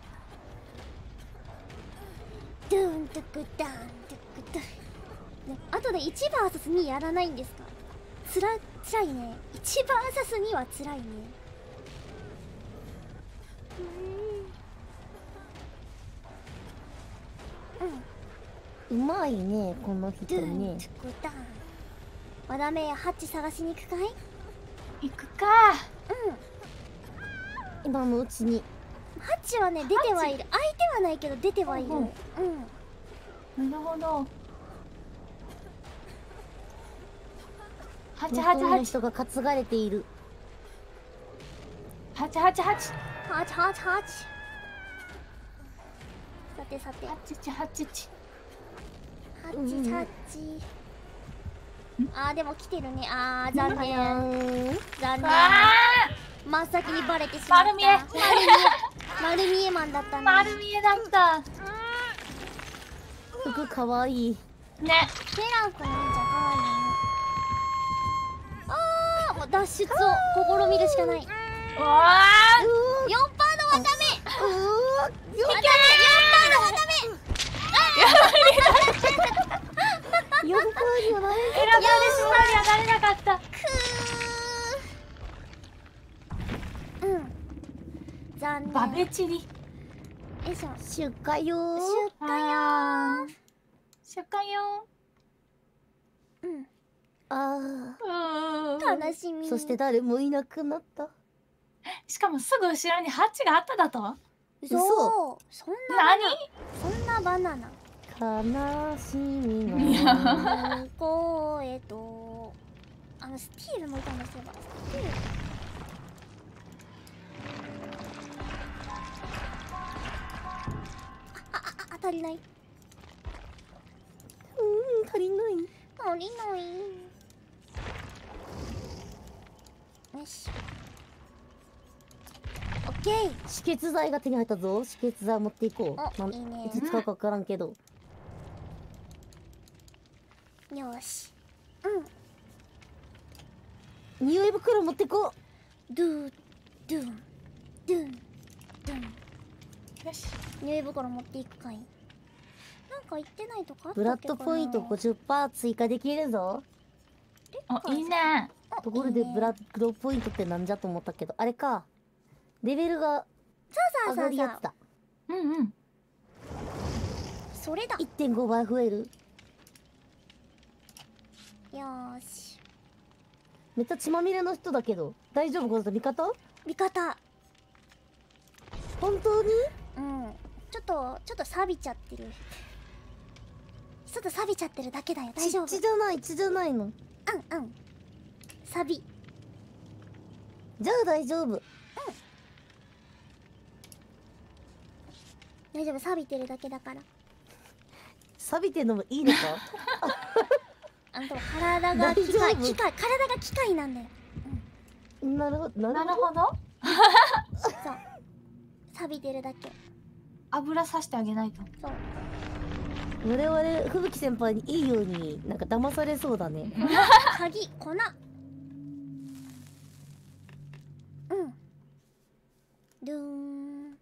Speaker 1: ドゥンドゥクダンドゥクドゥン。ね、あとでいちバーサスにやらないんですか。つら、つらいね。いちバーサスにはつらいね。
Speaker 2: うん
Speaker 3: うまいねこの人
Speaker 1: ドゥン
Speaker 3: ね。
Speaker 1: チクダン。わだめハッチ探しに行くかい？
Speaker 2: 行くか。
Speaker 1: うん。
Speaker 3: 今のうちに。
Speaker 1: ハッチはね出てはいる。相手はないけど出てはいる。
Speaker 2: うん
Speaker 1: うん。
Speaker 2: なるほど。はち
Speaker 3: 向こう
Speaker 2: はちはち
Speaker 3: の人が担がれている。
Speaker 2: はちはちはち
Speaker 1: ハチハチハチ。さてさて。
Speaker 2: はちちはちち。
Speaker 1: ハッチハッチ。あーでも来てるね。あー残
Speaker 3: はや
Speaker 1: 念。
Speaker 3: ーん。
Speaker 1: 残念。
Speaker 2: あ
Speaker 1: 真っ先にバレてしまった。
Speaker 2: 丸見え
Speaker 1: 丸見え。丸見えマンだった
Speaker 2: ー
Speaker 1: ね。
Speaker 2: 丸見えだった
Speaker 3: 服かわいい。
Speaker 2: ね。
Speaker 1: セラン君の忍者かわいいね。あーもう脱出を試みるしかない。
Speaker 2: うわ
Speaker 3: う
Speaker 1: よんパーのわため。
Speaker 3: ーうー
Speaker 1: わためよんパーのわため。
Speaker 3: よんパーにはなれ
Speaker 2: ー選ばれしまにはなれなかった。
Speaker 1: くーうん残念。
Speaker 2: バベチリ。
Speaker 1: よいしょ。
Speaker 3: 出荷よー。
Speaker 1: 出荷よ
Speaker 2: あー出荷よ。
Speaker 1: ー。うん
Speaker 3: あ
Speaker 2: うーん
Speaker 1: 悲しみ。
Speaker 3: ーそして誰もいなくなった。
Speaker 2: しかもすぐ後ろにハチがあっただと。
Speaker 1: 嘘。
Speaker 3: 嘘
Speaker 1: そんなバナ
Speaker 2: 何？
Speaker 1: そんなバナナ。
Speaker 3: 悲しみの
Speaker 1: 向こうへと。あのスティールもいたんですよ。スティール。あああ当たりない。
Speaker 3: うん足りない。
Speaker 1: 足りない。よし。オッケー。
Speaker 3: 止血剤が手に入ったぞ。止血剤持っていこう。なん
Speaker 1: おいいね
Speaker 3: いつ使うかわからんけど。
Speaker 1: よし。うん。
Speaker 3: 匂い袋持っていこ
Speaker 1: ドゥドゥンドゥンドゥン。
Speaker 2: よし。
Speaker 1: 匂い袋持っていくかい。なんか言ってないとかあ
Speaker 3: う。
Speaker 1: った
Speaker 3: ブラッ
Speaker 1: っけかな。
Speaker 3: ドポイント ごじゅっパーセント 追加できるぞ。
Speaker 2: お、いいね。
Speaker 1: あ
Speaker 3: ところで
Speaker 1: いいね
Speaker 3: ブラッドポイントってなんじゃと思ったけど、あれか。レベルが
Speaker 1: そうそうそうそう
Speaker 3: 上がるやつ。だ。
Speaker 2: うんうん。
Speaker 1: それだ。
Speaker 3: いってんごばい増える。
Speaker 1: よーし。
Speaker 3: めっちゃ血まみれの人だけど、大丈夫この人味方？
Speaker 1: 味方。
Speaker 3: 本当に？
Speaker 1: うん。ちょっとちょっと錆びちゃってる。ちょっと錆びちゃってるだけだよ。大丈夫。
Speaker 3: 血じゃない、血じゃないの。
Speaker 1: うんうん。錆び。
Speaker 3: じゃあ大丈夫。
Speaker 1: 大丈夫。錆びてるだけだから。
Speaker 3: 錆びてんのもいいのか？
Speaker 1: あんたも体が機械
Speaker 3: 大丈夫
Speaker 1: 機械体が機械なんだよ。
Speaker 3: なるほど、な
Speaker 2: な
Speaker 3: るほど。
Speaker 2: るほど。
Speaker 1: そう。錆びてるだけ。
Speaker 2: 油さしてあげないと。
Speaker 1: そう。
Speaker 3: 我々、吹雪先輩にいいように、なんか騙されそうだね。
Speaker 1: 鍵粉。うん。ドゥーン。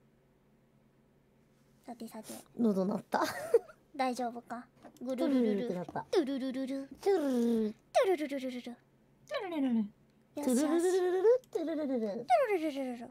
Speaker 1: さてさて。
Speaker 3: 喉鳴った。
Speaker 1: 大丈夫か。ぐ
Speaker 3: トゥ
Speaker 1: るるるる
Speaker 3: ルルルってなった。
Speaker 1: トゥルルルル
Speaker 3: トゥルルルル
Speaker 1: トゥルルルルルル。よ
Speaker 2: トゥルルルル。
Speaker 1: し
Speaker 3: トゥルルル
Speaker 1: よし。
Speaker 3: ルルルトゥルルルルル。
Speaker 1: トゥルルルルルル。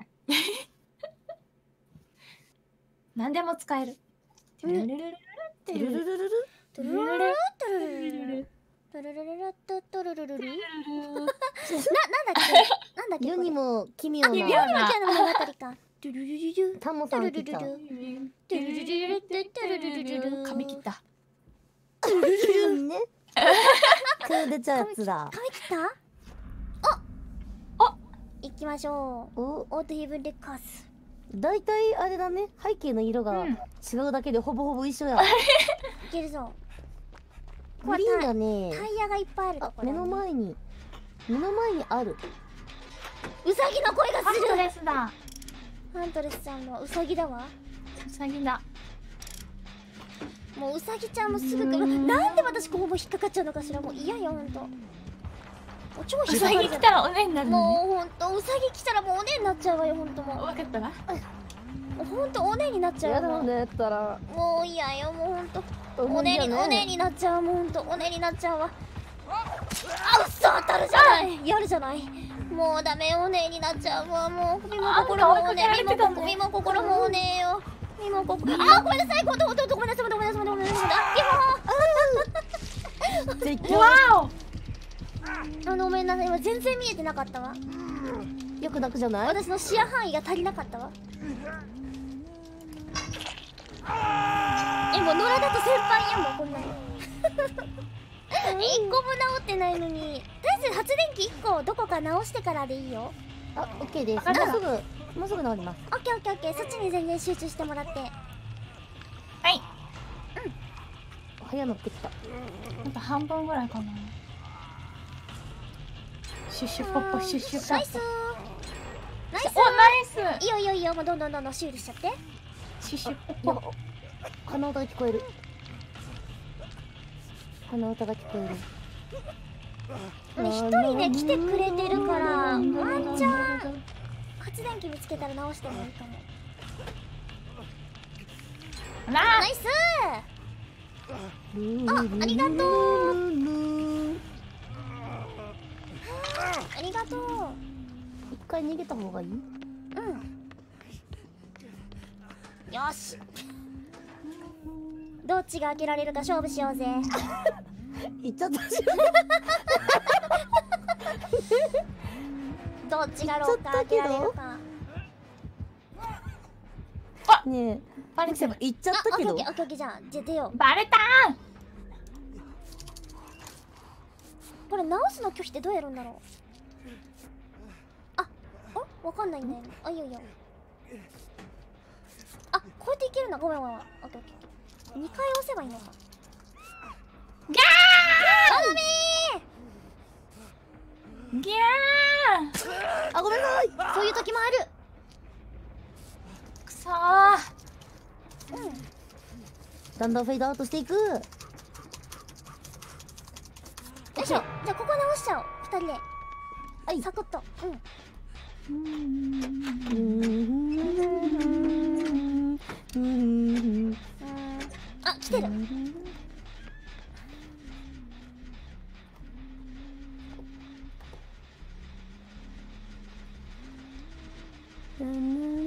Speaker 2: 何でも使える。トゥルルルルル
Speaker 3: トゥルルルルル。
Speaker 1: トゥルルルルトゥルルルルルルトゥルルルルトトゥルルルル。な、なんだっけなんだっけ
Speaker 3: 世に
Speaker 1: これ。
Speaker 3: も奇妙
Speaker 1: あ、世にも奇
Speaker 3: な
Speaker 1: 妙な物語か。トゥルルルルル。
Speaker 3: タモさん来た。
Speaker 1: トゥルルルルトゥルルルルルトゥルルルルル。
Speaker 2: 髪切った。
Speaker 3: 急にね。手が出ちゃうやつだ。
Speaker 1: 髪切った
Speaker 2: お
Speaker 1: お行きましょう。
Speaker 3: お、
Speaker 1: オートヘブンレッカース。
Speaker 3: だいたいあれだね。背景の色が
Speaker 2: うん
Speaker 3: 違うだけでほぼほぼ一緒や。
Speaker 1: いけるぞ。
Speaker 3: グリーンだね。
Speaker 1: タイヤがいっぱいあると
Speaker 3: あ、
Speaker 1: ころ。
Speaker 3: 目の前に。目の前にある。
Speaker 1: ウサギの声が
Speaker 2: ハント
Speaker 1: する。
Speaker 2: レスだ。
Speaker 1: ハントレスちゃんもウサギだわ。
Speaker 2: ウサギだ。
Speaker 1: もうウサギちゃんもすぐ来る。
Speaker 2: うん
Speaker 1: なんで私ここも引っかかっちゃうのかしら。もう嫌よほんと。もう超
Speaker 2: ウサ
Speaker 1: 引っかかるじゃん。
Speaker 2: ギ来たらおねになるのね。
Speaker 1: もうほんとウサギ来たらもうおねになっちゃうわよほんとも
Speaker 2: わかったわ。
Speaker 1: う。ほんとおねになっちゃうわ。
Speaker 3: やだねったら。
Speaker 1: もう嫌よもうほんと。おねにおねになっちゃうもうほんとおねになっちゃうわ。あうっそ当たるじゃないやるじゃない。もうダメおねになっちゃうわ。もう身も心もおね身も身も心もおねよ。身も心あごめんなさいごめんなさいごめんなさいごめんなさいごめんなさいごめんなさい。あっ
Speaker 3: っていって。
Speaker 2: わお。
Speaker 1: あのごめんなさい、今全然見えてなかったわ。
Speaker 3: よく泣くじゃない？
Speaker 1: 私の視野範囲が足りなかったわ。え、もう野良だと先輩やもんこんなの。一個も直ってないのに。とりあえず発電機いっこどこか直してからでいいよ。
Speaker 3: あ、オッケーです。
Speaker 2: わかった
Speaker 3: もうすぐもうすぐ治ります。
Speaker 1: オッケーオッケーオッケー、そっちに全然集中してもらって。
Speaker 2: はい。
Speaker 3: 早乗ってきた。
Speaker 2: あと半分ぐらいかな。シュッシュポッポシュッシュポッポ。
Speaker 1: ナイスーナイスー。
Speaker 2: お、ナイス。
Speaker 1: いいよいいよいいよ、もうどんどんどんどん修理しちゃって。
Speaker 2: シュッシュポ
Speaker 3: やば
Speaker 2: ッポ。
Speaker 3: 鼻歌が聞こえる。鼻歌が聞こえる。
Speaker 1: ね、一人で来てくれてるからワンチャン発電機見つけたら直してもいいかも。
Speaker 2: なあ。
Speaker 1: ナイスー。あ、ありがとう。ありがとう。
Speaker 3: 一回逃げた方がいい？
Speaker 1: うん。よし。どっちが開けられるか勝負しようぜ。
Speaker 3: 行っちゃったし。
Speaker 1: どっちがロッカー開けられるか。
Speaker 3: ねえ、
Speaker 2: バレてる。
Speaker 3: 行っちゃっ
Speaker 1: あ、オッ
Speaker 3: たけど
Speaker 1: ケーオッケーオッケーオッケー、じゃあじゃあ出よう。
Speaker 2: バレたー。
Speaker 1: これ直すの拒否ってどうやるんだろう。あ、あ、わかんないんだよね。あ、いいよいいよ。あ、こうやっていけるな。ごめんごめん。オッケーオッケーオッケー。にかい押せばいいのか。
Speaker 2: ギ
Speaker 1: 頼め
Speaker 2: ャーギャー。
Speaker 3: あ、ごめんなさい。
Speaker 1: ー。そういう時もある。
Speaker 2: くそー。
Speaker 1: うん。
Speaker 3: だんだんフェードアウトしていく。
Speaker 1: よいしょ。じゃあここ直しちゃおう。二人で。
Speaker 3: はい。
Speaker 1: サクッと。うん。
Speaker 3: うーんうーん
Speaker 1: うん。あ、来てる。とりあ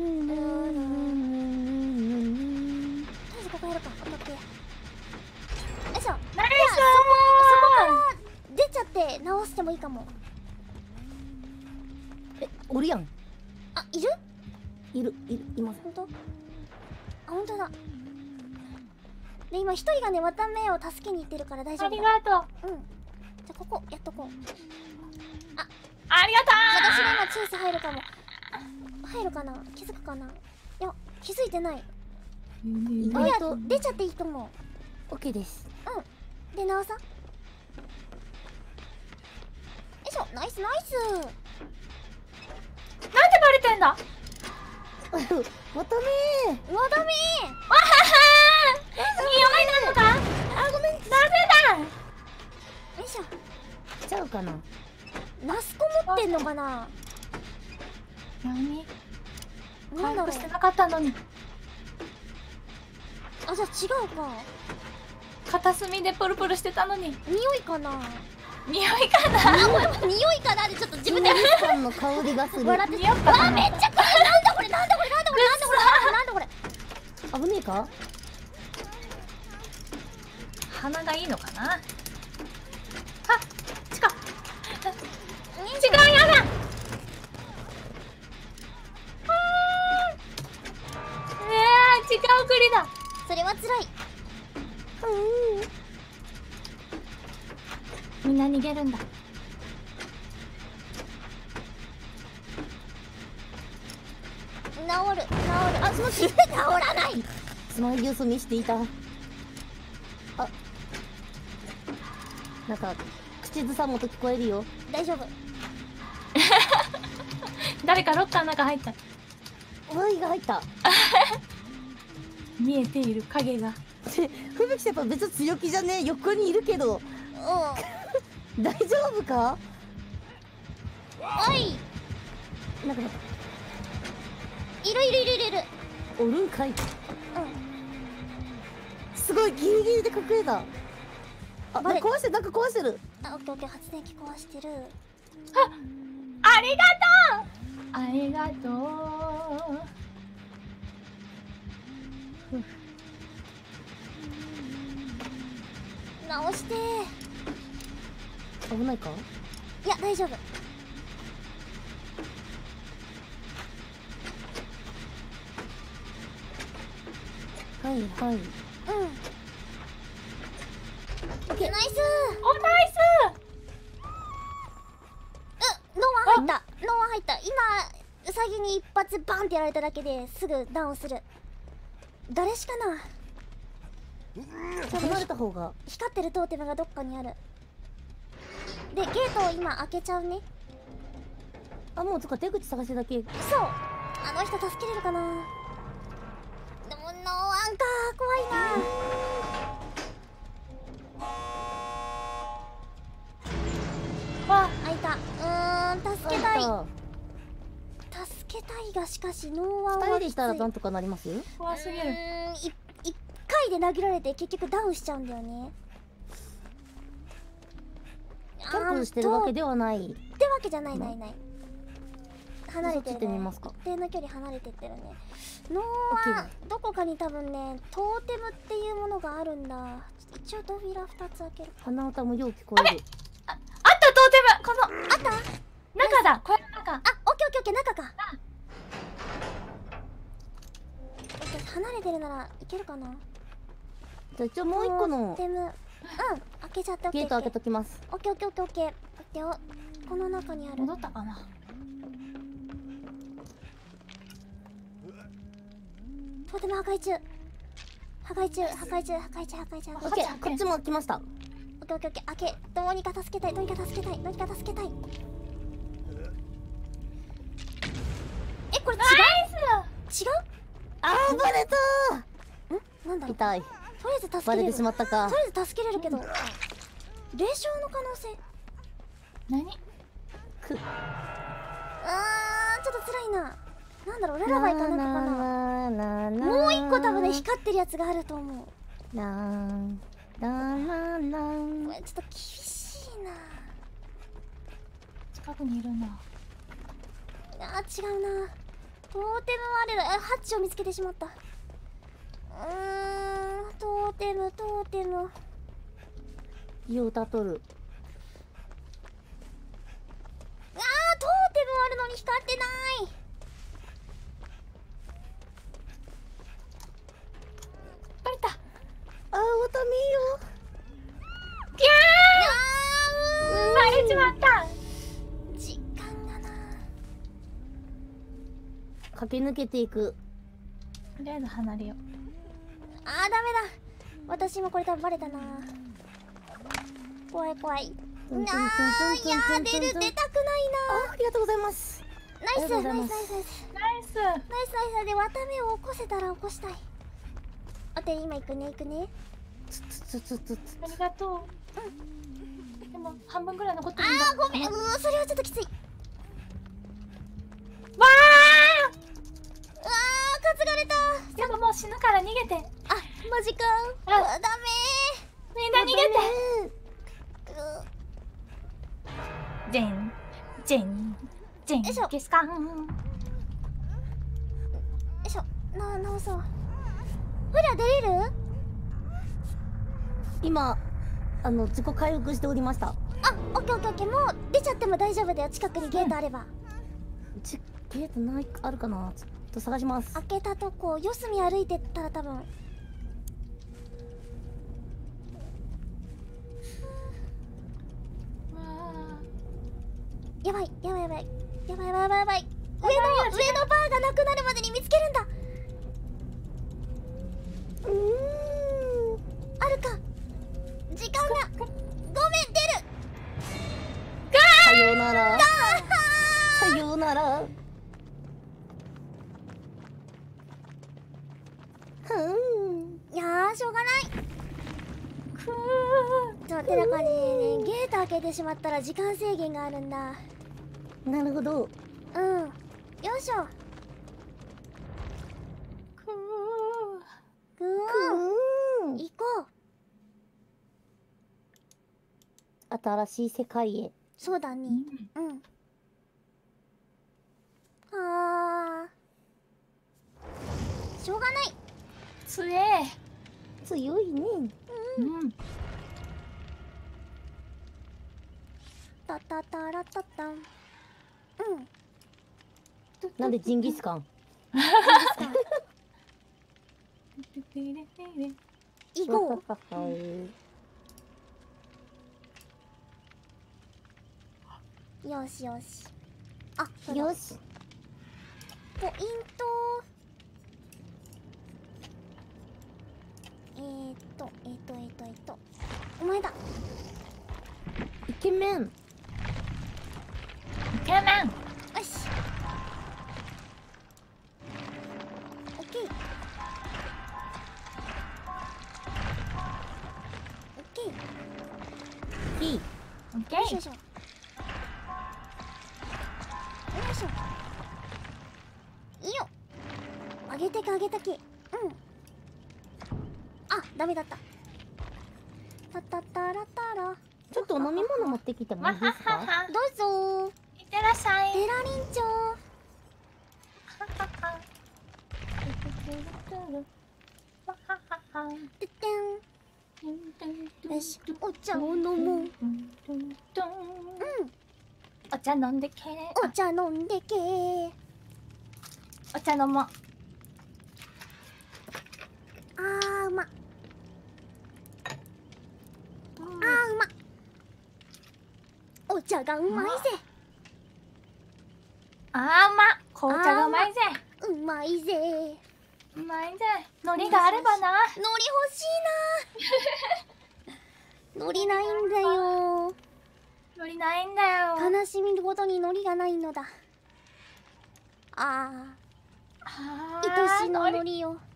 Speaker 1: えずここやるか。オッケーオッケー。よいしょ。
Speaker 2: ナイス
Speaker 1: じゃあそこそこから出ちゃって直してもいいかも。
Speaker 3: え、おるやん。
Speaker 1: あ、いる？
Speaker 3: いる、いる、います。
Speaker 1: ほんと？あ、ほんとだ。で、今一人がね、綿目を助けに行ってるから大丈
Speaker 2: あり
Speaker 1: 夫だ。
Speaker 2: がとう。
Speaker 1: うん。じゃあここやっとこう。
Speaker 2: ありがと
Speaker 1: 私が
Speaker 2: う。
Speaker 1: 今チェイス入るかも。入るかな？気づくかな？いや、気づいてない。
Speaker 3: 意
Speaker 1: あ、いや
Speaker 3: 外と、
Speaker 1: 出ちゃっていいと思う。
Speaker 3: オッケーです。
Speaker 1: うん。で、直さ。よいしょ。ナイスナイス。
Speaker 2: なんでバレてんだ。
Speaker 3: わため
Speaker 1: うわ、ダメ
Speaker 2: わははー。匂いなのか。あ、ごめん。なぜだ。
Speaker 1: ー。よいしょ。
Speaker 3: ーちゃうかな。
Speaker 1: ナスコ持ってんのかな？
Speaker 2: 何？
Speaker 1: なんだろう
Speaker 2: 回復してなかったのに。
Speaker 1: あ、じゃあ違うか。
Speaker 2: 片隅でプルプルしてたのに。
Speaker 1: 匂いかな？
Speaker 2: 匂いかな。
Speaker 1: あ、ごめん、匂いかなってちょっと自分で
Speaker 3: ミさんの香りがする。
Speaker 1: 笑って
Speaker 2: 匂ったかな。
Speaker 1: あ、めっちゃ臭い。なんだこれ、なんだこれ、なんだこれ、なんだこれ、なんだこれ、なんだこれ。
Speaker 3: 危ねえか？
Speaker 2: 鼻がいいのかな。あ、違う。違う、やだ。えー、違う栗だ。
Speaker 1: それは辛い。
Speaker 2: みんな逃げるんだ。
Speaker 1: 治る、治る。あ、その治らない。
Speaker 3: スマイルス見していた。あ、なんか口ずさむと聞こえるよ。
Speaker 1: 大丈夫。
Speaker 2: 誰かロッカーの中入った。
Speaker 3: ワイが入った。
Speaker 2: 見えている影が。
Speaker 3: 吹雪先輩別に強気じゃねえ。横にいるけど
Speaker 1: う
Speaker 3: 大丈夫か？
Speaker 1: ん。おい。
Speaker 3: なんか
Speaker 1: いるいるいるいるいる。
Speaker 3: おるんかい。
Speaker 1: うん。
Speaker 3: すごいギリギリで隠れた。あ、なんか壊してる、なんか壊してる。
Speaker 1: あ、オッケーオッケー、発電機壊してる。
Speaker 2: ありがとう。ありがとう。
Speaker 1: 直してー。
Speaker 3: 危ないか？
Speaker 1: いや大丈夫。
Speaker 3: はいはい。
Speaker 1: うん。オッケー、ナイス
Speaker 2: お、ナイス。
Speaker 1: ー。うん、ノーワン入った。ノーワン入った。今ウサギに一発バンってやられただけですぐダウンする。誰しかな。
Speaker 3: 離れた方が。
Speaker 1: 光ってるトーテムがどっかにある。でゲートを今開けちゃうね。
Speaker 3: あ、もうとか出口探してるだけ。
Speaker 1: そう、あの人助けれるかな。でもノーワンか、怖いな。
Speaker 2: わ、
Speaker 1: 開いた。うーん、助けたい
Speaker 3: あ
Speaker 1: 助けたいが、しかしノーワンは
Speaker 3: 二人でいたら
Speaker 1: きつい。
Speaker 3: なんとかなりますよ。
Speaker 2: 怖すぎる。
Speaker 1: うーん、い一回で殴られて結局ダウンしちゃうんだよね。
Speaker 3: キャンプしてるわけではない。
Speaker 1: ってわけじゃないないない。離れてる
Speaker 3: そっち行ってみ
Speaker 1: ね。
Speaker 3: ますか。
Speaker 1: 一定の距離離れてってるね。ノーワン
Speaker 3: OK
Speaker 1: どこかに多分ねトーテムっていうものがあるんだ。一応ドフィラふたつ開ける。
Speaker 3: 鼻歌もよう聞こえる。
Speaker 2: あった、トーテム。この
Speaker 1: あった。
Speaker 2: 中だ。これの中。
Speaker 1: あ、オッケーオッケーオッケー、中か。オッケー、離れてるならいけるかな。
Speaker 3: じゃあ一応もう一個の
Speaker 1: トーテム、うん、開けちゃって。
Speaker 3: ゲート開けときます。
Speaker 1: オッケーオッケーオッケーオッケー。待ってよ、この中にある。
Speaker 2: 戻ったかな。
Speaker 1: トーテム破壊中破壊中破壊中破壊中破壊中破壊中。
Speaker 3: オッケー、こっちも来ました。
Speaker 1: オッケーオッケーオッケー、開け、どうにか助けたい、どうにか助けたい、どうにか助けたい。え、これ違
Speaker 2: ナイス。
Speaker 1: う違う
Speaker 3: あー、バレた
Speaker 1: ん、なんだろう。
Speaker 3: 痛い。
Speaker 1: とりあえず助けれる。
Speaker 3: バレてしまったか。
Speaker 1: とりあえず助けれるけど、霊障の可能性。
Speaker 2: 何？
Speaker 3: く
Speaker 1: あー、ちょっと辛いな。なんだろう、ララバイかなんかかな。
Speaker 3: な
Speaker 1: もう一個多分ね光ってるやつがあると思う。
Speaker 3: ランランランラ
Speaker 1: こ
Speaker 3: ン。
Speaker 1: れちょっと厳しいな。
Speaker 2: 近くにいるな。
Speaker 1: あー、違うな。トーテムはあれだ。あ、ハッチを見つけてしまった。うーん、トーテムトーテム。
Speaker 3: イオタトル。
Speaker 1: あー、トーテムあるのに光ってない。
Speaker 2: バレた。
Speaker 3: あー、わたみよ。
Speaker 2: ギャー。バレちまった。
Speaker 1: 時間がな。
Speaker 3: 駆け抜けていく。
Speaker 2: とりあえず離れよう。
Speaker 1: あー、ダメだ。私もこれ多分バレたな。怖い怖い。なー、いやー、出る、出たくないな。
Speaker 3: あ、ありがとうございます。
Speaker 1: ナイスナイスナイスナイス
Speaker 2: ナイス。
Speaker 1: ナイスナイスで、綿目を起こせたら起こしたい。あて、今行くね行くね。
Speaker 3: つつつつつつ。
Speaker 2: ありがとう。でも半分ぐらい残ってるんだ。
Speaker 1: あー、ごめん。うー、それはちょっときつい。
Speaker 2: わ
Speaker 1: うわー、担がれた。
Speaker 2: ー。でももう死ぬから逃げて。
Speaker 1: あ、マジか。
Speaker 2: あ
Speaker 1: うわ、ダ
Speaker 2: みんな逃げて。
Speaker 1: メー。う
Speaker 2: ジェンジェンジェン
Speaker 1: よいしょ
Speaker 2: ゲスカン。
Speaker 1: よいしょ。な、直そう。ほら、出れる？
Speaker 3: 今、あの、自己回復しておりました。
Speaker 1: あ、オッケーオッケーオッケー。もう出ちゃっても大丈夫だよ。近くにゲートあれば。
Speaker 3: ちゲートないあるかな。ちょっと探します。
Speaker 1: 開けたとこ、四隅歩いてったら多分。やばいやばいやばいやばいやばいやばいやばい。上の上のバーがなくなるまでに見つけるんだ。うーん、あるか。時間がごめん、出る。
Speaker 3: さようなら。さようなら。ふん。
Speaker 1: いやー、しょうがない。
Speaker 2: くー。
Speaker 1: そう、てな感じでね、ゲート開けてしまったら時間制限があるんだ。
Speaker 3: なるほど。
Speaker 1: うん、よいしょ。
Speaker 2: く
Speaker 1: ぐー
Speaker 3: うん。
Speaker 1: 行こう。
Speaker 3: 新しい世界へ。
Speaker 1: そうだね。
Speaker 2: ー。
Speaker 1: うん。あー、しょうがない。
Speaker 2: つえ。
Speaker 3: 強いね。
Speaker 2: うん。
Speaker 1: タタタラタタン。うん。
Speaker 3: なんでジンギスカン。
Speaker 1: 行こう。よしよし。あ、
Speaker 3: よし。
Speaker 1: ポイント。えーっと、えーっと、えーっと、えーっと。お前だ。
Speaker 3: イケメン。
Speaker 2: イケメン。
Speaker 1: よし。オッケー。オッケー。
Speaker 3: いい。
Speaker 2: オッケー。
Speaker 1: よいしょよいしょ。よいしょ。いいよ。あげてけあげてけ。うん。あ、ダメだった。タタタラタラ。
Speaker 3: ちょっとお飲み物持ってきてもいいですか。
Speaker 2: は
Speaker 1: どうぞ。
Speaker 2: いってらっしゃい。
Speaker 1: テラリンチョてってん。よし、お茶を飲もう。うん。
Speaker 2: お茶飲んでけ。
Speaker 1: お茶飲んでけ。
Speaker 2: お茶飲もう。
Speaker 1: あーうま。あーうま。お茶がうまいぜ。
Speaker 2: あーうま。紅茶がうまいぜ。
Speaker 1: うまいぜ。
Speaker 2: うまいぜ。海苔があればな。
Speaker 1: 海苔欲しいな。海苔ないんだよ。
Speaker 2: 海苔ないんだよ。
Speaker 1: 悲しみるごとに海苔がないのだ。あ
Speaker 2: あ
Speaker 1: あ、愛しの海苔よ。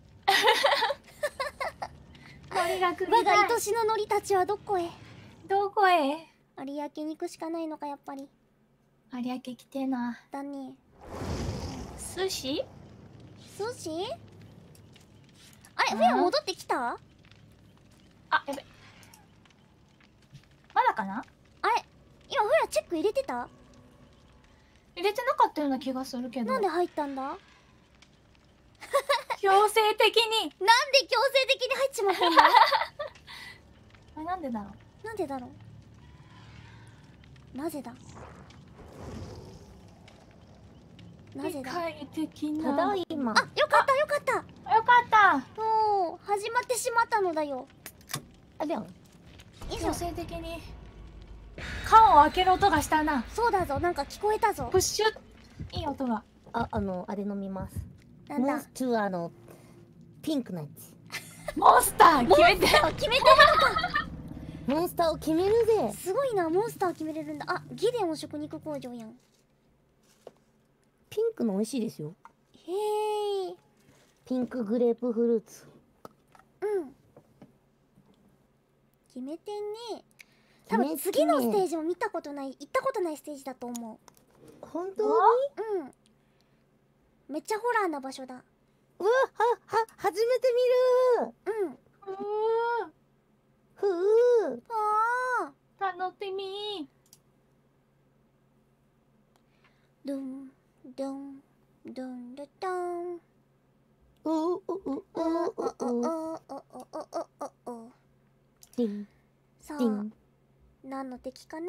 Speaker 2: 海苔が食い
Speaker 1: 我
Speaker 2: たい。
Speaker 1: が愛しの海苔たちはどこへ。
Speaker 2: どこへ。
Speaker 1: 有明に行くしかないのか、やっぱり。
Speaker 2: 有明来てえな。
Speaker 1: だね。
Speaker 2: 寿司。
Speaker 1: 寿司あれ、フェア戻ってきた？
Speaker 2: あ、やべ。まだかな。
Speaker 1: あれ、今フェアチェック入れてた？
Speaker 2: 入れてなかったような気がするけど。
Speaker 1: なんで入ったんだ？なんで
Speaker 2: 強制的に。
Speaker 1: 強制的に入っちまったんだ？
Speaker 2: あれなんでだろう。
Speaker 1: なんでだろう。なぜだ。なぜだ。
Speaker 2: 世界的
Speaker 3: た
Speaker 2: な。
Speaker 3: だいま。
Speaker 1: あ、よかったよかった。
Speaker 2: よかった。
Speaker 1: もう始まってしまったのだよ。
Speaker 3: あ、でも。
Speaker 1: よいしょ。
Speaker 2: 強制的に缶を開ける音がしたな。
Speaker 1: そうだぞ、なんか聞こえたぞ
Speaker 2: プ。ッシュ。いい音が。
Speaker 3: あ、あの、あれ飲みます。
Speaker 1: なんだ
Speaker 3: モンス。ター、あの。ピンクのやつ。
Speaker 2: モンスター決めて。
Speaker 1: あ、決めてる
Speaker 3: モンスターを決めるぜ。
Speaker 1: すごいな、モンスター決めれるんだ。あ、ギデオン食肉工場やん。
Speaker 3: ピンクの美味しいですよ。
Speaker 1: へえ。
Speaker 3: ピンクグレープフルーツ。
Speaker 1: うん。決めてね。多分
Speaker 3: 決めて
Speaker 1: 次のステージも見たことない、行ったことないステージだと思
Speaker 3: 本当に。
Speaker 1: う。うん。めっちゃホラーな場所だ。
Speaker 3: うわ、は、は、初めて見る。
Speaker 1: うん。
Speaker 2: う
Speaker 3: ふう。
Speaker 1: ああ。
Speaker 2: ー楽しみ。
Speaker 1: ドン、ドン、ドン、ドン、ドン。
Speaker 3: ううううううう。
Speaker 1: おおおおおおお。
Speaker 3: ディン、
Speaker 1: さあ
Speaker 3: ディン。、
Speaker 1: 何の敵かな。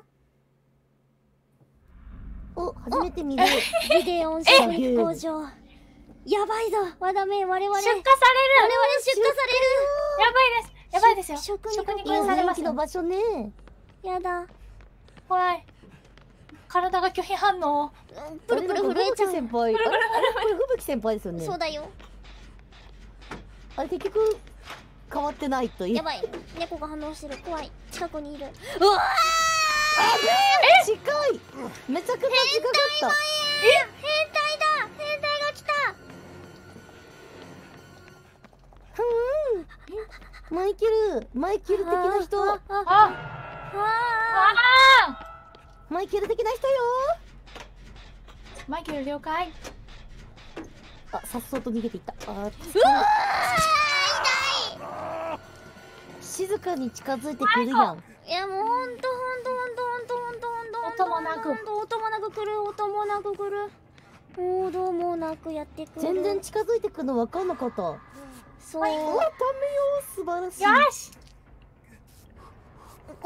Speaker 3: お、初めて見る。
Speaker 1: ギデオン食肉工場。やばいぞ、わだめ、我々。我々
Speaker 2: 出荷される。
Speaker 1: 出荷さ
Speaker 2: やばいです。やばいですよ。
Speaker 1: 食
Speaker 2: 食
Speaker 1: 肉
Speaker 2: 肉されますよ。
Speaker 3: 人気の場所ね。
Speaker 1: れる。やだ。
Speaker 2: 怖い。体が拒否反応。
Speaker 1: うんプルプル震えちゃう。
Speaker 3: 先輩。あれ、あれ、これ吹雪先輩ですよね。
Speaker 1: そうだよ。
Speaker 3: あれ、結局。変わってないという。
Speaker 1: やばい。猫が反応してる。怖い。近くにいる。うわ
Speaker 3: え、近い。めちゃくちゃ近かった。
Speaker 1: え、変態だ。変態が来た。
Speaker 3: ふーん。マイケル、マイケル的な人。
Speaker 1: あああ
Speaker 2: あ
Speaker 1: あ
Speaker 2: あ
Speaker 3: マイケル的な人よ。
Speaker 2: マイケル了解。
Speaker 3: あ、さっそうと逃げていった。あー、
Speaker 1: うわ
Speaker 3: 静かに近づいてくるやん。
Speaker 1: いやもうほんとほんとほんとほんとほんとほんとほんと
Speaker 2: 音もなく
Speaker 1: ほんと音もなく来る。音もなく来る。音もなくやってくる。
Speaker 3: 全然近づいてくるの分かんなかった。うわ、
Speaker 1: そう。
Speaker 3: ダメよ、素晴らしい。
Speaker 2: よし。
Speaker 1: お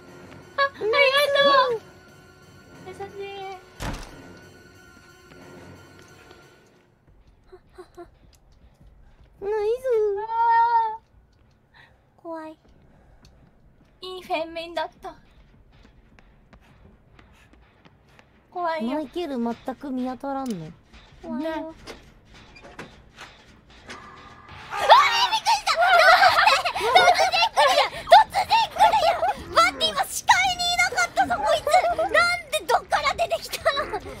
Speaker 2: ありがとう。優しい。
Speaker 3: ナイ
Speaker 2: あ
Speaker 1: 怖い。
Speaker 2: ーいいフェンメンだった。怖いよ。
Speaker 3: ズマイケル全く見当たらんの。
Speaker 1: 怖いよ。
Speaker 2: ね
Speaker 1: 待って、今視界にいなかったぞこいつ。なんでどっから出てきたの。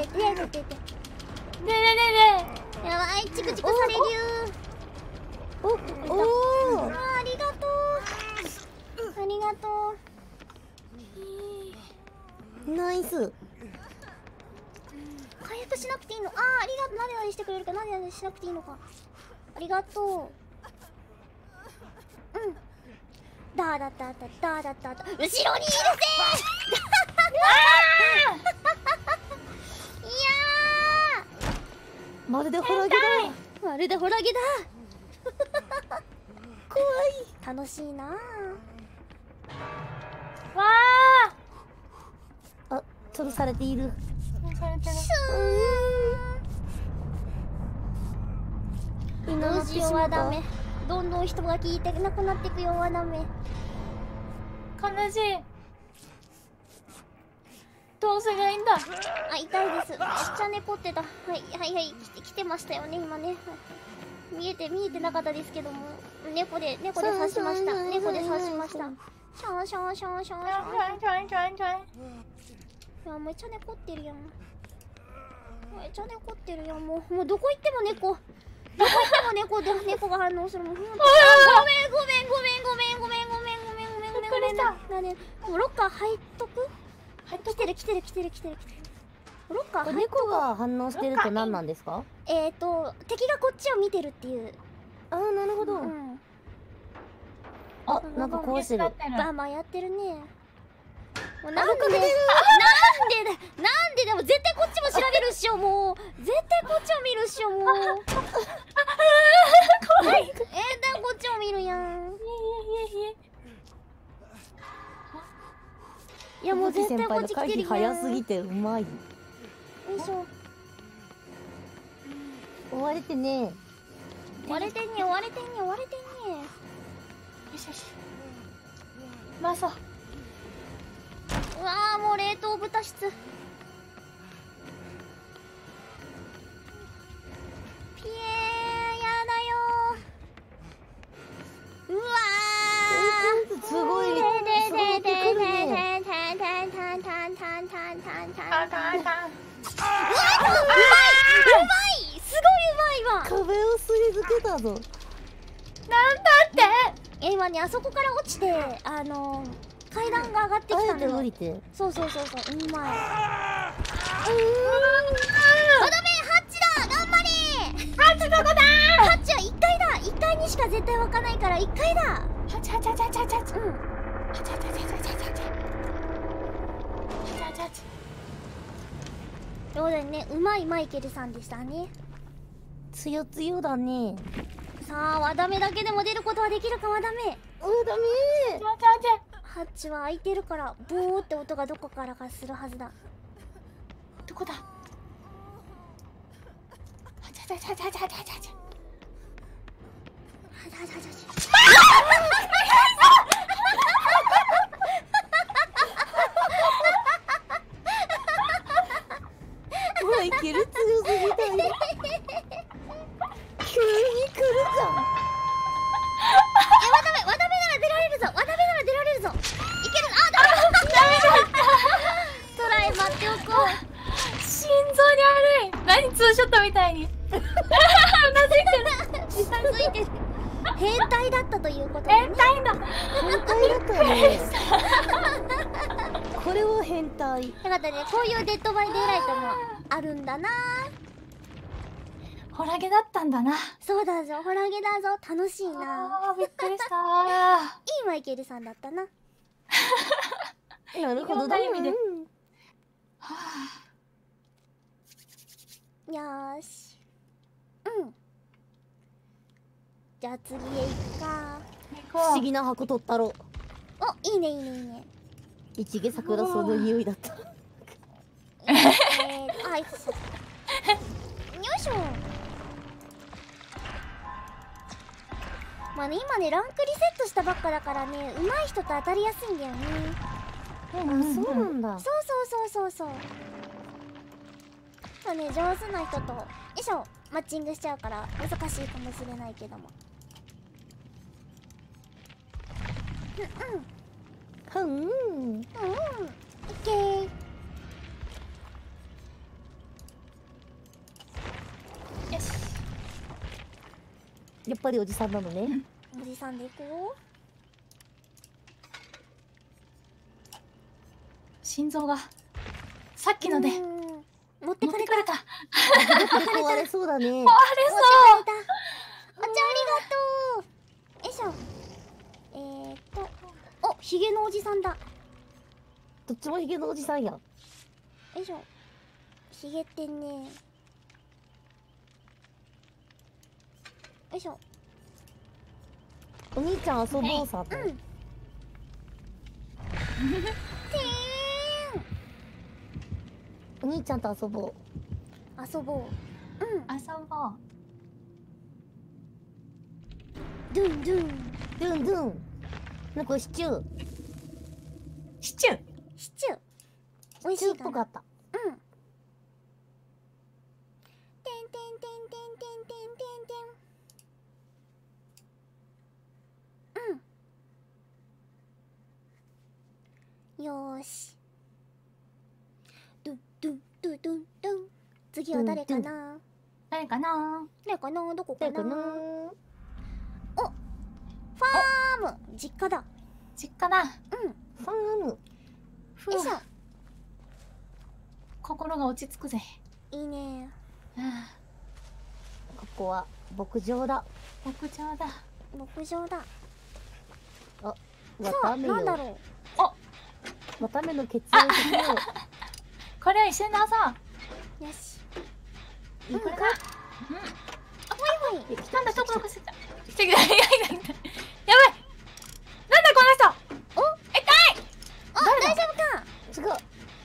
Speaker 1: て手当てて。
Speaker 2: ででで
Speaker 1: やばい、チクチクされる。
Speaker 3: おお
Speaker 1: あー、ありがとう。ありがとう。
Speaker 3: ナイス。
Speaker 1: 回復しなくていいの？あー、ありがとう。なでなでしてくれるか。なでなでしなくていいのか。ありがとう。うん。 ダーだっただったダーだっただった後ろにいるぜーいや
Speaker 3: まるでホラゲだ。
Speaker 1: ーまるでホラゲだ
Speaker 3: 怖い。
Speaker 1: 楽しいな
Speaker 2: わあ。
Speaker 3: あ、ちょっとされている。
Speaker 2: されてる。
Speaker 3: みんな乗
Speaker 1: どうしよう
Speaker 3: ってしまった。
Speaker 1: はダメ。どんどん人が聞いてなくなっていくよはダメ。
Speaker 2: 悲しい。どうせがいいんだ。
Speaker 1: あ、痛いです。めっちゃ猫ってた。はいはいはい、来て来てましたよね今ね。はい、見えて見えてなかったですけども、猫で猫で刺しました。猫で刺しました。シャンシャンシャンシャンシャン。
Speaker 2: ちょいちょいちょいちょい。
Speaker 1: いやめっちゃ猫ってるやん。めっちゃ猫ってるやん。もうもうどこ行っても猫。どこ行っても猫で猫が反応するもん。ほんとあ、ごめんごめんごめんごめんごめんごめんごめんごめんごめんごめんな。なね、もうロッカー入っとく？入っと来てる来てる来てる来てる来てる。ロッカー入っと
Speaker 3: 猫が反応してると何なんですか？
Speaker 1: えーと敵がこっちを見てるっていう。
Speaker 3: ああ、なるほど。
Speaker 1: うん。
Speaker 3: あ、なんかこうしてる。
Speaker 1: バーマンやってるね。もうなんでなんでだなんででも絶対こっちも調べるっしょもう絶対こっちを見るっしょもう
Speaker 2: 怖い。
Speaker 1: えー、だこっちを見るやん。いやもう絶対こっち来てるやん。
Speaker 3: 早すぎてうまい。
Speaker 1: よいしょ。
Speaker 3: 追われてね。
Speaker 1: 追われてんね追われてんね追われてんね。
Speaker 2: よしよし。まそう。
Speaker 1: うわーもう冷凍豚室。ピエーやだよー。うわー
Speaker 3: すごい。
Speaker 1: でででででで
Speaker 3: すごい来るね。
Speaker 1: タンタンタンタンタンタンタンタンタン
Speaker 2: あかんあかん。
Speaker 1: うまいうまいすごいうまいわ。
Speaker 3: 壁をすり抜けたぞ。
Speaker 2: なんだって。
Speaker 1: え今ねあそこから落ちてあの階段が上がってき
Speaker 3: あ
Speaker 1: たのよ。
Speaker 3: えて降りて。
Speaker 1: そうそうそうそううまい。
Speaker 3: うーん。
Speaker 1: あダメハッチだ頑張れ。
Speaker 2: ハッチどこだ。
Speaker 1: ハッチはいっかいだ。いっかいにしか絶対湧かないからいっかいだ。
Speaker 2: ハチハチハチハチハチハチ。
Speaker 1: うん
Speaker 2: ハチハチハチハチハチハチ。ハチハチハチ。
Speaker 1: そうだよねうまいマイケルさんでしたね。
Speaker 3: つよつよだね。
Speaker 1: さあワダメだけでも出ることはできるかワダメ。
Speaker 3: うん、ダメ
Speaker 2: ハチハチ。
Speaker 1: ハッチは開いてるからボーって音がどこからかするはずだ。
Speaker 2: どこだ。ハチハチハチハチハチハチハチ。
Speaker 1: ハチハチハチハチ。
Speaker 3: マイケル強すぎたよ。急に来るじゃん。
Speaker 1: えワダメワダメなら出られるぞワダメなら出られるぞ。いける。あダメトライ待っておこう。
Speaker 2: 心臓に悪い。何ツーショットみたいに。うなずいてる。
Speaker 1: うなずいてる。変態だったということでね。
Speaker 2: 変態だ。
Speaker 3: 変態だったね。これは変態。
Speaker 1: よかったね。こういうデッドバイデイライトもあるんだな。
Speaker 2: ホラゲだったんだな。
Speaker 1: そうだぞホラゲだぞ楽しいな。
Speaker 2: あーびっくりしたー。
Speaker 1: いいマイケルさんだったな。
Speaker 3: なるほどだ。
Speaker 2: いろんな意味で
Speaker 3: うん
Speaker 2: は
Speaker 1: よーし。うんじゃあ次へ行くか。
Speaker 2: あ。
Speaker 3: 不思議な箱取ったろ。
Speaker 1: おいいねいいねいいね。
Speaker 3: 一毛桜草の匂いだった。
Speaker 1: えー、あいそう。よいしょ。まあね今ねランクリセットしたばっかだからね上手い人と当たりやすいんだよね。
Speaker 3: あ、そうなんだ。
Speaker 1: そうそうそうそうそう。まあね上手な人とよいしょマッチングしちゃうから難しいかもしれないけども。うんうん
Speaker 3: うん。
Speaker 1: うんオッケー。
Speaker 2: よし。
Speaker 3: やっぱりおじさんなのね。
Speaker 1: おじさんで行こ
Speaker 2: 心臓がさっきので
Speaker 1: う。うん持って
Speaker 2: 持
Speaker 1: かれた。
Speaker 2: ってかれた。
Speaker 3: 壊れそうだね。
Speaker 2: 壊れ
Speaker 1: 持ってか
Speaker 2: そ
Speaker 1: れた。お茶ありがとう。よいしょ。えーっとヒゲのおじさんだ。
Speaker 3: どっちもヒゲのおじさんや。
Speaker 1: よいしょ。ヒゲってね。よいしょ。
Speaker 3: お兄ちゃん遊ぼうさと。
Speaker 1: うん。て
Speaker 3: お兄ちゃんと遊ぼう。
Speaker 1: ーん。遊ぼう。うん。
Speaker 2: 遊ぼう。
Speaker 1: ドゥンドゥン。
Speaker 3: ドゥンドゥン。なんかシチュー。
Speaker 2: シチュー。
Speaker 1: シチュー。美味し
Speaker 3: シチュー
Speaker 1: いかな。
Speaker 3: っぽかった。
Speaker 1: うん。てんてんてんてんてんてんてんてんてん。うん。よーし。ドゥドゥドゥドゥドゥン。次は誰かな。
Speaker 2: 誰かな。
Speaker 1: 誰かな、どこかな。
Speaker 3: 誰かな。
Speaker 1: ファーム、実家だ。
Speaker 2: 実家だ。
Speaker 1: うん。
Speaker 3: ファーム。
Speaker 2: ふう
Speaker 1: よいしょ。
Speaker 2: 心が落ち着くぜ。
Speaker 1: いいね。
Speaker 2: あ
Speaker 3: ここは牧場だ。
Speaker 2: あ、牧場だ。
Speaker 1: 牧場だ。
Speaker 3: あ、
Speaker 1: さあ、
Speaker 3: わためよ。
Speaker 1: なんだろ
Speaker 2: お、
Speaker 3: わための血液を。
Speaker 2: これ一緒に出そう。
Speaker 1: う。よし。
Speaker 2: いいこれだ。
Speaker 1: ほいほい。
Speaker 2: うん。なんだ、どこどこしてた。来てくれ。やばい。なんだこの人。
Speaker 1: お、
Speaker 2: 痛い。
Speaker 1: あ、
Speaker 2: 誰だ
Speaker 1: 大丈夫か。
Speaker 3: 違う。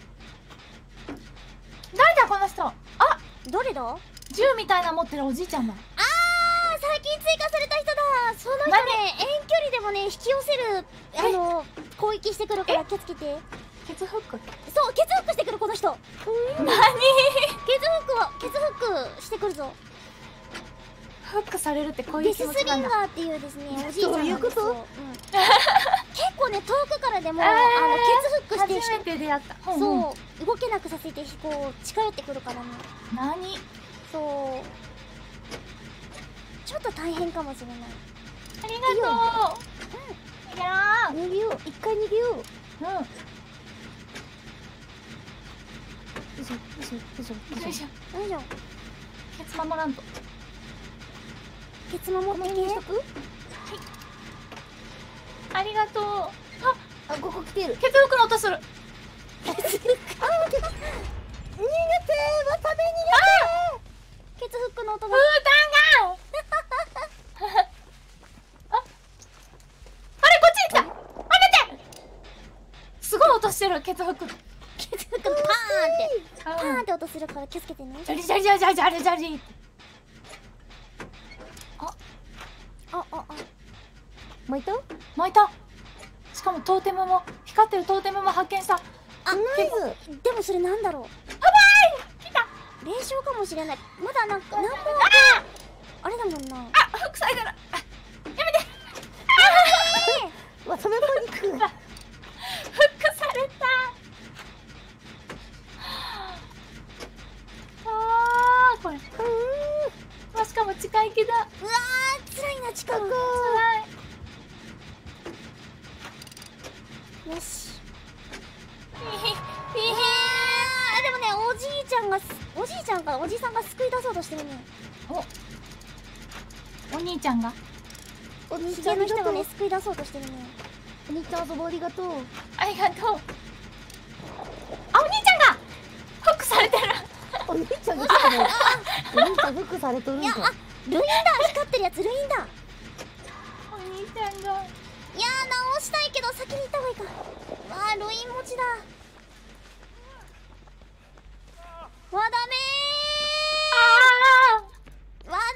Speaker 2: 誰だこの人。あ、
Speaker 1: どれだ。あ
Speaker 2: 銃みたいな持ってるおじいちゃんだ。
Speaker 1: ー、最近追加された人だ。その人ね、遠距離でもね、引き寄せる、あの、攻撃してくるから気をつけて。
Speaker 2: ケツフック。
Speaker 1: そう、ケツフックしてくる、この人。ケ
Speaker 2: 何？
Speaker 1: ツフックは、ケツフックしてくるぞ。
Speaker 2: フックされるってこういう気
Speaker 1: デスス
Speaker 2: 持ちなんだ。
Speaker 1: リンガーっていうですね、おじいちゃんなんですよ。
Speaker 3: どういうこと
Speaker 1: うん結構ね、遠くからでも、
Speaker 2: えー
Speaker 1: あの、ケツフックして
Speaker 2: 初めて出会った。うんうん。
Speaker 1: そう、動けなくさせて、こう、近寄ってくるからね。
Speaker 2: 何？
Speaker 1: そう。ちょっと大変かもしれない。
Speaker 2: ありがとう。いや
Speaker 3: 逃げよう。一回逃げよう。よ
Speaker 2: ー。うん。
Speaker 3: いしょ、よいしょ、よいしょ、
Speaker 2: よいしょ。
Speaker 1: よいしょ。
Speaker 2: ケツ守らんと。
Speaker 1: ケツ守ってね。
Speaker 2: ありがとう。あ、
Speaker 3: あ、ここ来てる。
Speaker 2: ケツフックの音する。
Speaker 3: 逃げてー、わため逃げて
Speaker 1: ケツフックの音
Speaker 2: ブー
Speaker 1: が。
Speaker 2: タンが。あ、あれこっちに来た。あ、待って。すごい音してるケツフック。
Speaker 1: ケツフックのパーンって、パーン
Speaker 2: うん
Speaker 1: って音するから気をつけてね。
Speaker 2: ジャリジャリジャリジャリジャリジャリ。
Speaker 1: あ、あ、あ。
Speaker 3: 巻いた？
Speaker 2: 巻いた。しかもトーテムも光ってるトーテムも発見した。
Speaker 1: あ、
Speaker 3: ナイス。
Speaker 1: でもそれなんだろう。
Speaker 2: やばい。来た。
Speaker 1: 霊障かもしれない。まだなんか、なんも、あれだもんな。
Speaker 2: あ、フックされてる。あ、やめて。
Speaker 3: わためパニック。
Speaker 2: フックされた。あー、これ。まあ、しかも近いけど。
Speaker 1: うわー、辛いな、近く。
Speaker 2: 辛い。
Speaker 1: よし。
Speaker 2: ピヒ
Speaker 1: えー、でもね、おじいちゃんがす、おじいちゃんかおじさんが救い出そうとしてるね。
Speaker 2: お、お兄ちゃんが。
Speaker 3: お兄
Speaker 1: ヒ
Speaker 3: ちゃんありがとう
Speaker 1: ゲの人がね、。救い出そうとしてるね。
Speaker 3: お兄ちゃん遊ぼうありがとう。
Speaker 2: ありがとう。あ、お兄ちゃんが。フックされてる。
Speaker 3: お兄ちゃんが来たね。お兄ちゃんフックされとるん
Speaker 1: いや、
Speaker 3: か。
Speaker 1: あ、ルインだ。光ってるやつルインだ。
Speaker 2: お兄ちゃんが。
Speaker 1: いやー、直したいけど先に行った方がいいか。うわー、ルイン持ちだ。わだめ
Speaker 2: あ
Speaker 1: ー、わだ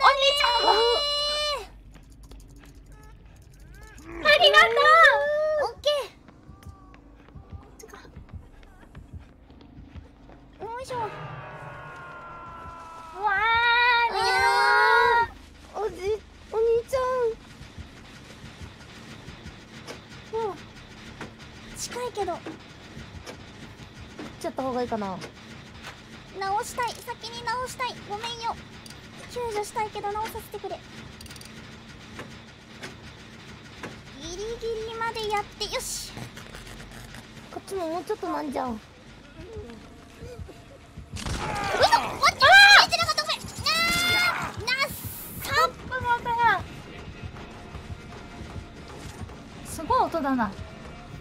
Speaker 1: めー、
Speaker 2: あ、ありがと
Speaker 1: オッケー。よいしょ。
Speaker 2: う。うわー、逃げろ
Speaker 3: おじ、お兄ちゃん。
Speaker 1: うん。近いけど、
Speaker 3: 行っちゃった方がいいかな。
Speaker 1: 直したい。先に直したい。ごめんよ。救助したいけど直させてくれ。ギリギリまでやって、よし。
Speaker 3: こっちももうちょっとなんじゃん。
Speaker 1: うそ、わっちゃ見てなかった、ごめん。あー、なっさっ。
Speaker 2: この音が。すごい音だな。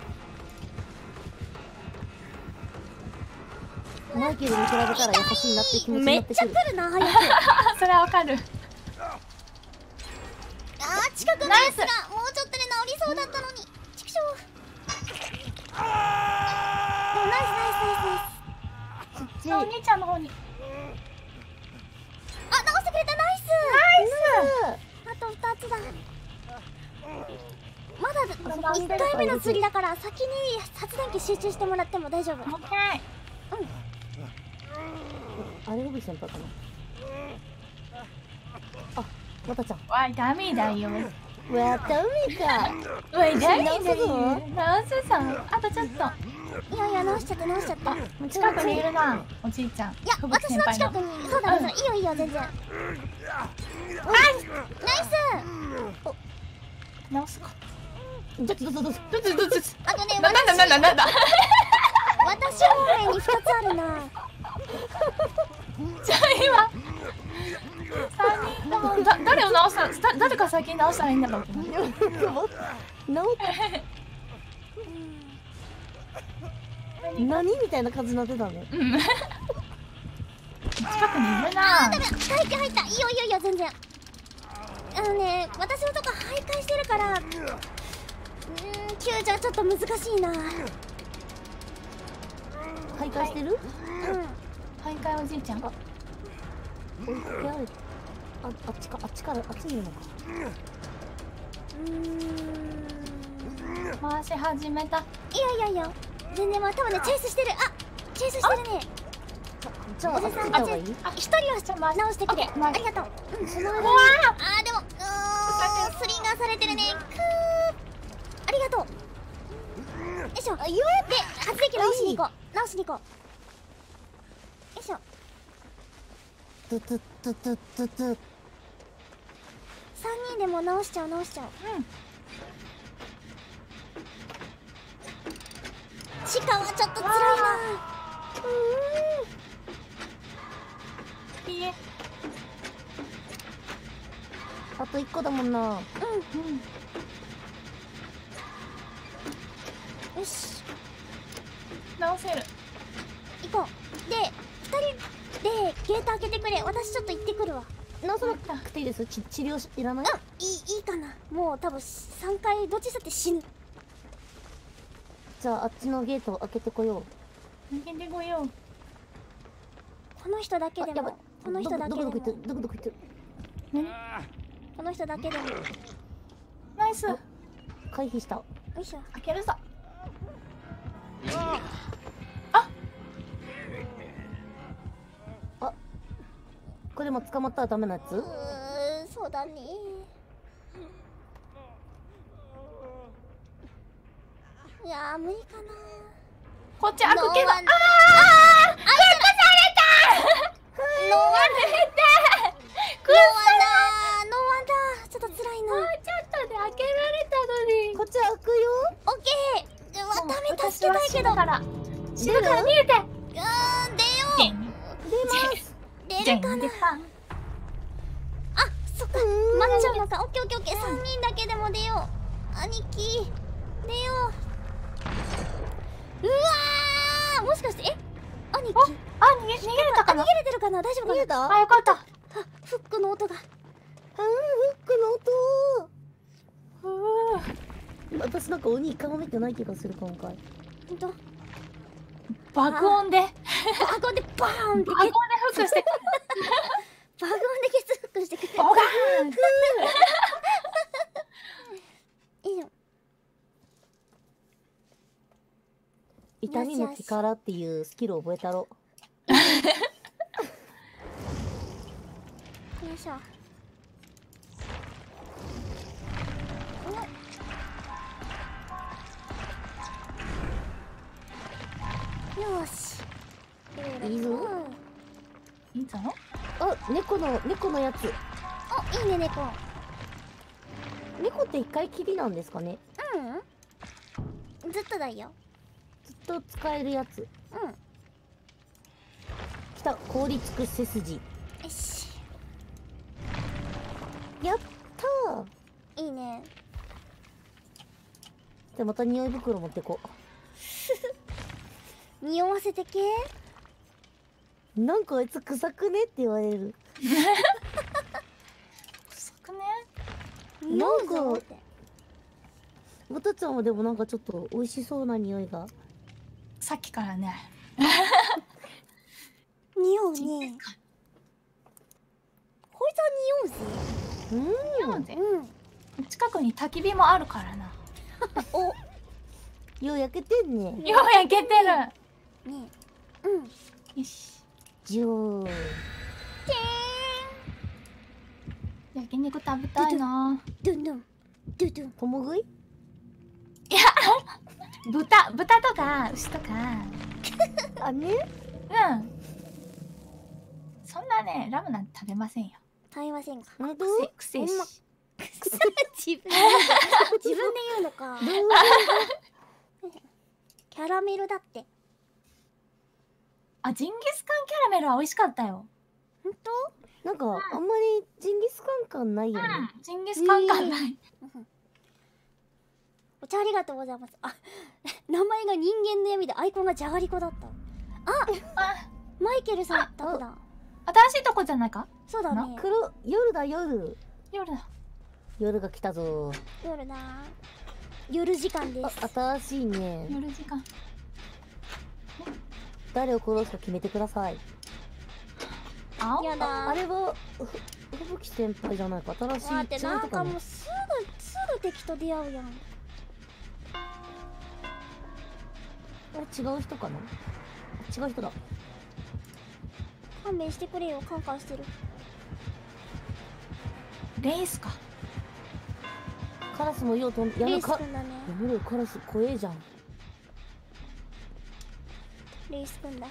Speaker 3: マイケルに比べたら優しいなって気持ちに
Speaker 1: めっちゃ
Speaker 3: なってくる。
Speaker 1: 来るな早く。
Speaker 2: それはわかる。
Speaker 1: あー近くのやつがもうちょっとで治りそうだったのに。ちくしょう。でもナイスナイスナイスナイス。
Speaker 3: ちっち
Speaker 2: お
Speaker 3: ゃい。
Speaker 2: 兄ちゃんの方に。
Speaker 1: あ、直してくれた、ナイス。
Speaker 2: ナイ
Speaker 1: あとふたつだ。まだ
Speaker 2: あ
Speaker 1: いっかいめの釣りだから先に発電機集中してもらっても大丈夫。
Speaker 2: ス。オッケー。
Speaker 3: あれ、ロビー先輩かな。あ、わたちゃん。
Speaker 2: わい、ダメだよ。
Speaker 3: わたみか。
Speaker 2: わい、ダメだよ。
Speaker 3: 直すぞ
Speaker 2: 直すぞ。あとちょっと。
Speaker 1: いやいや直しちゃって直しちゃって。い
Speaker 2: 近くにいるな、おじいちゃん。
Speaker 1: や私の近くに。そうだね、いいよいいよ全然。ナイス。
Speaker 2: 直すか。
Speaker 3: どっちどっちどっち。
Speaker 2: どっちどっち。
Speaker 1: あとね
Speaker 2: な、なんだなんだなんだ。
Speaker 1: 私方面にふたつあるな。
Speaker 2: じゃあ今。三人とも、だ、誰を直す、だ、誰か先に直したらいいんだろう。
Speaker 3: 直っ何みたいな感じになってたね。
Speaker 2: うん。近くにいるな。
Speaker 1: ダメ、入って入った。いいよいいよいいよ全然。あのね、私のとこ徘徊してるから、うーん、救助はちょっと難しいな。
Speaker 3: 徘徊してる？
Speaker 2: 徘徊おじいちゃん。
Speaker 3: あ追いかけられて。あ、あっちか、あっちから、あっちにいるのか。
Speaker 1: うん。うーん。
Speaker 2: 回し始めた。
Speaker 1: いやいやいや、全然まあ多分ねチェイスしてる。あ、チェイスしてるね。
Speaker 3: じゃあ、あっち行った方がいい？
Speaker 2: あ、
Speaker 1: 一人は直してくれ。ありがとう。うん、その間に。
Speaker 2: 怖い。
Speaker 1: あーでも、うーん、スリンガーされてるね。くー。ありがとう。よいしょ。あ、よーって発電機直しに行こう。直しに行こう。よいしょ。
Speaker 3: トゥトゥトゥトゥトゥトゥ。
Speaker 1: 三人でも直しちゃう直しちゃう。
Speaker 2: うん。
Speaker 1: チカはちょっと辛いな。
Speaker 2: いいえ。
Speaker 3: あと一個だもんな。
Speaker 1: うん。
Speaker 2: うん。
Speaker 1: よし。
Speaker 2: 直せる。
Speaker 1: 行こう。で、二人でゲート開けてくれ。私ちょっと行ってくるわ。
Speaker 3: 直さなくていいです。ち治療しいらない？
Speaker 1: うん、いい、いいかな。もう多分さんかいどっちだって死ぬ。
Speaker 3: じゃあ、あっちのゲートを開けてこよう。
Speaker 2: 逃げてこよう。
Speaker 1: この人だけで
Speaker 3: あやばい
Speaker 1: も、この人だけでも
Speaker 3: どこどこ行ってるどこどこ行ってる。
Speaker 2: 何？
Speaker 1: この人だけでも。よ
Speaker 2: ナイス。
Speaker 3: 回避した。
Speaker 1: いしょ。
Speaker 2: 開けるぞ。
Speaker 3: あ、これも捕まったらダメなやつ？
Speaker 1: うーん、そうだね。いやー無理かな。
Speaker 2: こっち開くけど。ああ。
Speaker 1: ノーワン
Speaker 2: フックされた。
Speaker 1: ノーワン
Speaker 2: て。くっ
Speaker 1: ノーワンだーノーワンだーちょっと辛いな。
Speaker 2: もうちょっとで開けられたのに。
Speaker 3: こっち開くよ。
Speaker 1: オッケー。うわ、ダメ、助けたいけど。
Speaker 2: 死ぬから。死ぬから逃げて。
Speaker 1: うーん、出よう。
Speaker 3: 出ます。
Speaker 1: 出るかな。
Speaker 2: でパン。
Speaker 1: あ、そっか。待っちゃうのか。オッケーオッケーオッケー。三人だけでも出よう。兄貴、出よう。うわー、もしかして、え、兄貴。
Speaker 2: あ、逃げ、逃げれたか
Speaker 1: あ、
Speaker 2: な。
Speaker 1: 逃げれてるかな。大丈夫かな。
Speaker 3: 逃げた？
Speaker 2: あ、よかった。
Speaker 1: あ、フックの音が。
Speaker 3: あー、フックの音。
Speaker 2: ふう。
Speaker 3: 私なんか鬼かまめてない気がする今回。
Speaker 1: ほんと。
Speaker 2: 爆音で。
Speaker 1: バゴンでバーンって
Speaker 2: 爆音でフックして。
Speaker 1: バゴンでケツフックしてくれる。
Speaker 2: ボカーン。
Speaker 1: いいよ。
Speaker 3: 痛みの力っていうスキルを覚えたろ。
Speaker 1: よいしょ。よし。
Speaker 3: いいぞ。
Speaker 2: いいぞ。
Speaker 3: あ、猫の猫のやつ。
Speaker 1: お、いいね猫。
Speaker 3: 猫って一回きりなんですかね。
Speaker 1: うん。ずっとだよ。
Speaker 3: ずっと使えるやつ。
Speaker 1: うん。
Speaker 3: きた、凍りつく背筋。
Speaker 1: よし。
Speaker 3: やった
Speaker 1: いいね。
Speaker 3: ー。でまた匂い袋持ってこう。
Speaker 1: 匂わせてけ。
Speaker 3: なんかあいつ臭くねって言われる。
Speaker 2: 臭くね。
Speaker 1: 匂うぞって。
Speaker 3: わたちゃんはでもなんかちょっと美味しそうな匂いが。
Speaker 2: さっきからね。
Speaker 1: 匂うね。こいつは匂うぜ。
Speaker 3: うん。
Speaker 2: 匂うぜ。
Speaker 1: うん。
Speaker 2: 近くに焚き火もあるからな。
Speaker 1: お、
Speaker 3: よう焼けてんね。
Speaker 2: よう焼けてる。
Speaker 1: ねえ。うん。
Speaker 2: よし。
Speaker 3: じょー。
Speaker 1: て
Speaker 2: 焼肉食べたいな。
Speaker 1: ーん。ドゥンドゥン。ドゥドゥン。
Speaker 3: 共食い？
Speaker 2: 豚、豚とか牛とか。
Speaker 3: あね。
Speaker 2: うん。そんなね、ラムなんて食べませんよ。
Speaker 1: 食べませんか。
Speaker 3: ほんと？
Speaker 2: くせ、くせし。
Speaker 1: ほんま自分で言うの自分で言うのか。キャラメルだって。
Speaker 2: あ、ジンギスカンキャラメルは美味しかったよ。
Speaker 1: ほんと？
Speaker 3: なんかあんまりジンギスカン感ないよね。
Speaker 2: うん。ジンギスカン感ない。
Speaker 1: お茶ありがとうございます。あ、名前が人間の闇でアイコンがじゃがりこだった。あ、
Speaker 2: あ、
Speaker 1: マイケルさんだった。
Speaker 2: 新しいとこじゃないか？
Speaker 1: そうだね。
Speaker 3: 黒夜だ夜。
Speaker 2: 夜だ。
Speaker 3: 夜が来たぞ。
Speaker 1: 夜だ。夜時間で
Speaker 3: あ、
Speaker 1: す。
Speaker 3: 新しいね。
Speaker 2: 夜時間。
Speaker 3: 誰を殺すか決めてください。
Speaker 2: 青
Speaker 1: やだ。
Speaker 3: あれはふふぶき先輩じゃないか。新しい
Speaker 1: 待って、
Speaker 3: 違う
Speaker 1: なんか
Speaker 3: とかね。
Speaker 1: もうすぐすぐ敵と出会うやん。
Speaker 3: あれ違う人かな。違う人だ。
Speaker 1: 勘弁してくれよ。カンカンしてる。
Speaker 2: レイスか。
Speaker 3: カラスもよう飛んや
Speaker 1: レ
Speaker 3: めか。
Speaker 1: イスくんだね。
Speaker 3: やめろよカラス怖えじゃん。
Speaker 1: レイスくんだ。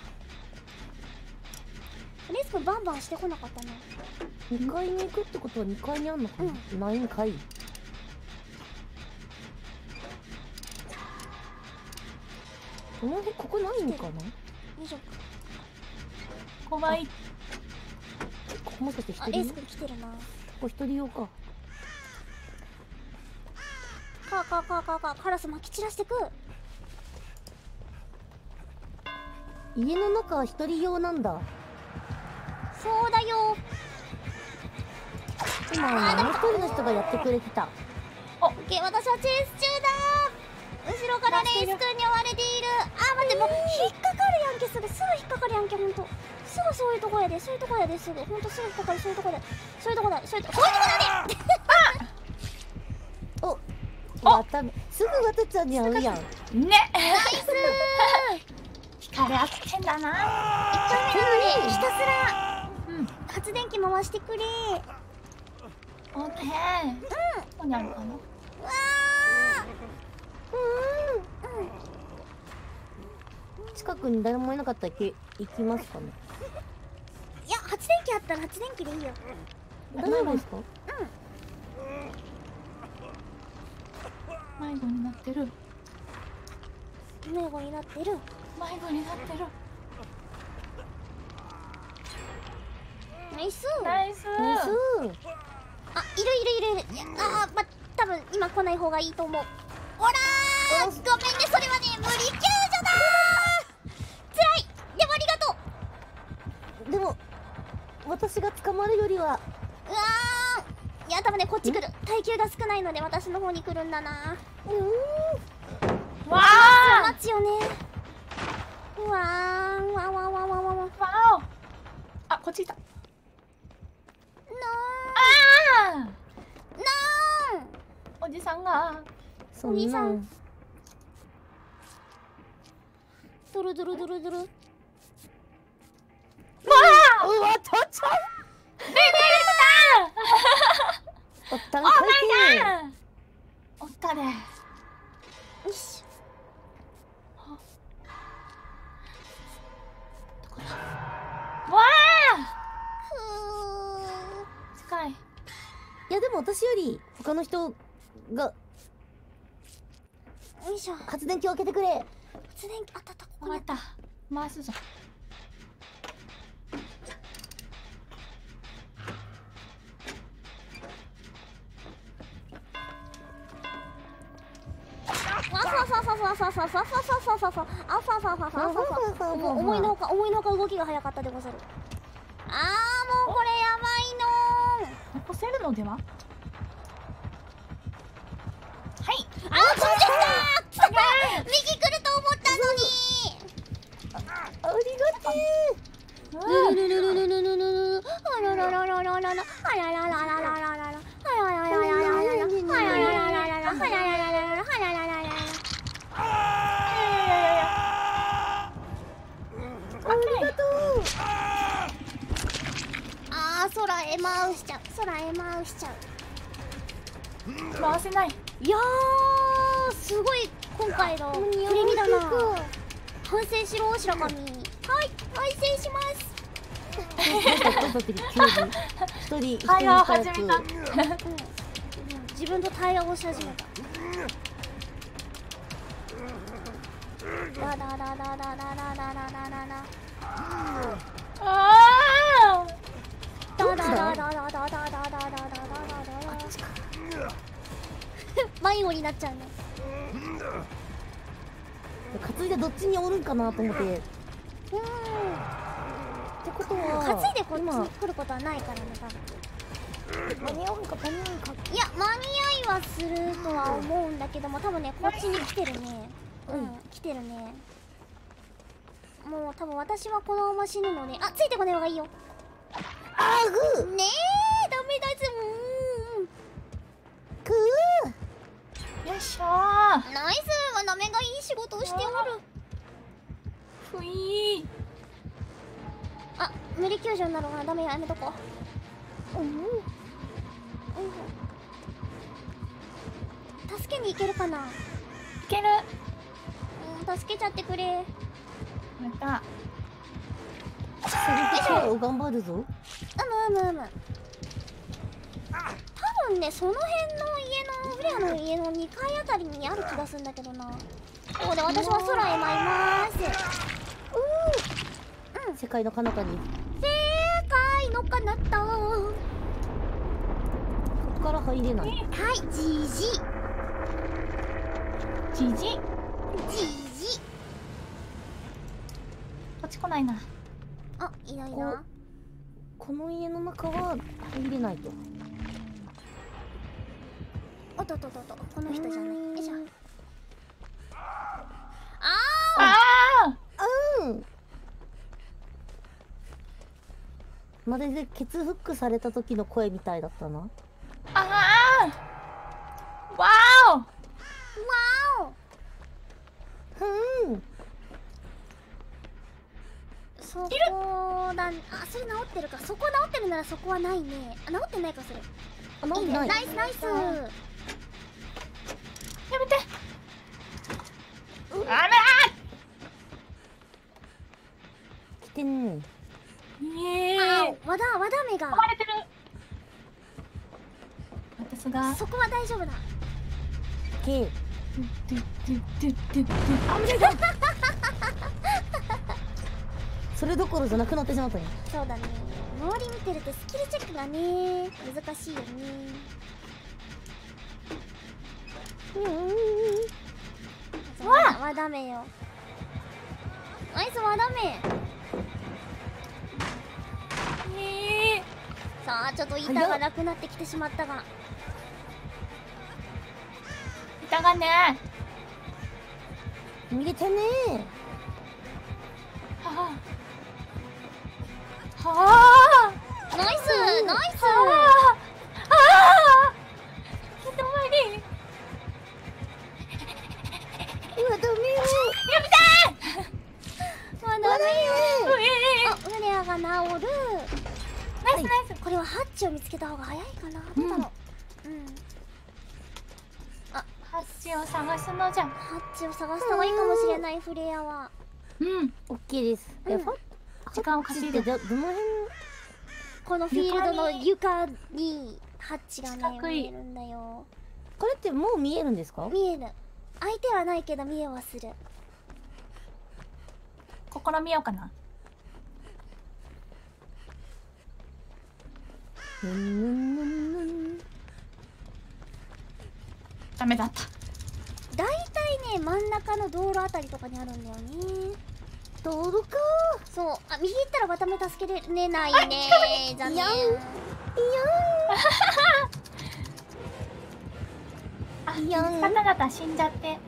Speaker 1: レイスくんバンバンしてこなかったな。
Speaker 3: にかいに行くってことはにかいにあんのかな。ないんかい。この辺ここないんかな。
Speaker 1: よいしょ。
Speaker 2: 怖い。
Speaker 3: ここもしかして一
Speaker 1: あ、
Speaker 3: 人用。
Speaker 1: レイスくん来てるな。
Speaker 3: ここ一人用か。
Speaker 1: カーカーカーカーカーカラス撒き散らしてく。
Speaker 3: 家の中は一人用なんだ。
Speaker 1: そうだよ。
Speaker 3: 今あのもう一人の人がやってくれてた。
Speaker 1: オッケー、私はチェイス中だ。後ろからレイスくんに追われている。あ、待って、もう引っかかるやんけ。すぐすぐ引っかかるやんけ。ほんとすぐそういうとこやで。そういうとこやで。すぐほんとすぐ引っかかる。そういうとこでそういうとこだ。そういうとそういうとこだね。
Speaker 3: おわたすぐわたちゃんに会うやん。
Speaker 2: ね。
Speaker 1: ナイス。
Speaker 2: 惹かれ合ってんだな。
Speaker 1: いっかいめなのでひたすら
Speaker 2: うん。
Speaker 1: 発電機回してくれ。
Speaker 2: オッケー。
Speaker 1: うん。
Speaker 2: ここにあるかな。
Speaker 1: うわー。うん。
Speaker 3: 近くに誰もいなかったら行き行きますかね。
Speaker 1: いや、発電機あったら発電機でいいよ。
Speaker 3: 大丈夫ですか。
Speaker 2: 迷子になってる。
Speaker 1: 迷子になってる。
Speaker 2: 迷子になってる。
Speaker 1: ナイス。
Speaker 2: ナイス。
Speaker 3: ナイス。
Speaker 1: あ、いるいるいるいる。いやあー、ま、多分今来ない方がいいと思う。ほらー、ごめんね、それはね、無理救助だー。辛い。でもありがとう。
Speaker 3: でも私が捕まるよりは。
Speaker 1: うわー。いや、多分ね、こっち来る。耐久が少ないので私の方に来るんだな。
Speaker 3: うーん。
Speaker 2: わあ。
Speaker 1: 待ちよね。うわー、わわわわわわわ。
Speaker 2: わお。あ、こっちいた。
Speaker 1: な
Speaker 2: ああ。
Speaker 1: ー。なー。
Speaker 2: おじさんが。
Speaker 3: そん
Speaker 1: お兄さ
Speaker 3: なん
Speaker 1: ドルドルドルドル。
Speaker 2: わあ。
Speaker 3: うわたちゃん
Speaker 2: 出て
Speaker 3: おったん
Speaker 2: きた。
Speaker 3: かいけ。
Speaker 2: おったで。
Speaker 1: よし。
Speaker 2: わあ。
Speaker 1: ふ
Speaker 2: 近い。
Speaker 3: いやでも私より他の人が
Speaker 1: ー。よいしょ。
Speaker 3: 発電機を開けてくれ。
Speaker 1: 発電機あったあった。ここにあっ。
Speaker 2: わかったた。回すぞ。
Speaker 1: わさわさわさわさ。 ファファファファファファファファファあファファファファファファもう思いのほか思いのほか動きが早かったでござる。あーもうこれやばいのー。
Speaker 2: 残せるのでは。はい。
Speaker 1: あー飛んできたー。右来ると思ったのに。
Speaker 3: ありがて
Speaker 1: ルルルルルルルルルルあらららららららあらららららららあららららららあららららららあららららららあららららららあららららららありがとう。あー空エマウしちゃう。空エマウしちゃう。
Speaker 2: 回せない。
Speaker 1: いやーすごい今回のプレミだな。反省しろ白神。はい反省します。
Speaker 3: 急に一人一人
Speaker 2: 会話を始めた。
Speaker 1: うん自分と対話をし始めた。ダダダダダダダダダダダダ
Speaker 2: ああ。
Speaker 1: ダダダダダダダダダダダダ迷子になっちゃうね。
Speaker 3: 担いでどっちにおるんかなと思って。
Speaker 1: うん
Speaker 3: ってことは
Speaker 1: 担いでこっちに来ることはないからね多分。
Speaker 3: 間に合うんか間に合うんか。
Speaker 1: いや間に合いはするとは思うんだけども多分ねこっちに来てるね。うん来てるね。もう多分私はこのまま死ぬのであついてこない方がいいよ。
Speaker 3: あーぐー
Speaker 1: ねえダメだぜもう。
Speaker 3: く
Speaker 2: よいしょー。
Speaker 1: ナイスはなめがいい仕事をしておる。
Speaker 2: ふいー。
Speaker 1: あ無理救助になるからダメややめとこう。うん、うん、助けに行けるかな。
Speaker 2: いける。
Speaker 1: うん助けちゃってくれ。
Speaker 2: また。
Speaker 3: それで頑張るぞ。
Speaker 1: うむうむうむ。多分ねその辺の家のフレアの家のにかいあたりにある気がするんだけどな。ここで私は空へ舞います。うーうん
Speaker 3: 世界の彼方に。
Speaker 1: 正解のかなった。は
Speaker 3: ここから入れない。
Speaker 1: いじじ
Speaker 2: じじ。
Speaker 1: じじ
Speaker 2: こっち来ないな。
Speaker 1: あいないな。
Speaker 3: この家の中は入れないと。
Speaker 1: おっとっとっとっとこの人じゃない。よいしょ。あ
Speaker 2: あ
Speaker 3: うんまるでケツフックされた時の声みたいだったな。
Speaker 2: あ。ああ。わーお。
Speaker 1: ーわ
Speaker 3: ふん
Speaker 1: おそこだね。あそれ治ってるか。そこ治ってるならそこはないね。あ治ってないかそれ。
Speaker 3: あなんでない
Speaker 1: ナイスナイス。
Speaker 2: やめて。あら
Speaker 3: 来てんねん。
Speaker 2: ー。ええー。
Speaker 1: あ和田和田目が
Speaker 2: 壊れてる。私が。
Speaker 1: そこは大丈夫だ。
Speaker 3: け
Speaker 2: ドゥドゥドゥドゥドゥドゥ。
Speaker 3: それどころじゃなくなってしまったね。
Speaker 1: そうだね。周り見てるとスキルチェックがね難しいよね。
Speaker 3: うん
Speaker 1: わ和田目よ。ナイス和田目。
Speaker 2: ええ
Speaker 1: さあちょっと板がなくなってきてしまったが。
Speaker 2: ー。板がね。
Speaker 3: 逃げてね
Speaker 2: はあ。はあ。
Speaker 1: ナイスナイス。
Speaker 2: ああ。ああ。ちょっと前に。
Speaker 3: うわダメよ
Speaker 2: やめて
Speaker 1: 和田目よ。
Speaker 2: ー。うえ
Speaker 1: あフレアが治る。
Speaker 2: ナイスナイス。
Speaker 1: これはハッチを見つけた方が早いかな。どうだろう。うん
Speaker 2: ハッチを探すのじゃ。
Speaker 1: ハッチを探した方がいいかもしれないフレアは。
Speaker 2: うん。
Speaker 3: オッケーです。
Speaker 1: うん
Speaker 3: えファ
Speaker 2: 時間を稼いで
Speaker 3: ってじゃどの辺
Speaker 1: このフィールドの床にハッチがね
Speaker 2: 四角い
Speaker 1: 見えるんだよ。
Speaker 3: これってもう見えるんですか？
Speaker 1: 見える。相手はないけど見えはする。
Speaker 2: 試みようかな。
Speaker 3: ぬんぬんぬんぬん
Speaker 2: ダメだった。
Speaker 1: だいたいね真ん中の道路あたりとかにあるんだよね。
Speaker 3: 道路か
Speaker 1: そう、あ、右行ったらまた目助けれないね。残念。
Speaker 3: いやん
Speaker 2: あ、
Speaker 3: いやん
Speaker 2: 方々死んじゃって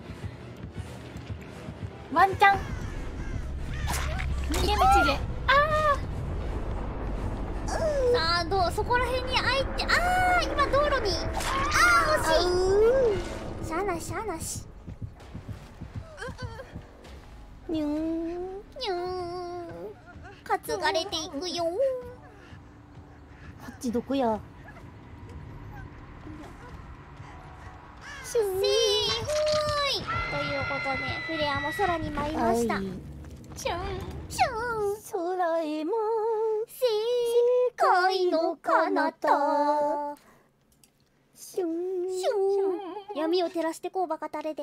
Speaker 2: ワンチャン逃げ道で。あ
Speaker 1: さあ、どう、そこら辺にあいて、ああ、今道路に。ああ、惜しい。しゃあなし、しゃあなし。
Speaker 3: にゅーん。
Speaker 1: にゅーん。担がれていくよ。
Speaker 3: こっちどこや。シュ
Speaker 1: せーほーい。ということで、フレアも空に舞いました。
Speaker 3: はい
Speaker 2: シュン
Speaker 1: シューン。
Speaker 3: 空へも
Speaker 1: 世界の彼方。
Speaker 3: シュン
Speaker 1: シューン。闇を照らしてこうバカタレで。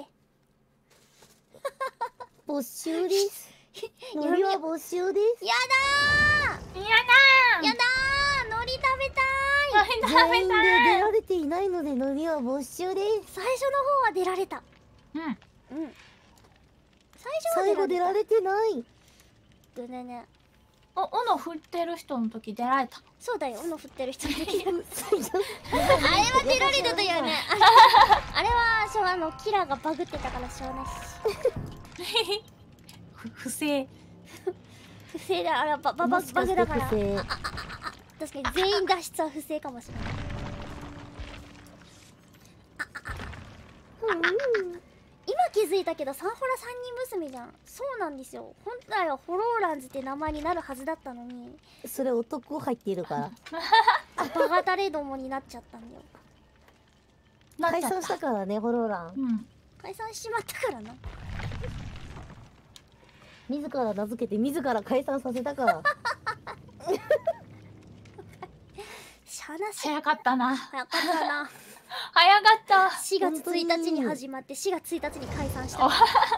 Speaker 3: 没収ですのりは没収です
Speaker 1: やだー。
Speaker 2: やだ
Speaker 1: やだー。海苔食べたーい。
Speaker 2: ー食べ
Speaker 3: 全員で
Speaker 2: たい。
Speaker 3: 出られていないのでのりは没収です
Speaker 1: 最初の方は出られた。
Speaker 2: うん
Speaker 1: うん。最初は
Speaker 3: 最後出られてない
Speaker 1: た。ねね。
Speaker 2: お、斧振ってる人の時出られた。
Speaker 1: そうだよ、斧振ってる人の時だ。あれ
Speaker 3: 最初
Speaker 1: は出られてたよね。あれあれはしょうあのキラーがバグってたからしょうがないし。
Speaker 2: ふ不正。
Speaker 1: 不正だ、あれはバババ
Speaker 3: もしかして
Speaker 1: バグだから。
Speaker 3: 不正
Speaker 1: 確かに全員脱出は不正かもしれない。今気づいたけどサンホラ三人娘じゃん。そうなんですよ。本来はフォローランズって名前になるはずだったのに、
Speaker 3: それ男入っているから
Speaker 1: バカタレどもになっちゃったんだよ。
Speaker 2: なっちゃった
Speaker 3: 解散したからねホローラン
Speaker 2: うん。
Speaker 1: 解散しちまったからな。
Speaker 3: 自ら名付けて自ら解散させたから
Speaker 1: しゃあなし。
Speaker 2: 早かったな。
Speaker 1: 早かったな。
Speaker 2: 早かった。
Speaker 1: しがつついたちに始まってしがつついたちに解散した。
Speaker 2: お
Speaker 1: し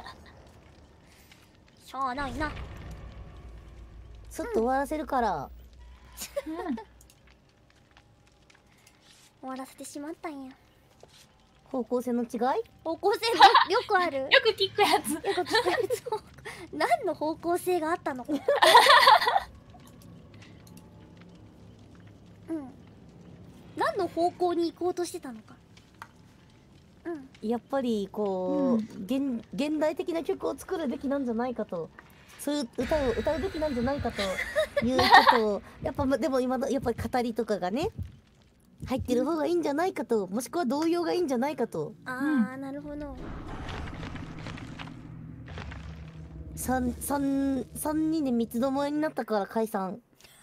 Speaker 1: ゃあないな。
Speaker 3: ちょっと終わらせるから
Speaker 2: うん。
Speaker 1: 終わらせてしまったんや。
Speaker 3: 方向性の違い
Speaker 1: 方向性よよくある。よ
Speaker 2: よく聞くやつ。
Speaker 1: く聞くやつを何の方向性があったのか。うん。何の方向に行こうとしてたのか。うん。
Speaker 3: やっぱりこう、
Speaker 2: うん
Speaker 3: 現現代的な曲を作るべきなんじゃないかとそういう歌を歌うべきなんじゃないかということをやっぱまでも今のやっぱり語りとかがね入ってる方がいいんじゃないかともしくは童謡がいいんじゃないかと
Speaker 1: ああ、なるほど。
Speaker 3: 三三三人で三つどもえになったから解散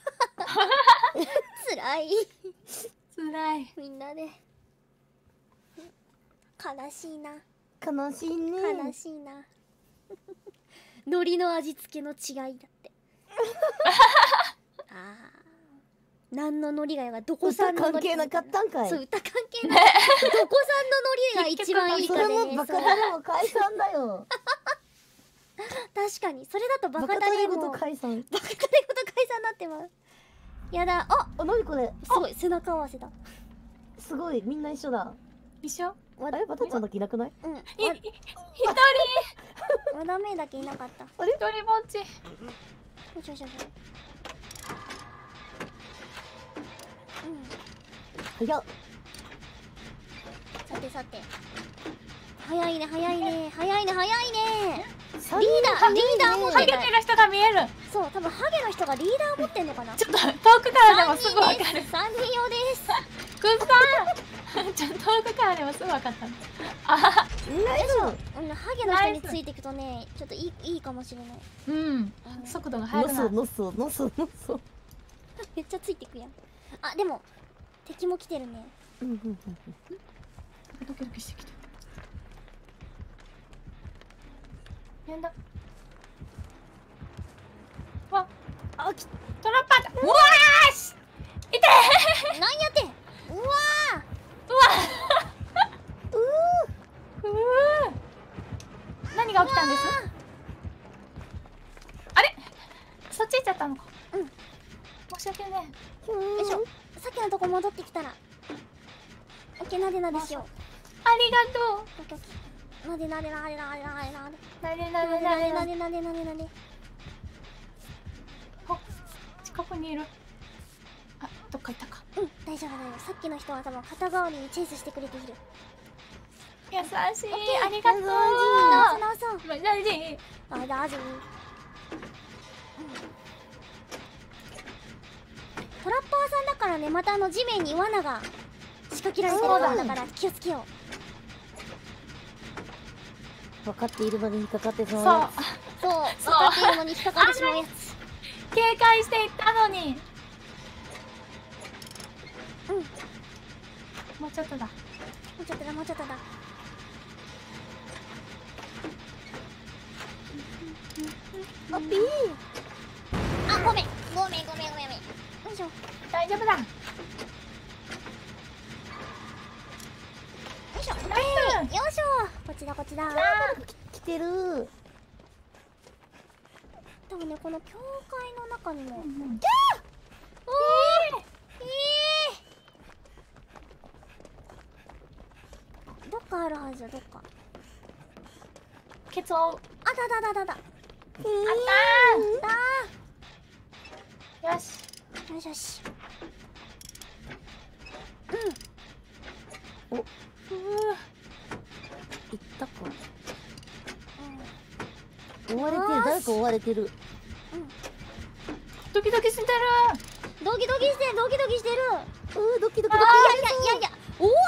Speaker 1: つらい。
Speaker 2: つらい。
Speaker 1: みんなで。悲しいな。
Speaker 3: 悲しいね
Speaker 1: 悲しいな。海苔の味付けの違いだって。ああ。何の海苔がよかどこ
Speaker 3: 歌
Speaker 1: 産の海苔
Speaker 3: 関係なかったんかい
Speaker 1: そう、歌関係ない。どこ産の海苔が一番いい
Speaker 3: そ
Speaker 1: かでね。
Speaker 3: れもバカ
Speaker 1: そう
Speaker 3: タレも解散だよ
Speaker 1: 確かに。それだとバ
Speaker 3: バ
Speaker 1: カタレ
Speaker 3: カタレご
Speaker 1: も。バカ
Speaker 3: と解散
Speaker 1: タレごと解散になってます。やだ。あ、
Speaker 3: あ何これ
Speaker 1: すごい。背中合わせだ。
Speaker 3: すごいみんな一緒だ
Speaker 2: 一緒。
Speaker 1: わ
Speaker 3: あれバタちゃんだけいなくない
Speaker 1: うん。わ
Speaker 2: い、い、一人。
Speaker 1: わだめだけいなかった。
Speaker 2: 一人ぼっち。
Speaker 1: よしよしよし。うん。
Speaker 3: 早っ
Speaker 1: さてさて。早いね、早いね、早いね、早いね。
Speaker 3: 三
Speaker 1: リーダー、リーダー持ってた
Speaker 2: ハゲて。る人が見える。
Speaker 1: そう、多分ハゲの人がリーダー持ってんのかな。
Speaker 2: ちょっと遠くからでもすぐわかる。
Speaker 1: 三人用です。
Speaker 2: くっさん。ちょっと遠くからでもすぐわかったの。あ、
Speaker 3: ナイ
Speaker 1: うん、ハゲの人についていくとね、ちょっといい、いいかもしれない。
Speaker 2: うん。
Speaker 1: うん
Speaker 2: 速度が
Speaker 3: ス
Speaker 2: 速くなる。
Speaker 3: のそのそのそのそ
Speaker 1: めっちゃついていくやん。あ、でも敵も来てるね。
Speaker 3: うんうんうん
Speaker 2: ドキドキしてきた。やんだ。わ、
Speaker 3: あき
Speaker 2: トラッパーだ。うわーし。いて
Speaker 1: なんやって。うわ
Speaker 2: ー。うわ。うー。何が起きたんです？あれ？そっち行っちゃったのか。
Speaker 1: うん。
Speaker 2: 申し訳ね
Speaker 3: ー
Speaker 1: ー。よいしょ。さっきのとこ戻ってきたら。オッケー、なでなでしよう。
Speaker 2: ありがとう。
Speaker 1: オッケーオッケー。 なでなでなでなでなでなで
Speaker 2: なでなでなで
Speaker 1: なでな
Speaker 2: なで
Speaker 1: でなでなでなで。
Speaker 2: あ、近くにいる。あ、どっか行ったか。
Speaker 1: うん、大丈夫大丈夫。さっきの人は多分肩代わりにチェイスしてくれている。
Speaker 2: 優しい、ありがとう。
Speaker 1: 直そう直そう。
Speaker 2: マジで。
Speaker 1: あ、大丈夫。トラッパーさんだからね、またあの地面に罠が仕掛けられてるからだから気をつけよ
Speaker 3: 分かっているのに引っかかってし
Speaker 2: そう、
Speaker 3: まう。
Speaker 1: そう。そう、分かっているのに引っかかってしまうやつ。
Speaker 2: 警戒していったのに。
Speaker 1: うん、
Speaker 2: もうちょっとだ。
Speaker 1: もうちょっとだもうちょっとだ。
Speaker 3: あ、ピー。
Speaker 1: あ、ごめんごめんごめんごめんごめん。よいしょよ
Speaker 2: 大丈夫だ。
Speaker 1: いしょ。
Speaker 2: ナイ
Speaker 1: よいしょ。こっちだこっちだ。
Speaker 3: 来てる。
Speaker 1: 多分ね、この教会の中にも。
Speaker 2: ス。うん
Speaker 1: おー、えー、どっかあるはず、どっか。
Speaker 2: ケツを。
Speaker 1: あだだだだだ。
Speaker 2: あっ
Speaker 1: だ
Speaker 2: たー。よし。
Speaker 1: ー。よしよし。
Speaker 3: お、
Speaker 2: ふう。
Speaker 3: 行ったか。
Speaker 1: う
Speaker 3: 追われてる、誰か追われてる。
Speaker 1: ん。うん。
Speaker 2: ドキドキしてる。
Speaker 1: ドキドキしてる、ドキドキしてる。
Speaker 3: うー、ドキドキドキ。
Speaker 1: いやいやいやいや。うわ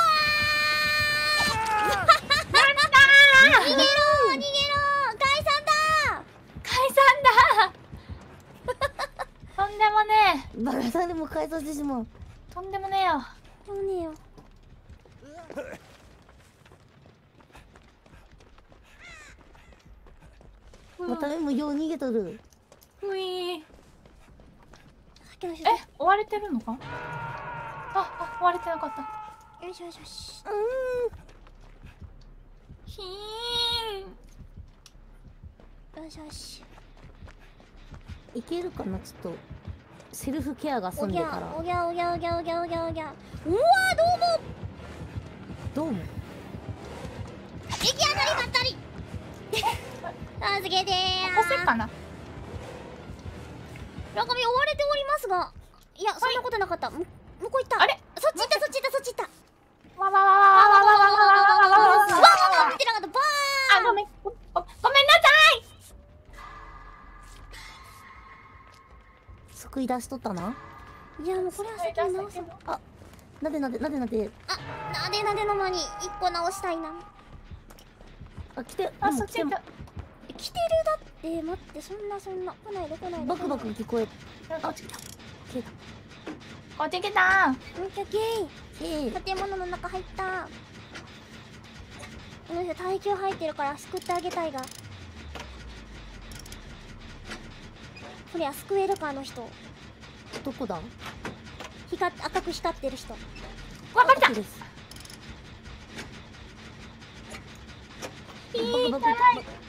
Speaker 1: ー。逃げろー、逃げろー。解散だ
Speaker 2: 解散だ。とんでもね
Speaker 3: バラさんでも解散してしまう。
Speaker 2: え。とんでもねえよ。
Speaker 1: ー。もうねえよ。
Speaker 3: また目もよう逃げとる。
Speaker 2: ふい。
Speaker 1: さっきの人。
Speaker 2: え、追われてるのか。あ、あ、追われてなかった。
Speaker 1: よしよしよし。
Speaker 3: う
Speaker 2: ひーん。
Speaker 1: よしよし。
Speaker 3: ーん。いけるかな、ちょっと。セルフケアが済
Speaker 1: おぎ
Speaker 3: んでから。
Speaker 1: ゃおぎゃおぎゃおぎゃおぎゃおぎゃおぎゃ。うわー、どうも。
Speaker 3: どうも。
Speaker 1: 行き当たりばったり。助けてー。
Speaker 2: 干せっかな。
Speaker 1: 村上追われておりますが、いや、そんなことなかった。む向こう行った。
Speaker 2: あれ、
Speaker 1: そっち行ったそっち行ったそっち行った。
Speaker 2: わわわわわわわわわわわわわわわわ。
Speaker 1: わわわ見てなかった。バ
Speaker 2: あ、ごめん。ご、ごごめんなさい。
Speaker 3: 救い出しとったな。
Speaker 1: ーン。いや、もうこれは先に直そう。
Speaker 3: あ、なでなでなでなで。
Speaker 1: あ、なでなでの間に一個直したいな。
Speaker 3: あ、来て。
Speaker 2: あ、
Speaker 3: でも来ても
Speaker 2: そっち行った。
Speaker 1: 来てるだって、待って、そんなそんな。来ないで来ないで。
Speaker 3: バクバク聞こえ。
Speaker 2: あ、こっち来た。
Speaker 3: 消えた。
Speaker 2: こっち来た。
Speaker 1: オッケーオッケー。
Speaker 3: ええ。
Speaker 1: 建物の中入った。この人耐久入ってるから救ってあげたいが。こりゃ救えるかあの人。
Speaker 3: どこだ。
Speaker 1: 光っ赤く光ってる人。
Speaker 2: わ、バレた。
Speaker 3: 奥です。
Speaker 2: いい
Speaker 3: バクバクバク。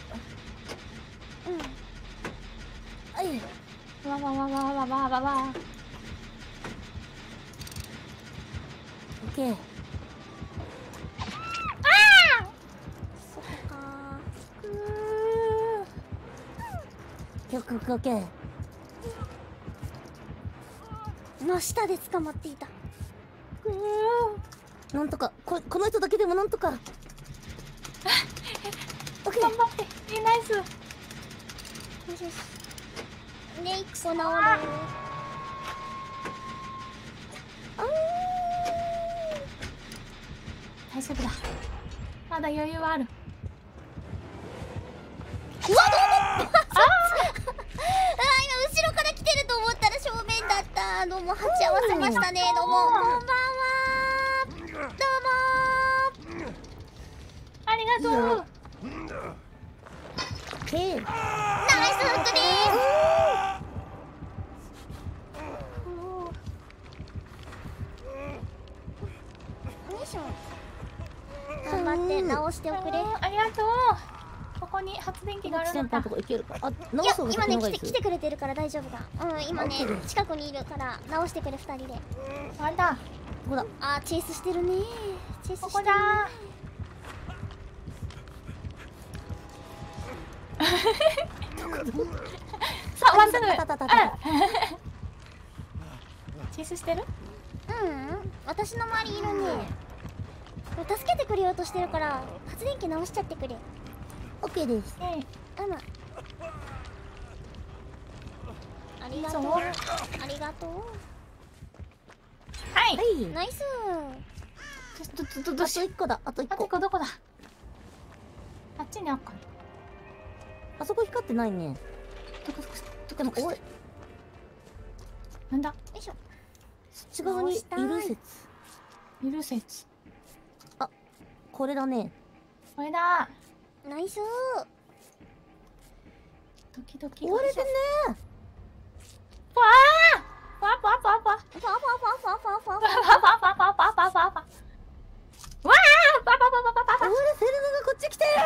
Speaker 1: うん。
Speaker 3: あい。
Speaker 2: わわわわわわわわ。
Speaker 3: オッケー。
Speaker 1: そこか
Speaker 2: うー。
Speaker 3: オッケーオッケーオッケー。
Speaker 1: の下で捕まっていた。
Speaker 2: うー。
Speaker 3: なんとか、こ、この人だけでもなんとか。オッケー。
Speaker 2: 頑張って。いいナイス。
Speaker 1: よしよし。で、一個直る。
Speaker 2: 大丈夫だ。まだ余裕はある。
Speaker 1: うわ、どうも。ああ、今後ろから来てると思ったら正面だった。どうも、鉢合わせましたね。どうも、こんばんは。どうも
Speaker 2: ありがとう。
Speaker 3: オッケー。
Speaker 1: ナイスフックでーす。よいしょ。頑張って直しておくれ。い
Speaker 2: ありがとう。ここに発電機があるのか
Speaker 3: 先輩のと。こ行けるか。あ、直
Speaker 1: や
Speaker 3: す方が
Speaker 1: 今ね来て
Speaker 3: 先の方がいいです
Speaker 1: 来てくれてるから大丈夫だ。うん今ね
Speaker 3: オッケー
Speaker 1: 近くにいるから直してくれ二人で。
Speaker 2: あれだ。
Speaker 3: どこだ。
Speaker 1: あーチェイスしてるね。チェイスしてるね。
Speaker 2: ここだ。 さあまっすぐ。
Speaker 3: たたたたた。
Speaker 2: チェイスしてる？
Speaker 1: うん私の周りいるね。助けてくれようとしてるから発電機直しちゃってくれ。
Speaker 3: オッケーです。
Speaker 2: えい。
Speaker 1: うむありがとう
Speaker 2: そう
Speaker 1: ありがとう。
Speaker 2: はい。
Speaker 3: はい。
Speaker 1: ナイス
Speaker 2: どどどど
Speaker 3: あ
Speaker 2: うしよう。
Speaker 3: と一個だ。あと一
Speaker 2: あと
Speaker 3: 個。
Speaker 2: 一個どこだ？あっちにあっかな。
Speaker 3: あそこ光ってないね。
Speaker 2: どこどこ
Speaker 3: でもおい、
Speaker 2: なんだ？
Speaker 1: よいしょ。
Speaker 3: そっち側にいる説。
Speaker 2: ゆる説。
Speaker 3: これだね。
Speaker 2: これだ。
Speaker 1: ナイス
Speaker 2: ドキドキ。
Speaker 3: 追われてんね。
Speaker 2: わあ。わあわあわあわあ。
Speaker 1: ファファファファファファファ
Speaker 2: わあわあわあわあわあわあわあ。わあわあわあわあわあわあ。
Speaker 3: 追われてるのがこっち来てる。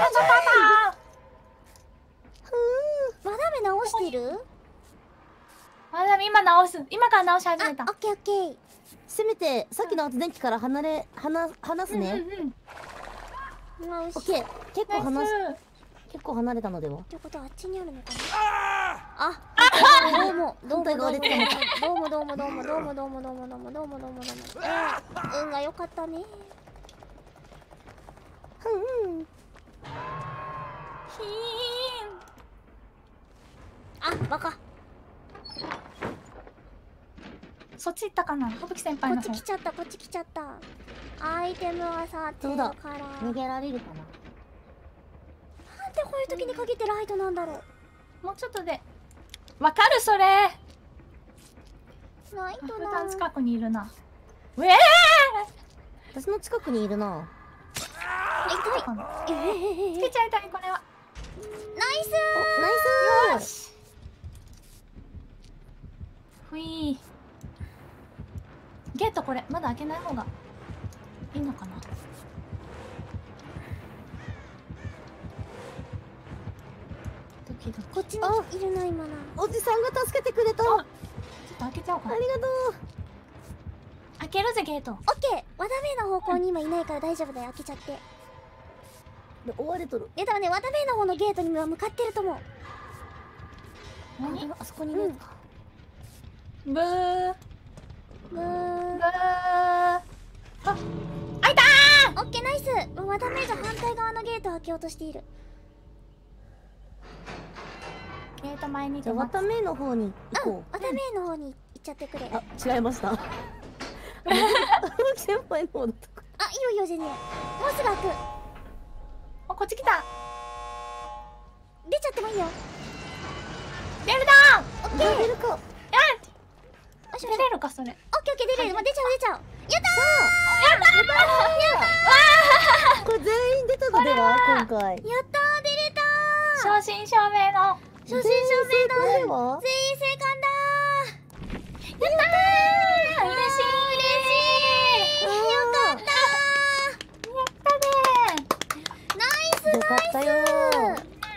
Speaker 1: まだ目直してる？
Speaker 2: あ、でも今直す。今から直し始
Speaker 1: あ、
Speaker 2: めた。
Speaker 1: オッケーオッケー。
Speaker 3: せめてさっきの発電機から離れ離離すね。
Speaker 2: うんうんうん。
Speaker 1: 直し
Speaker 3: オッケー。結構離し
Speaker 2: ナイ
Speaker 3: 結構離れたのでは。
Speaker 1: ってことはあっちにあるのかな。あ、どうもどうもどうもどうもどうもどうもどうもどうもどうもどうもどうもどうもどうもどうも。えー運が良かったね。
Speaker 3: うんうん。
Speaker 2: ス。ひ
Speaker 1: あ、バカ。
Speaker 2: ーん。そっち行ったかな。吹雪先
Speaker 1: こっち
Speaker 2: 輩の方。
Speaker 1: 来ちゃったこっち来ちゃった。アイテムはさてる
Speaker 3: どうだ
Speaker 1: から。
Speaker 3: 逃げられるかな。
Speaker 1: なんでこういう時に限ってライトなんだろう。
Speaker 2: もうちょっとで。わかるそれ。
Speaker 1: ライト
Speaker 2: 普
Speaker 1: な
Speaker 2: 段近くにいるな。うえ
Speaker 3: 私の近くにいるな。
Speaker 1: 痛い。
Speaker 2: かな。
Speaker 1: えー、
Speaker 2: つけちゃいたいこれは。
Speaker 1: ナイス
Speaker 3: ナイス
Speaker 2: よし。ふいー。ゲートこれまだ開けない方がいいのかな。ドキドキ。
Speaker 1: こっちにいるな今な。
Speaker 3: おじさんが助けてくれた。
Speaker 2: あ
Speaker 3: あ
Speaker 2: ちょっと開けちゃおうかな。
Speaker 3: りがと
Speaker 2: 開けるぜゲート。
Speaker 1: オッケー。和田メイの方向に今いないから大丈夫だよ。開けちゃって。
Speaker 3: う。で追われとる。
Speaker 1: で多分ね和田メイの方のゲートには向かってると思う。
Speaker 2: 何？
Speaker 3: あそこにいるやつか。
Speaker 2: ブー
Speaker 1: ブー
Speaker 2: ブー。あ、開いた
Speaker 1: オッケーナイス。和田メイが反対側のゲートを開けようとしている。
Speaker 2: ー。ゲート前に
Speaker 3: じゃあ
Speaker 2: 止まった。
Speaker 3: 綿目の方に行
Speaker 1: うん
Speaker 3: こ
Speaker 1: 和田メイの方に行っちゃってくれ。あ、
Speaker 3: う。あ、違いました。先輩の方だったか。
Speaker 1: いいよいいよ全然。もうすぐ開く。
Speaker 2: あ、こっち来た。
Speaker 1: 出ちゃってもいいよ。
Speaker 2: 出るだ
Speaker 1: オッケー。
Speaker 3: 出るか。
Speaker 1: よし
Speaker 2: 出
Speaker 1: よし。
Speaker 2: れるかそれ。
Speaker 1: オッケーオッケー出れる。もう出ちゃう出ちゃう。やった
Speaker 3: これ全員出たのでは今回。
Speaker 1: ーやったー出れたー。
Speaker 2: 正真正銘の。
Speaker 1: 初心者名だ。
Speaker 3: 全員正解では
Speaker 1: 全員生還だー。やったー。
Speaker 2: 嬉しい
Speaker 1: 嬉しい。よかった
Speaker 2: やったね
Speaker 1: ー。ナイス
Speaker 3: よかったよー。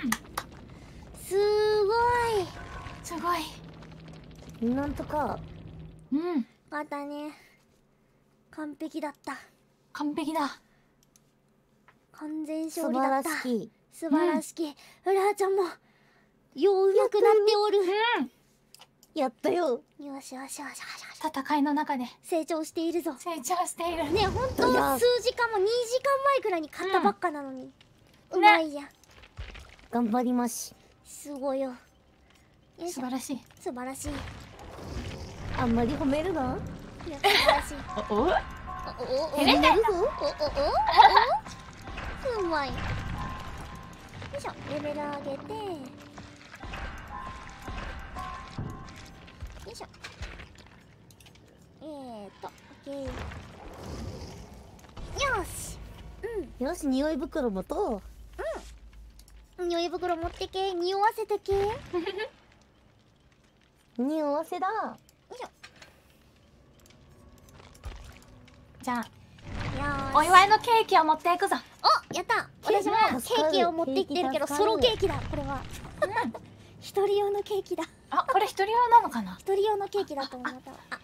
Speaker 1: すごい。
Speaker 2: すごい。
Speaker 3: なんとか。
Speaker 2: うん。
Speaker 1: よかったね。完璧だった。
Speaker 2: 完璧だ。
Speaker 1: 完全
Speaker 3: 素晴
Speaker 1: 勝利だった。
Speaker 3: らしき。
Speaker 1: 素晴らしき。フラーちゃんもよう上手くなっておる。
Speaker 2: うん。
Speaker 3: やったよ。
Speaker 1: よしよしよしよしよし。
Speaker 2: 戦いの中で
Speaker 1: 成長しているぞ。
Speaker 2: 成長している。
Speaker 1: ね、ほんと
Speaker 3: いや
Speaker 1: 数時間もにじかんまえくらいに買ったばっかなのに。うまいじゃん。
Speaker 3: 頑張ります。
Speaker 1: すごいよ。よいしょ。
Speaker 2: 素晴らしい。
Speaker 1: 素晴らしい。
Speaker 3: あんまり褒めるな。
Speaker 1: いや素晴らしい。
Speaker 2: おお。
Speaker 1: おおおお
Speaker 2: 照れてん
Speaker 3: 褒めるぞ。
Speaker 1: おおおおうまい。よいしょ。レベル上げて。よいしょ。えーっと、オッケー。よし。
Speaker 3: よし、匂い袋もと。
Speaker 1: 匂い袋持ってけ。匂わせてけ。よ
Speaker 3: 匂わせだ。
Speaker 1: いしょ。
Speaker 2: じゃあ
Speaker 1: よーし。
Speaker 2: お祝いのケーキを持っていくぞ。
Speaker 1: お、やった。私もケーキを持って行ってるけど、ソロケーキだ。これは。一人用のケーキだ。
Speaker 2: あ、これ一人用なのかな。
Speaker 1: 一人用のケーキだと思った。あ、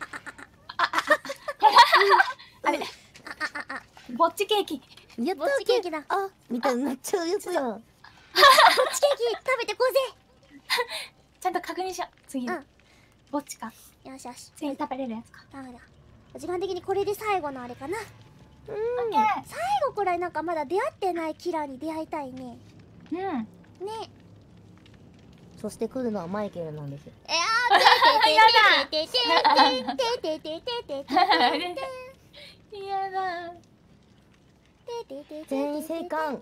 Speaker 2: あれ。ぼっちケーキ。
Speaker 3: やった
Speaker 1: ぼっちケーキだ
Speaker 3: あ、みたいになっちゃうやつや。
Speaker 1: っちケーキ食べてこうぜ。
Speaker 2: ちゃんと確認しよう。次、
Speaker 1: うん
Speaker 2: どっちか。
Speaker 1: よしよし。
Speaker 2: 次食べれるやつか。
Speaker 1: ダメだ。時間的にこれで最後のあれかな。
Speaker 2: オッケー。
Speaker 1: 最後くらいなんかまだ出会ってないキラーに出会いたいね。
Speaker 2: うん。
Speaker 1: ね。
Speaker 3: そして来るのはマイケルなんですよ。
Speaker 1: えあーてててててててててててて
Speaker 2: やだ。
Speaker 3: 全員生還。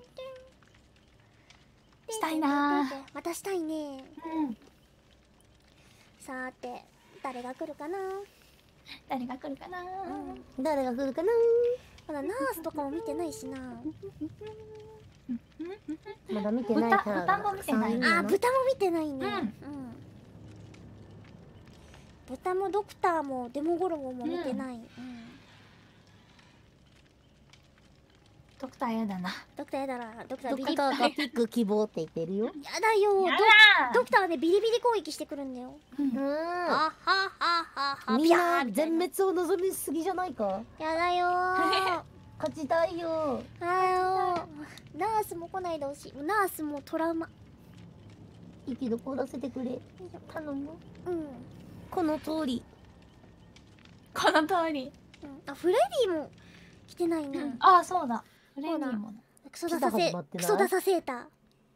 Speaker 2: したいなー。
Speaker 1: またしたいね。
Speaker 2: うん。
Speaker 1: さーて誰が来るかな。
Speaker 2: 誰が来るかな。
Speaker 3: 誰が来るかな。
Speaker 1: まだナースとかも見てないしな。
Speaker 3: まだ見てないから。
Speaker 2: 豚も見てない
Speaker 1: あー豚も見てないね。
Speaker 2: うん
Speaker 1: うん豚もドクターもデモゴロゴも見てない。うん
Speaker 2: ドクターやだな。
Speaker 1: ドクターやだな。ドクター
Speaker 3: ド
Speaker 1: ビリビ
Speaker 3: クターがピック希望って言ってるよ。
Speaker 1: やだよ。
Speaker 2: や
Speaker 1: ドドクターはねビリビリ攻撃してくるんだよ。
Speaker 2: うん。
Speaker 3: う
Speaker 1: あはははは
Speaker 3: ん。みん
Speaker 1: ピャ
Speaker 3: な
Speaker 1: ーみたいな。
Speaker 3: 全滅を望みすぎじゃないか。
Speaker 1: やだよー。
Speaker 3: 勝ちたいよ。
Speaker 1: あよー。ナースも来ないでほしい。ナースもトラウマ。
Speaker 3: 生き残らせてくれ。頼む。
Speaker 1: うん。
Speaker 3: この通り。
Speaker 2: この通り。
Speaker 1: うんあフレディも来てないな。
Speaker 2: ああ、そうだ。フレディも。
Speaker 1: クソダサ
Speaker 3: ピザ
Speaker 1: セ
Speaker 3: 始まってない
Speaker 1: クソダサセーター。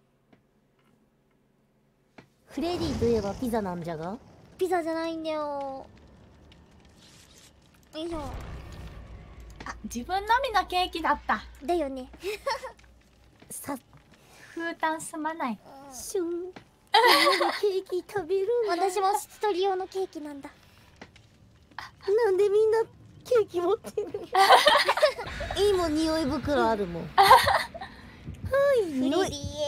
Speaker 3: フレディといえばピザなんじゃが。
Speaker 1: ピザじゃないんだよ。よいしょ。
Speaker 2: あ、自分のみのケーキだった。
Speaker 1: だよね。
Speaker 3: さ、
Speaker 2: 風炭すまない。
Speaker 3: シュン。みんなでケーキ食べるんだ。
Speaker 1: 私も一人用のケーキなんだ。
Speaker 3: なんでみんなケーキ持ってる。いいもん匂い袋あるもん。はい
Speaker 1: フレディ
Speaker 3: 匂い。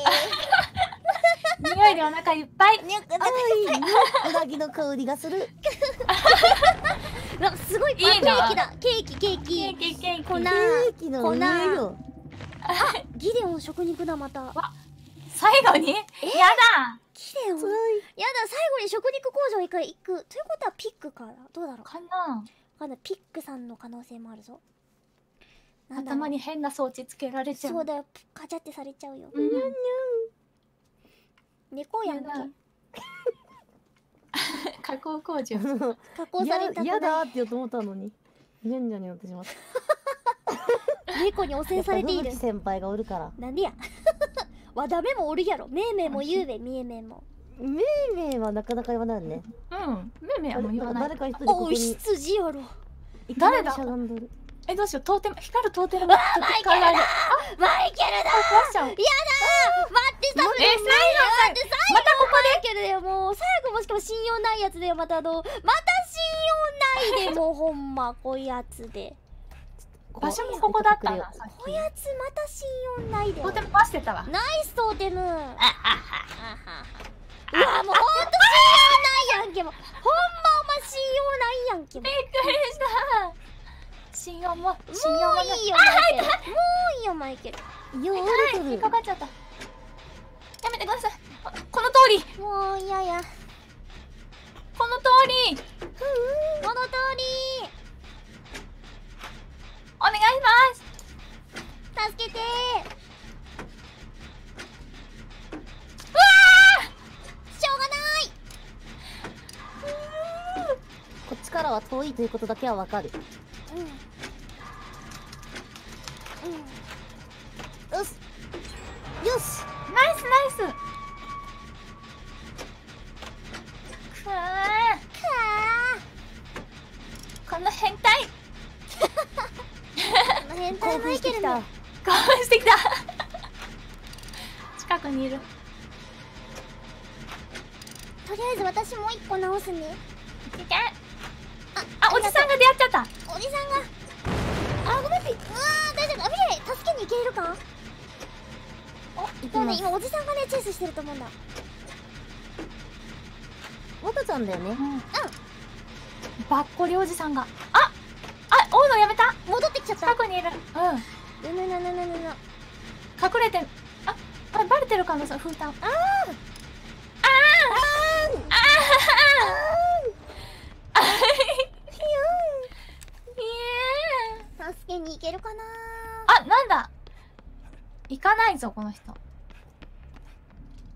Speaker 2: 匂いでお腹いっぱい。
Speaker 3: はい、うなぎの香りがする。
Speaker 1: なんかすごい
Speaker 2: いいな
Speaker 1: あケーキだ。ケーキケー
Speaker 2: ケー
Speaker 1: キ。
Speaker 2: キケーキ。
Speaker 1: 粉
Speaker 3: ケーキの匂いよ。
Speaker 1: ギデオン食肉だまた。
Speaker 2: 最後にやだ。
Speaker 1: ギデオン。
Speaker 3: 辛い。
Speaker 1: やだ最後に食肉工場へ行く。ということはピックかな。どうだろう。
Speaker 2: かな。
Speaker 1: わかんないピックさんの可能性もあるぞ。なんだろう
Speaker 2: 頭に変な装置つけられちゃう。
Speaker 1: そうだよ。カチャってされちゃうよ。
Speaker 2: うん。
Speaker 1: 猫やんけ。
Speaker 2: やだ加工工場。
Speaker 1: 加工されたく
Speaker 3: やだ
Speaker 1: な
Speaker 3: ーって言おうと思ったのに。ニャンニャンになってしまった。
Speaker 1: い。猫に汚染されている
Speaker 3: やっぱ。先輩がおるから。
Speaker 1: なんでや。わだめもおるやろ。めいめいもゆうべみえめいも。
Speaker 3: めいめいはなかなか言わないね。
Speaker 2: うん。めめはもう言わない。
Speaker 3: 誰か一人ここ
Speaker 1: おい
Speaker 3: に
Speaker 1: 羊やろ。
Speaker 3: いきなり
Speaker 2: 誰だ
Speaker 3: しゃがんどる。
Speaker 2: え、どうしよう。トーテム、光るトーテム。マイケルだ。
Speaker 1: マイケルだ。
Speaker 2: 壊しちゃう。
Speaker 1: やだー。待ってさ。
Speaker 2: え、最後、
Speaker 1: 待って最後またここマイケルだよ。もう最後もしかも信用ないやつだよ。またあのまた信用ないでもうほんまこいやつで。
Speaker 2: 場所もここだったな。さっ
Speaker 1: こやつまた信用ないで
Speaker 2: き。トーテム壊してたわ。
Speaker 1: ナイストーテム。うわもうほんと信用ないやんけも。ほんまお前信用ないやんけも。
Speaker 2: びっくりした。信用も、
Speaker 1: も
Speaker 2: 信用も
Speaker 1: ういいよマイケル。もういいよマイケル。
Speaker 3: よー
Speaker 2: はい、引っ
Speaker 3: れとる。
Speaker 2: かかっちゃった。やめてください。ここの通り。
Speaker 1: もういやや。
Speaker 2: この通り。
Speaker 1: この通り。
Speaker 2: お願いします。
Speaker 1: 助けてー。
Speaker 2: うわ
Speaker 1: しょうがない。
Speaker 3: こっちからは遠いということだけはわかる。
Speaker 1: うん。うん。
Speaker 3: よし。よし。
Speaker 2: ーナイスナイス。くわ
Speaker 1: か
Speaker 2: ーこの変態。
Speaker 1: ー。この変態
Speaker 3: 興
Speaker 1: マ
Speaker 3: 奮してきた。
Speaker 1: イケルね。
Speaker 2: 興奮してきた。近くにいる。
Speaker 1: とりあえず私もう一個直すね。
Speaker 2: いけ。
Speaker 1: あ、
Speaker 2: あ、おじさんが出会っちゃった。
Speaker 1: おじさんが。あ、ごめんピ。うわー、大丈夫。あ、ミレイ、助けに行けるか。
Speaker 3: 行き
Speaker 1: そうね、
Speaker 3: ます。
Speaker 1: 今おじさんがね、チェイスしてると思うんだ。
Speaker 3: わたちゃんだよね。
Speaker 2: うん。ばっこりおじさんが。あ、あ、追うのやめた。
Speaker 1: 戻ってきちゃった。
Speaker 2: 近くにいる。うん。
Speaker 1: ぬぬぬぬぬぬぬ。
Speaker 2: 隠れてる。あ、あれバレてる可能性。風タン。あー。あー。あー。あー。
Speaker 1: 助けに行けるかな。
Speaker 2: あ、なんだ。行かないぞこの人。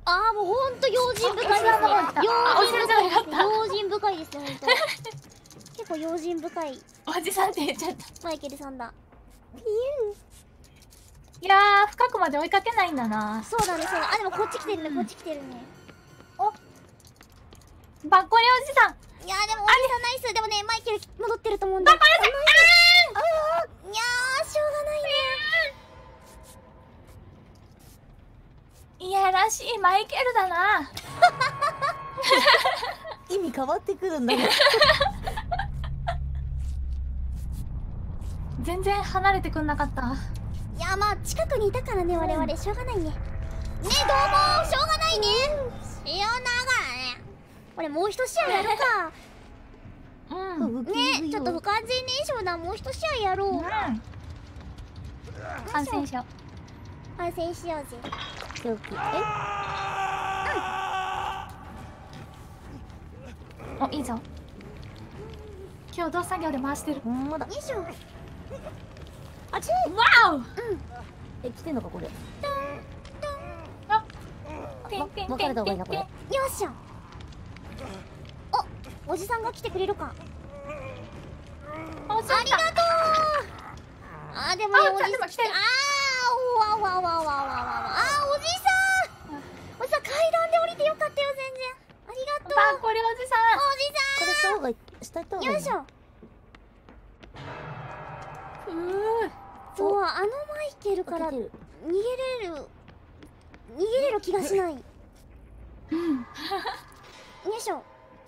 Speaker 1: ああもうほんと用心深いですね。
Speaker 2: あ、おじさんじゃなかった。
Speaker 1: 用心深いですね、ほんと。結構用心深い
Speaker 2: おじさんって言っちゃった。
Speaker 1: マイケルさんだ。
Speaker 2: いやー、深くまで追いかけないんだな。
Speaker 1: そうだね、そうだ。あ、でもこっち来てるね、こっち来てるね。
Speaker 2: おバッコリおじさん。
Speaker 1: いやーでもおじさんナイス。でもね、マイケル戻ってると思うんだ。バッコリおじさん、あーいやー、しょうがないね。
Speaker 2: いやらしいマイケルだな。
Speaker 3: 意味変わってくるんだね。
Speaker 2: 全然離れてくんなかった。
Speaker 1: いやまあ近くにいたからね、我々しょうがないね。ね、どうもしょうがないね。しようながらね。これもう一試合やろうか。
Speaker 2: うん。
Speaker 1: ね、ちょっと不完全燃焼だ。もう一試合やろう。
Speaker 2: うん。感染症。
Speaker 1: 反省しようぜ。
Speaker 3: え、
Speaker 2: お、いいぞ。共同作業で回してる。
Speaker 3: ほんまだ。
Speaker 1: よいしょ。
Speaker 3: あち
Speaker 2: わお。
Speaker 3: え、来てんのかこれ。
Speaker 2: あ、ピンピン
Speaker 3: 分
Speaker 2: ピンピンピン。
Speaker 3: かれた方がいいなこれ。
Speaker 1: よっしゃ。お、おじさんが来てくれるか。
Speaker 2: おじさん
Speaker 1: ありがとう。あーでもね、
Speaker 2: あ
Speaker 1: おじさん
Speaker 2: でも来てる。
Speaker 1: あーわわわわわわわわ。あーおじさん。おじさん階段で降りてよかったよ、全然。ありがとう。
Speaker 2: バッコリおじさん。
Speaker 3: これした方がいい、したい方がいい。
Speaker 1: よいしょ。
Speaker 2: うー。
Speaker 1: そう、あのマイケルから逃げれる逃げれる気がしない。よいしょ。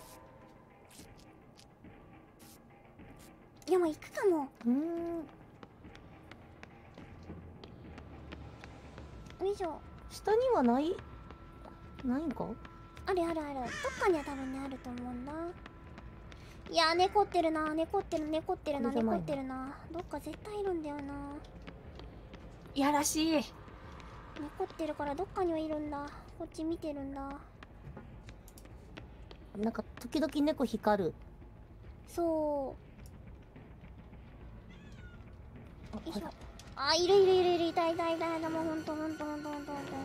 Speaker 1: いやもう行くかも。
Speaker 3: うーん。
Speaker 1: よいしょ。
Speaker 3: 下にはないないんか。
Speaker 1: あるあるある。どっかには多分ねあると思うんだ。いやー猫ってるな、猫ってる猫ってるな、猫ってるな。どっか絶対いるんだよな。
Speaker 2: いやらしい。
Speaker 1: 猫ってるからどっかにはいるんだ。こっち見てるんだ。
Speaker 3: なんか時々猫光る。
Speaker 1: そう
Speaker 3: あ、
Speaker 1: よいしょ。あ、いるいるいるいる、いたいたいたいた。もうほんとほんとほんとほんとほんとほんと。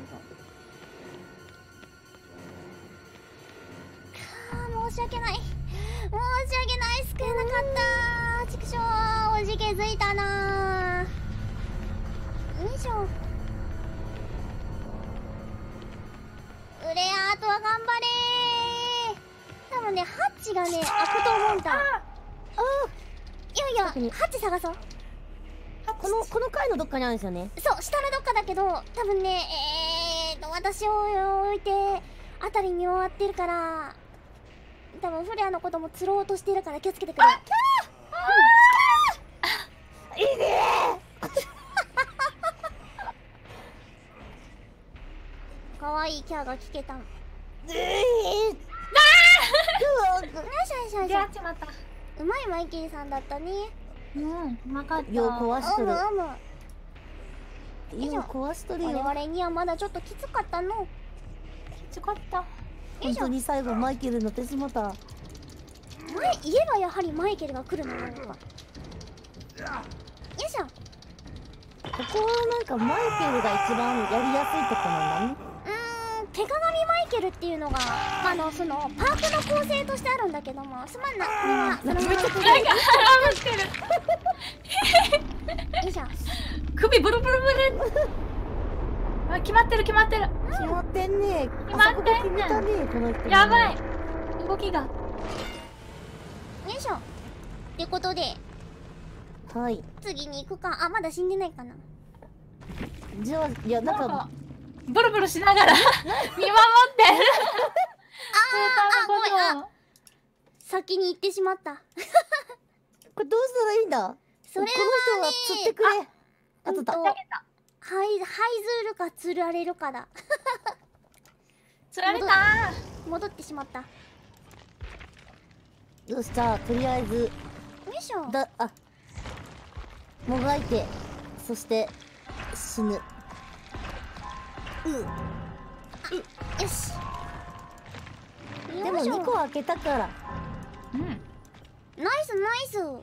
Speaker 1: かー、申し訳ない。申し訳ない、救えなかったー。ちくしょー、おじけづいたなー。よいしょ。うれやーとは頑張れー。多分ね、ハッチがね、開くと思うんだ。あいやいや、ハッチ探そう。
Speaker 3: このこの階のどっかにあるんですよね。
Speaker 1: そう、下のどっかだけど、多分ね、えーと、私を置いて、あたり見回ってるから、多分フレアのことも釣ろうとしてるから気をつけてくれ。あ
Speaker 3: いいね
Speaker 1: ーかわいいキャーが聞けたん。よ
Speaker 3: ー。ええ。
Speaker 1: いしょよいしょよいしょ。
Speaker 2: 出会っちまった。
Speaker 1: うまいマイケルさんだったね。
Speaker 2: うん、うまかった。
Speaker 3: よう壊しとる。
Speaker 1: うむうむ。
Speaker 3: よう壊しとる
Speaker 1: 我
Speaker 3: よ。
Speaker 1: 々にはまだちょっときつかったの。
Speaker 2: きつかった。
Speaker 3: 本当に最後マイケル乗ってしまった。
Speaker 1: 前言えばやはりマイケルが来るのなのか。よいしょ。
Speaker 3: ここはなんかマイケルが一番やりやすいとこなんだね。
Speaker 1: うーん、手鏡マイケルっていうのが、あの、その、パークの構成としてあるんだけども、すまんな、これは、そのまま
Speaker 2: なんか腹ぶってる。
Speaker 1: よいしょ。
Speaker 2: 首ブルブルブル。あ、決まってる決まってる。
Speaker 3: 決まってんね。
Speaker 2: 決まってんね
Speaker 3: あそこ決めたねこの人。
Speaker 2: やばい。動きが。
Speaker 1: よいしょ。ってことで、
Speaker 3: はい。
Speaker 1: 次に行くか。あ、まだ死んでないかな。
Speaker 3: じゃあいやなんか
Speaker 2: なんかブルブルしながら見守ってる。
Speaker 1: あ、ごめん、あ、先に行ってしまった。
Speaker 3: これどうしたらいいんだ。
Speaker 1: それはね、
Speaker 3: この人は釣ってくれ。あとだ。
Speaker 1: うんとはい、はいずるか釣られるかだ。
Speaker 2: 釣られた。
Speaker 1: 戻ってしまった。よ
Speaker 3: よしじゃあとりあえず
Speaker 1: いしょ。
Speaker 3: だあもがいてそして死ぬ。う
Speaker 1: よし。
Speaker 3: でも
Speaker 1: よいしょ
Speaker 3: にこ開けたから。
Speaker 2: うん。
Speaker 1: ナイスナイス。よ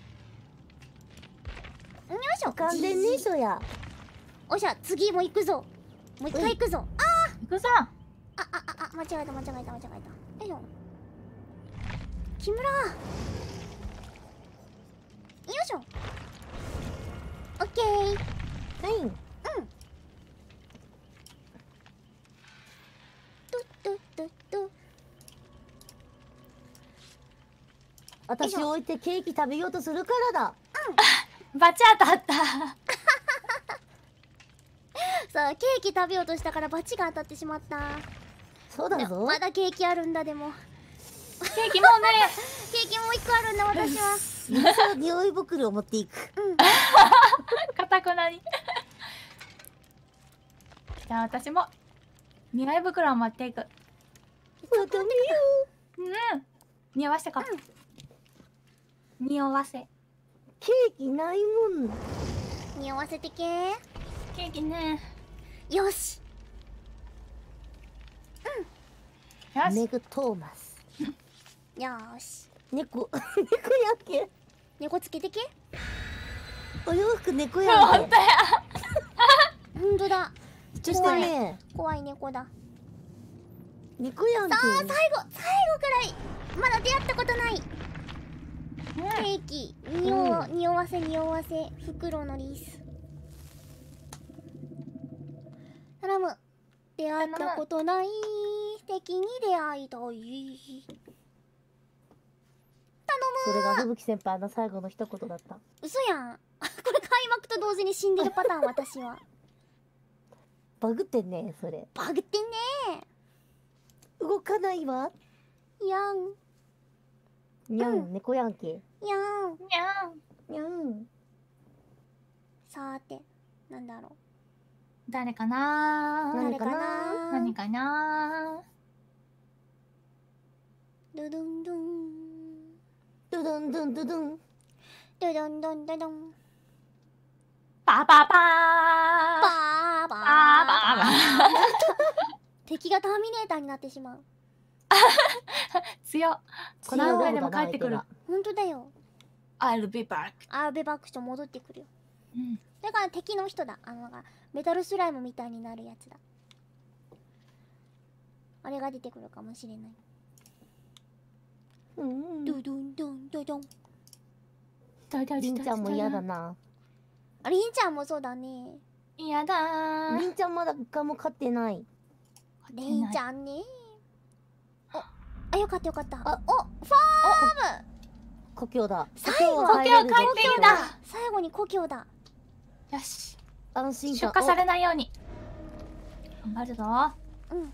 Speaker 1: いしょ。
Speaker 3: 完全燃焼や。
Speaker 1: おっしゃ、次も行くぞ。もう一回行くぞ。あ
Speaker 2: 行くぞ。
Speaker 1: あ、間違えた間違えた間違えた。よいしょ。木村。よいしょ。オッケー。
Speaker 3: はい。
Speaker 1: うん。トゥトゥトゥトゥ。
Speaker 3: 私を置いてケーキ食べようとするからだ。
Speaker 2: バチ当たった。
Speaker 1: さあ、ケーキ食べようとしたからバチが当たってしまった。
Speaker 3: そうだぞ。
Speaker 1: まだケーキあるんだ。でも
Speaker 2: ケーキもうね。
Speaker 1: ケーキもう一個あるんだ私は。
Speaker 3: そう匂い袋を持っていく。
Speaker 1: うん。
Speaker 2: かたくなに。じゃあ私も匂い袋を持っていく。
Speaker 3: そうだね
Speaker 2: うん。匂わせか。匂わせ。
Speaker 3: ケーキないもん。
Speaker 1: 匂わせてけ。
Speaker 2: ケーキね。
Speaker 1: よし。
Speaker 2: よし。
Speaker 3: メグトーマス。
Speaker 1: よし。
Speaker 3: 猫、猫やけ。
Speaker 1: 猫つけてけ。
Speaker 3: お洋服猫やけ。
Speaker 2: ほんとや。
Speaker 1: ほんとだ。
Speaker 3: そしてね、
Speaker 1: 怖い猫だ。
Speaker 3: 猫やんけ。
Speaker 1: さあ、最後最後くらいまだ出会ったことないケーキ。匂わ、
Speaker 3: う
Speaker 1: 匂わせ匂わせ袋のリース。頼む。出会ったことない敵に出会いたい。頼む。
Speaker 3: それが吹雪先輩の最後の一言だった。
Speaker 1: 嘘やん。これ開幕と同時に死んでるパターン私は。
Speaker 3: バグってんねそれ。
Speaker 1: バグってんね
Speaker 3: 動かないわ。
Speaker 1: ー。やん
Speaker 3: にゃん、
Speaker 1: うん
Speaker 3: 猫やんけ。
Speaker 1: やん。
Speaker 2: にゃん。
Speaker 3: にゃん。
Speaker 1: さーて、なんだろう。
Speaker 2: 誰かな
Speaker 3: 何かな
Speaker 1: 誰かな。
Speaker 2: 何かな
Speaker 1: ドゥドンドン
Speaker 3: ドゥドンドゥンドゥドン。
Speaker 1: ドゥドンドンドゥドン。
Speaker 2: パパパー
Speaker 1: バーバー
Speaker 2: バーバー
Speaker 1: 敵がターミネーターになってしまう。
Speaker 2: 強っ。この前でも帰ってくる。
Speaker 1: ほんとだよ。
Speaker 2: I'll be back。
Speaker 1: アーベバックと戻ってくるよ。
Speaker 2: うん。
Speaker 1: だから敵の人だ。あのメタルスライムみたいになるやつだ。あれが出てくるかもしれない。
Speaker 3: うん。
Speaker 1: ドゥドンドンドドン。
Speaker 3: りんちゃんも嫌だ。な。
Speaker 1: あ、りんちゃんもそうだね。
Speaker 2: 嫌だー。
Speaker 3: りんちゃんまだ一回も勝ってない。
Speaker 1: りんちゃんね。お、あ、よかったよかった。
Speaker 3: あ
Speaker 1: お、ファーム。
Speaker 3: 故郷だ。
Speaker 1: 最後
Speaker 2: 故郷帰ってきた。
Speaker 1: 最後に故郷だ。
Speaker 2: よし。
Speaker 3: 安心感。
Speaker 2: 出荷されないように。頑張るぞ。
Speaker 1: うん。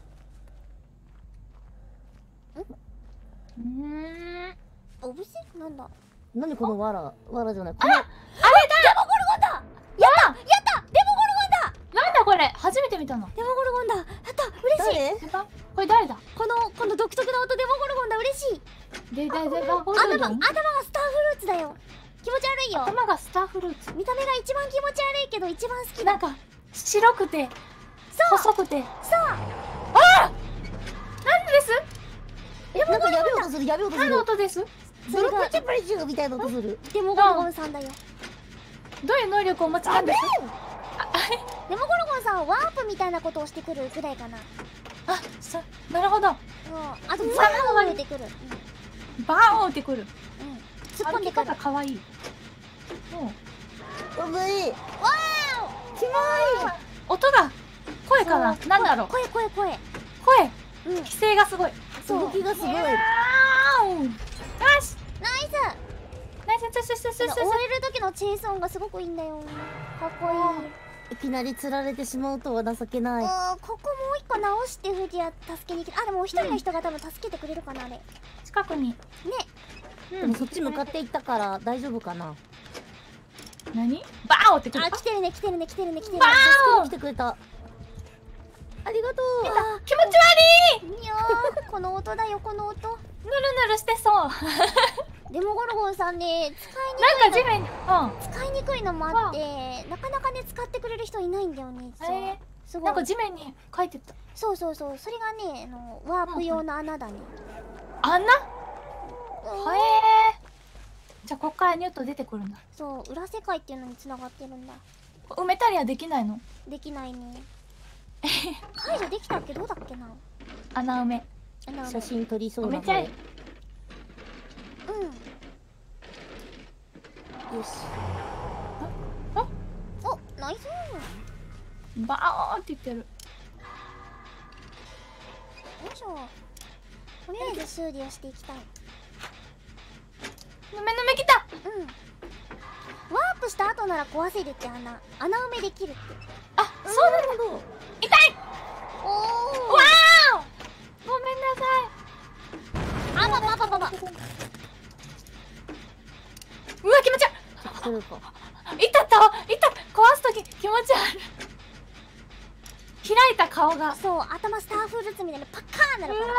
Speaker 2: うーん。
Speaker 1: おぶせなんだ。
Speaker 3: お何このわら、わらじゃない。
Speaker 2: あら、あれだ。
Speaker 1: デモゴルゴンだ。やったやったデモゴルゴンだ。
Speaker 2: なんだこれ、初めて見たの。
Speaker 1: デモゴルゴンだ。やった嬉しい。
Speaker 3: 誰？
Speaker 2: 先輩これ誰だ。
Speaker 1: このこの独特な音デモゴルゴンだ。嬉しい。
Speaker 2: ででででホル
Speaker 1: 頭
Speaker 2: ドン。
Speaker 1: 頭がスターフルーツだよ。気持ち悪いよ。
Speaker 2: 頭がスターフルーツ。
Speaker 1: 見た目が一番気持ち悪いけど一番好きだ。
Speaker 2: なんか白くて
Speaker 1: そう
Speaker 2: 細くて。
Speaker 1: そう。
Speaker 2: なんです。
Speaker 3: なんかやべえ音する、やべえ音す
Speaker 2: 何の
Speaker 3: る。
Speaker 2: 音です。
Speaker 3: ブルプチプリチューみたいな音する。
Speaker 1: デモゴルゴンさんだよ。
Speaker 2: どういう能力をお持ちなんです。
Speaker 1: デモゴルゴンさんはワープみたいなことをしてくるくらいかな。
Speaker 2: あ、そなるほど。
Speaker 1: うん。あとバーン出てくる。
Speaker 2: バーンってくる。
Speaker 1: うん。うん。突っ込ん
Speaker 2: 歩き
Speaker 1: でくる。
Speaker 2: 方かわいい。もう
Speaker 3: うぶい。
Speaker 1: わ
Speaker 3: キモ
Speaker 2: 音が声かな。なんだろう。
Speaker 1: 声声声。
Speaker 2: 声。
Speaker 1: うん。
Speaker 2: 規制がすごい。
Speaker 3: い。動きがすごい。
Speaker 2: よし。
Speaker 1: ナイス。
Speaker 2: ナイスナイスナイスナイスナイス
Speaker 1: 追える時のチェイス音がすごくいいんだよ。かっこいい。
Speaker 3: いきなり釣られてしまうとは情けない。
Speaker 1: うん、ここもう一個直してフジア助けに行く。あ、でも一人の人が多分助けてくれるかな、あれ。ね。
Speaker 2: 近くに。
Speaker 3: でもそっち向かっていったから大丈夫かな。
Speaker 2: 何？バーンってくる。
Speaker 1: あ、来てるね、来てるね、来てるね、来てるね。
Speaker 2: バーン
Speaker 3: 来てくれた。ありがとう。
Speaker 1: あ
Speaker 2: 気持ち悪い。
Speaker 1: いやー、この音だよ、この音。
Speaker 2: ぬるぬるしてそう。なんか
Speaker 1: デモゴルゴンさんね、使いにくいの。
Speaker 2: 地面に。うん。
Speaker 1: 使いにくいのもあってなかなかね使ってくれる人いないんだよね。実は
Speaker 2: えー、
Speaker 1: すごい。
Speaker 2: なんか地面に書いてた。
Speaker 1: そうそうそう、それがね、あのワープ用の穴だね。
Speaker 2: あんな。
Speaker 1: うん
Speaker 2: へえ。じゃあこっからニュッと出てくるんだ。
Speaker 1: そう、裏世界っていうのに繋がってるんだ。
Speaker 2: 埋めたりはできないの？
Speaker 1: できないね。解除できたっけ、どうだっけな。
Speaker 2: 穴埋め。
Speaker 1: あの
Speaker 3: 写真撮りそうな
Speaker 2: めっちゃいい。
Speaker 1: うん。
Speaker 3: よし。
Speaker 2: あ、
Speaker 1: お、ナイス。
Speaker 2: バーって言ってる。
Speaker 1: よいしょ。とりあえず修理をしていきたい。
Speaker 2: ぬめぬめきた。
Speaker 1: うん。ワープした後なら壊せるって穴。穴埋めできるって。
Speaker 2: あ、そうなの。
Speaker 3: の。
Speaker 2: 痛い。
Speaker 1: お
Speaker 2: わ
Speaker 1: お。
Speaker 2: ー。ごめんなさい。
Speaker 1: あばばばばば。
Speaker 2: うわ、気持ち悪い。
Speaker 3: それか。
Speaker 2: いたったいた、壊すとき気持ち悪い。開いた顔が。
Speaker 1: そう、頭スターフルーツみたいなパッカーンな
Speaker 2: うわ
Speaker 1: るから。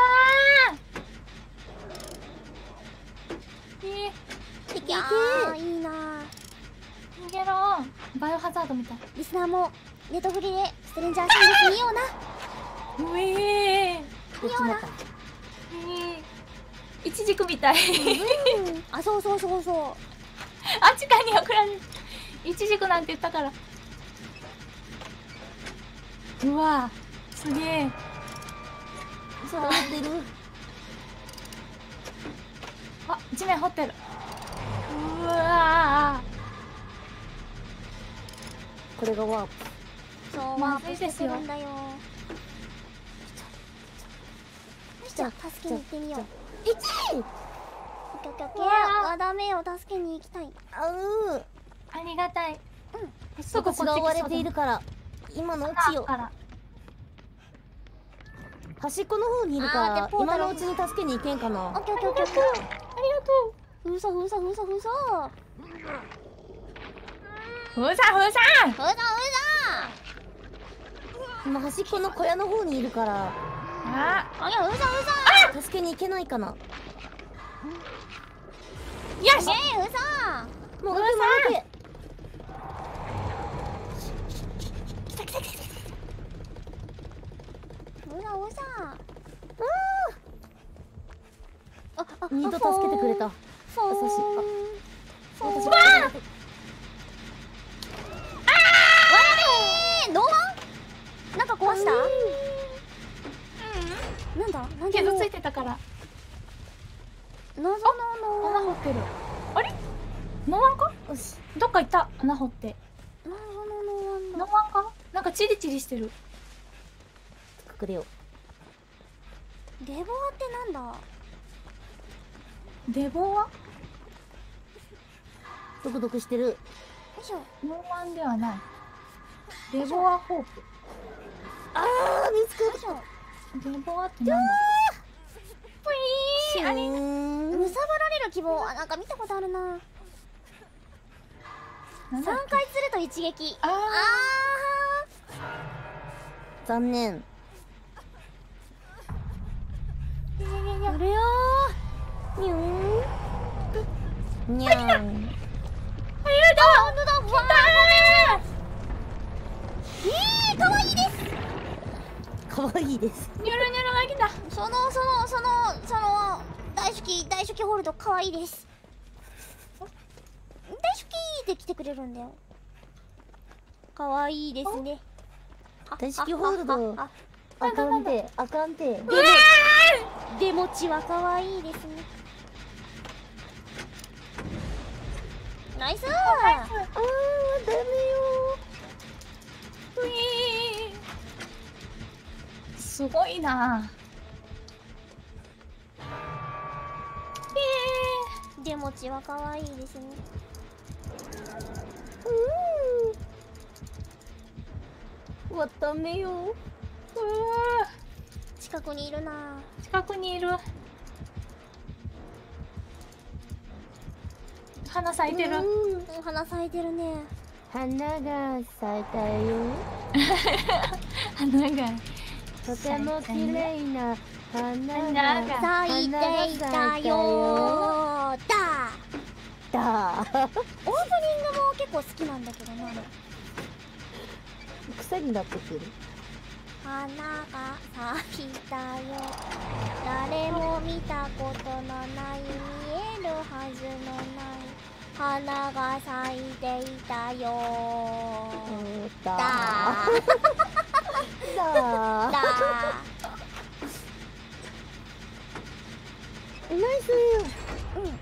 Speaker 2: ー。いい。
Speaker 1: いやー、いいなー。
Speaker 2: 逃げろ。バイオハザードみたい。
Speaker 1: リスナーもネットフリでストレンジャーシングス見ような。
Speaker 2: うえー。
Speaker 3: どっちもか。
Speaker 2: いちじくみたい。
Speaker 1: うん。あ、そうそうそうそう。
Speaker 2: あ、地下に送られる。いちじくなんて言ったから。うわすげえ。
Speaker 3: 空持ってる。
Speaker 2: あ、地面掘ってる。うわ
Speaker 3: これがワープ。
Speaker 1: そう、
Speaker 2: ま
Speaker 1: ワープして
Speaker 2: ずいですよ
Speaker 1: くるんだよ。よし、じゃあ助けに行ってみよう。
Speaker 3: いち。
Speaker 1: オッケーオッケーオッケー。
Speaker 2: うわー
Speaker 1: あ、ダメよ、助けに行きたい。
Speaker 3: あうー。
Speaker 2: ありがたい。
Speaker 1: うん。
Speaker 2: すぐ
Speaker 3: 私が追われているから。今のうちよ。
Speaker 2: から。
Speaker 3: 端っこの方にいるか
Speaker 1: あー
Speaker 3: ら
Speaker 1: でポータル
Speaker 3: 今のうちに助けに行けんか
Speaker 1: オ
Speaker 3: な。
Speaker 1: ッケーオッケーオッケーオッケ
Speaker 2: ありがと
Speaker 1: ー。封鎖封鎖封鎖封鎖。
Speaker 2: う。ふざふざ。
Speaker 1: 封鎖封鎖。
Speaker 3: 今端っこの小屋の方にいるから
Speaker 2: あ、
Speaker 1: オッケー封鎖封鎖。
Speaker 3: 助けに行けないかな。
Speaker 2: よし。
Speaker 1: イェーイ封鎖。
Speaker 3: もう動き回れて。
Speaker 1: 封鎖封鎖。ああ、
Speaker 3: 二度助けてくれた。
Speaker 1: フォーン。
Speaker 3: 優しい。
Speaker 1: フォーン。
Speaker 3: 私
Speaker 1: わ
Speaker 3: が
Speaker 1: らべー。ノーワン。なんか壊した？なんだ？なんで
Speaker 2: 傷つい
Speaker 1: て
Speaker 2: てたから。
Speaker 1: 謎のノーワン。
Speaker 2: 穴掘ってる。あれ？ノーワンか？
Speaker 3: よし。
Speaker 2: どっか行った。穴掘って。
Speaker 1: 謎のノーワンだ。
Speaker 2: ノーワンか？なんかチリチリしてる。
Speaker 3: 隠れよ
Speaker 1: レボアってなんだ？
Speaker 2: デボは？
Speaker 3: う。ドクドクしてる。
Speaker 1: よいしょ。
Speaker 2: ノーワンではない。デボアホープ。
Speaker 3: あー見つか
Speaker 1: よいしょ。
Speaker 2: デボアってなんだ？ぷいー。あれ？
Speaker 3: ーん
Speaker 1: むさばられる希望。あ、なんか見たことあるな。
Speaker 2: なんだっけ？
Speaker 1: 三回釣ると一撃。
Speaker 2: あ
Speaker 1: あ
Speaker 3: 残念。
Speaker 2: ー。いやいやいや。
Speaker 1: ー。うれよ
Speaker 3: にゅーんにゃん。
Speaker 2: ありがとう。
Speaker 1: ー。あ、ほんとだ。わー。えー、かわいいです。
Speaker 3: かわいいです。
Speaker 2: ニョロニョロが来た。
Speaker 1: そのそのそのその大好き大好きホールドかわいいです。大好きって来てくれるんだよ。かわいいですね。
Speaker 3: 大好きホールド
Speaker 1: あ
Speaker 3: あかんてあかんて。
Speaker 2: うわ
Speaker 1: 出持ちはかわいいですね。ナイスー。
Speaker 3: あーダメよ
Speaker 2: ー。ぷいー。すごいな。え
Speaker 1: 出持ちはかわいいですね。
Speaker 3: うーん。わダメよ。
Speaker 2: ー。うわ
Speaker 1: 近くにいるな。
Speaker 2: ー。近くにいる。花咲いてる。
Speaker 3: うん
Speaker 1: お花咲いてるね。
Speaker 3: 花が咲いたよ。
Speaker 2: 花が。
Speaker 3: とても綺麗な花
Speaker 2: 花が
Speaker 3: が
Speaker 1: 咲いていたよー。だ
Speaker 3: だ。
Speaker 1: オープニングも結構好きなんだけどな。
Speaker 3: 草になってくる。
Speaker 1: 花が咲いたよ。誰も見たことのない見えるはずのない花が咲いていたよ
Speaker 3: だ
Speaker 1: だ
Speaker 3: だ
Speaker 1: だ
Speaker 3: ナイス。
Speaker 1: うん。よ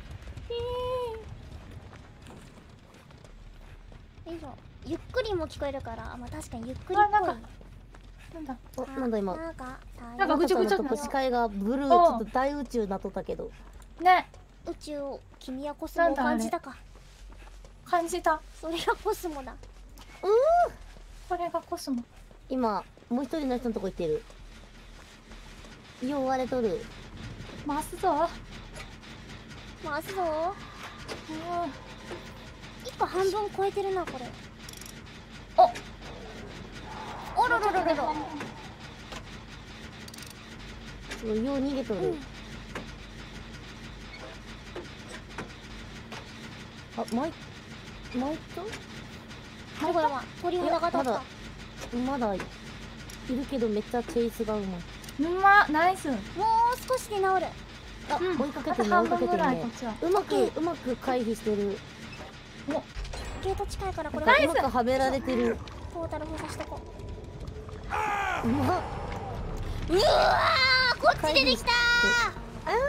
Speaker 1: いしょ。ゆっくりも聞こえるから、まあ確かにゆっくりっぽい。
Speaker 2: なんだ。
Speaker 3: お、なんだ今。
Speaker 1: なんか
Speaker 2: なんかぐちゃぐちゃ
Speaker 3: とこ視界がブルー、ちょっと大宇宙なっとったけど。
Speaker 2: ね。
Speaker 1: 宇宙を君はコスモを感じたか。
Speaker 2: 感じた。
Speaker 1: それがコスモだ。
Speaker 3: うー。
Speaker 2: これがコスモ。
Speaker 3: 今もう一人の人のとこ行ってる。よう割れとる。
Speaker 2: 回すぞ。
Speaker 1: 回すぞ。
Speaker 2: うん。
Speaker 1: 一個半分超えてるなこれ。
Speaker 2: お。
Speaker 1: おろろろろろ。
Speaker 3: すごいよう逃げとる。
Speaker 1: うん、
Speaker 3: あ、マイマイト？
Speaker 1: どこだわ。鳥肌が立った。
Speaker 3: まだまだいるけどめっちゃチェイスがうまい。
Speaker 2: うま、ナイス。
Speaker 1: もう少しで治る。
Speaker 3: あ、
Speaker 2: うん
Speaker 3: 追いかけてるね、
Speaker 2: あ
Speaker 3: 追いかけてる
Speaker 2: と半分ぐらい
Speaker 3: ね
Speaker 2: こっちは。
Speaker 3: うまくうまく回避してる。
Speaker 1: ゲート近いからこれ
Speaker 3: なん
Speaker 1: は
Speaker 3: かうまくはめられてる。
Speaker 1: トータル封鎖しとこ
Speaker 3: うまっ。
Speaker 1: う。うわー、こっち出てきたー。
Speaker 3: あ
Speaker 2: あ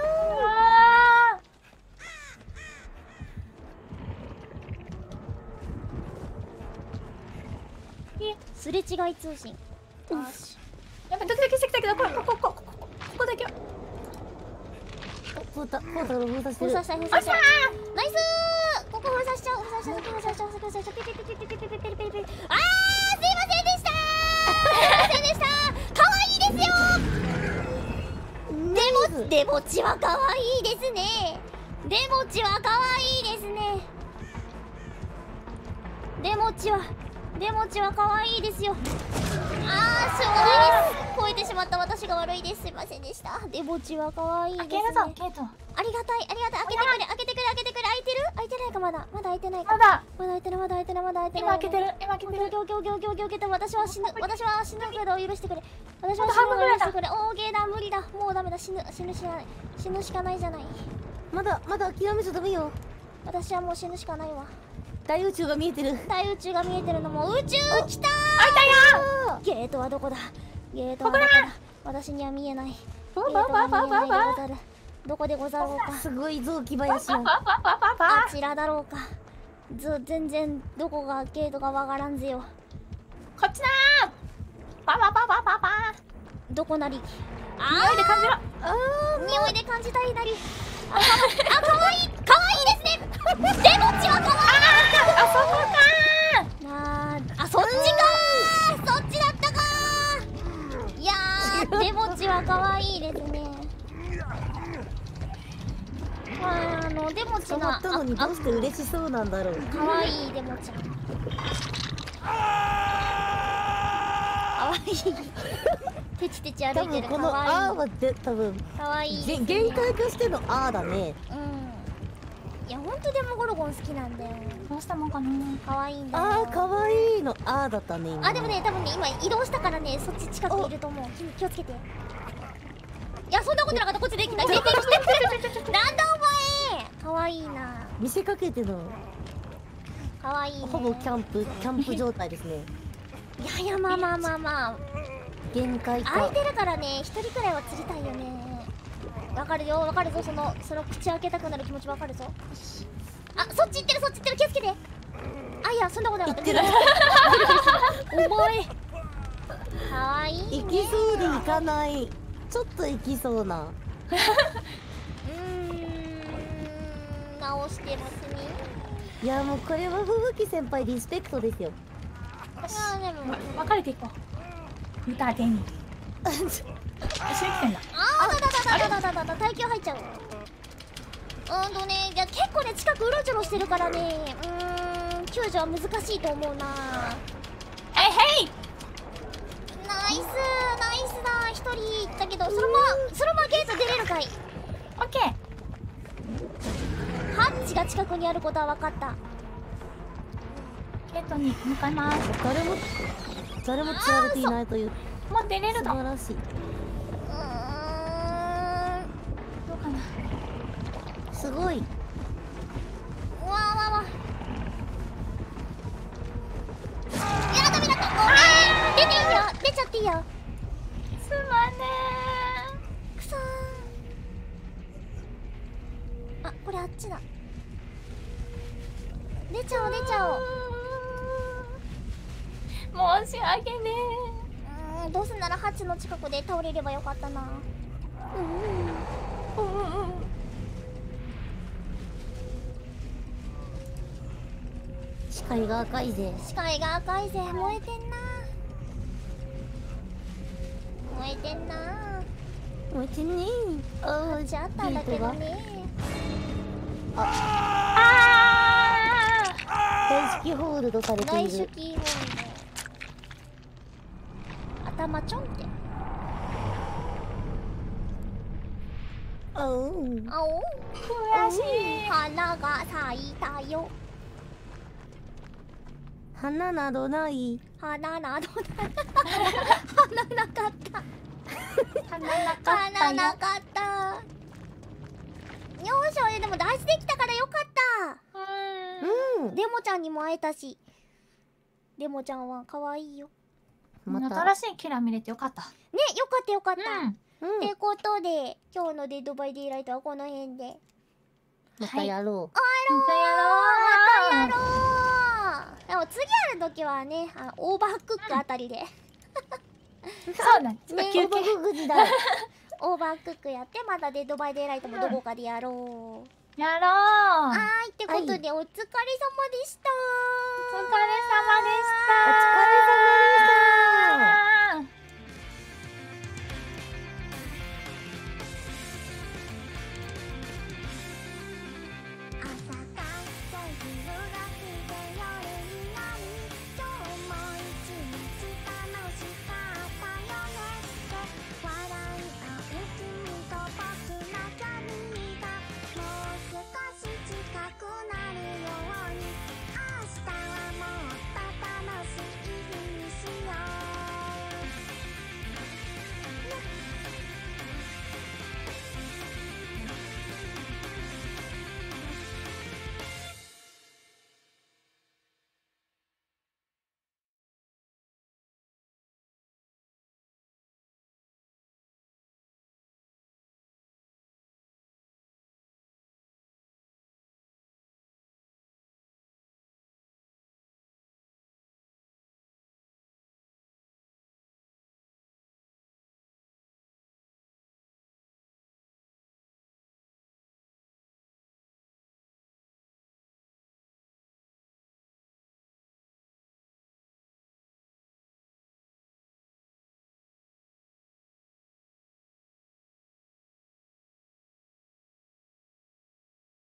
Speaker 1: すれ違い通信。よし。
Speaker 2: ー。やっぱドキドキしてきたけど、これ、ここ、ここ、ここ、ここだけは。
Speaker 3: ー、ポータポータル封鎖してる。
Speaker 1: 封鎖した封鎖した。ナイスー。ここ封鎖しちゃう。封鎖しちゃう。封鎖しちゃう。封鎖しちゃう。ピピピピピピピピピピピピピ。あー、すいませんでしたー。すいませんでした。可愛いですよー。でもでもちは可愛いですね。でもちは可愛いですね。でもちはでもちは可愛いですよ。あー、しょうがないです。超えてしまった私が悪いです。すいませんでした。でもちは可愛いですね。
Speaker 2: 開けるぞ、ケイト。
Speaker 1: ありがたい、ありがたい。開けてくれ、開けてくれ、開けてくれ。開いてる？開いてないかまだ。まだ開いてないか。
Speaker 2: まだ。
Speaker 1: まだ開いてない、まだ開いてない、まだ開いてない。
Speaker 2: 今開けてる、今開けてる。
Speaker 1: オッケーオッケーオッケーオッケーオッケーオッケー。私は死ぬ、私は死ぬけど許してくれ。私は死ぬ
Speaker 2: あと半分ぐらいだ
Speaker 1: 許してくれ。オーケーだ、無理だ。もうダメだ。死ぬ、死ぬしかない。死ぬしかないじゃない。
Speaker 3: まだまだ諦めちゃダメよ。
Speaker 1: 私はもう死ぬしかないわ。
Speaker 3: 大宇宙が見えてる。
Speaker 1: 大宇宙が見えてるのも宇宙来たー。
Speaker 2: 開いたよ
Speaker 1: ゲートはどこだ。ゲートはどこだ。私には見えない。ゲート
Speaker 2: ー。バ
Speaker 1: は
Speaker 2: ババ
Speaker 1: 見えないで
Speaker 2: ババ
Speaker 1: ござる。どこでござろうか。
Speaker 3: すごい雑木林やん。
Speaker 2: バババババ
Speaker 1: あちらだろうか。ず全然どこがゲートかわからんぜよ。
Speaker 2: こっちだー。ババババババ
Speaker 1: どこなり。
Speaker 2: 匂
Speaker 1: あ
Speaker 2: いで感じろ。
Speaker 3: あ
Speaker 1: ー、匂いで感じたいなり。あ、あ、かわいい、かわいいですね。でもちはかわ
Speaker 2: あ、そこか
Speaker 1: いい。あー、あ、そっちかー。そっちだったかー。いやー、でもちはかわいいですね。あのでもち
Speaker 3: 捕ま
Speaker 1: が
Speaker 3: ったのにどうして嬉しそうなんだろう。
Speaker 1: かわいいでもちゃん。かわいい。テチテチ歩
Speaker 3: 多
Speaker 1: いてる。
Speaker 3: 分この「
Speaker 1: かわい
Speaker 3: あー」はで多分
Speaker 1: い。かわいいです
Speaker 3: げ
Speaker 1: ね。
Speaker 3: 限界化しての「あー」だね。
Speaker 1: うん。いや、ほんとでもゴルゴン好きなんだよ。
Speaker 2: ー。どうしたもんかな。
Speaker 1: かわいいんだよ。
Speaker 3: あーかわいいの「あー」だったね今。
Speaker 1: あ、でもね、多分ね、今移動したからね、そっち近くいると思う。気気をつけて。いや、そんなことなかった。こっちできた。出てきてなんだお前。かわいいな。
Speaker 3: 見せかけての
Speaker 1: かわいいね。
Speaker 3: ほぼキャンプキャンプ状態ですね。
Speaker 1: いやいや、まあまあまあまあ。
Speaker 3: 限界化。
Speaker 1: 空いてるからね、一人くらいは釣りたいよね。わかるよ、わかるぞ。そのその口開けたくなる気持ちわかるぞ。あ、そっち行ってる、そっち行ってる。気をつけて。あ、いや、そんなことなかった。
Speaker 3: 行ってる
Speaker 1: 重い。かわいいね。
Speaker 3: 行きそうで行かない。ちょっと行きそうな。
Speaker 1: うーん、直してますね。
Speaker 3: いやもうこれは吹雪先輩リスペクトですよ。
Speaker 1: いや、でも。
Speaker 2: 分かれていこう。見た手に。一緒に来てんだ。
Speaker 1: あー、だだだだだだだだ、耐久入っちゃう。うんとね、いや、結構ね、近くうろちょろしてるからね、うーん、救助は難しいと思うな。
Speaker 2: えいへい。
Speaker 1: ナイスナイスだ。一人行ったけど、そのまま、そのままゲート出れるかい。
Speaker 2: オッケー。
Speaker 1: ハッチが近くにあることは分かった。
Speaker 2: ゲートに向かいます。
Speaker 3: 誰も誰も釣られていないという
Speaker 2: もう出れる
Speaker 3: 素
Speaker 2: の。
Speaker 3: 晴らしい。
Speaker 1: うーん、
Speaker 2: どうかな。
Speaker 3: すごい。
Speaker 1: うわーわーわー。いや、ダメだった。ごめん。出ていいよ。出ちゃっていいよ。
Speaker 2: すまね
Speaker 1: くそー。 これあっちだ。出ちゃおう出ちゃおう。
Speaker 2: 申し訳ね
Speaker 1: うーん、どうせならハチの近くで倒れればよかったな。
Speaker 2: え。うんうんうん。
Speaker 3: 視界が赤いぜ。
Speaker 1: 視界が赤いぜ。燃えてんな。燃えてんな。
Speaker 3: 燃えてんねー。あ
Speaker 1: ハチあったんだけどね。
Speaker 2: あ
Speaker 3: 大式ホールドされて
Speaker 1: 内
Speaker 3: いる。
Speaker 1: 手キーホルド。頭ちょんって。
Speaker 3: あうん。
Speaker 1: あおう。
Speaker 2: 悔しい。
Speaker 1: 花が咲いたよ。
Speaker 3: 花などない。
Speaker 1: 花などな。花なかった。
Speaker 2: 花なかった
Speaker 1: 花な
Speaker 2: よ。
Speaker 1: かった。よーしょ、でも大事できたからよかっ
Speaker 2: うん。
Speaker 3: うん
Speaker 1: た。デモちゃんにも会えたし。デモちゃんは可愛いよ。
Speaker 3: また
Speaker 2: 新しいキラー見れてよかった。
Speaker 1: ね、よかったよかった。
Speaker 2: うん。
Speaker 3: うん
Speaker 1: ってことで、今日のデッドバイデイライトはこの辺で。
Speaker 3: またやろ
Speaker 2: またやろう。
Speaker 1: やろう。でも次やるときはね、あのオーバークックあたりで、
Speaker 2: そうだね。ちょっと
Speaker 3: う。
Speaker 2: 休憩。
Speaker 3: オーバーグジだ。
Speaker 1: オーバークックやって、またデッドバイデイライトもどこかでやろう。
Speaker 2: やろう。
Speaker 1: はーい、ってことで、お疲れ様でした。
Speaker 2: お疲れ様でした。
Speaker 3: お疲れ様でした。
Speaker 1: 朝かと夕が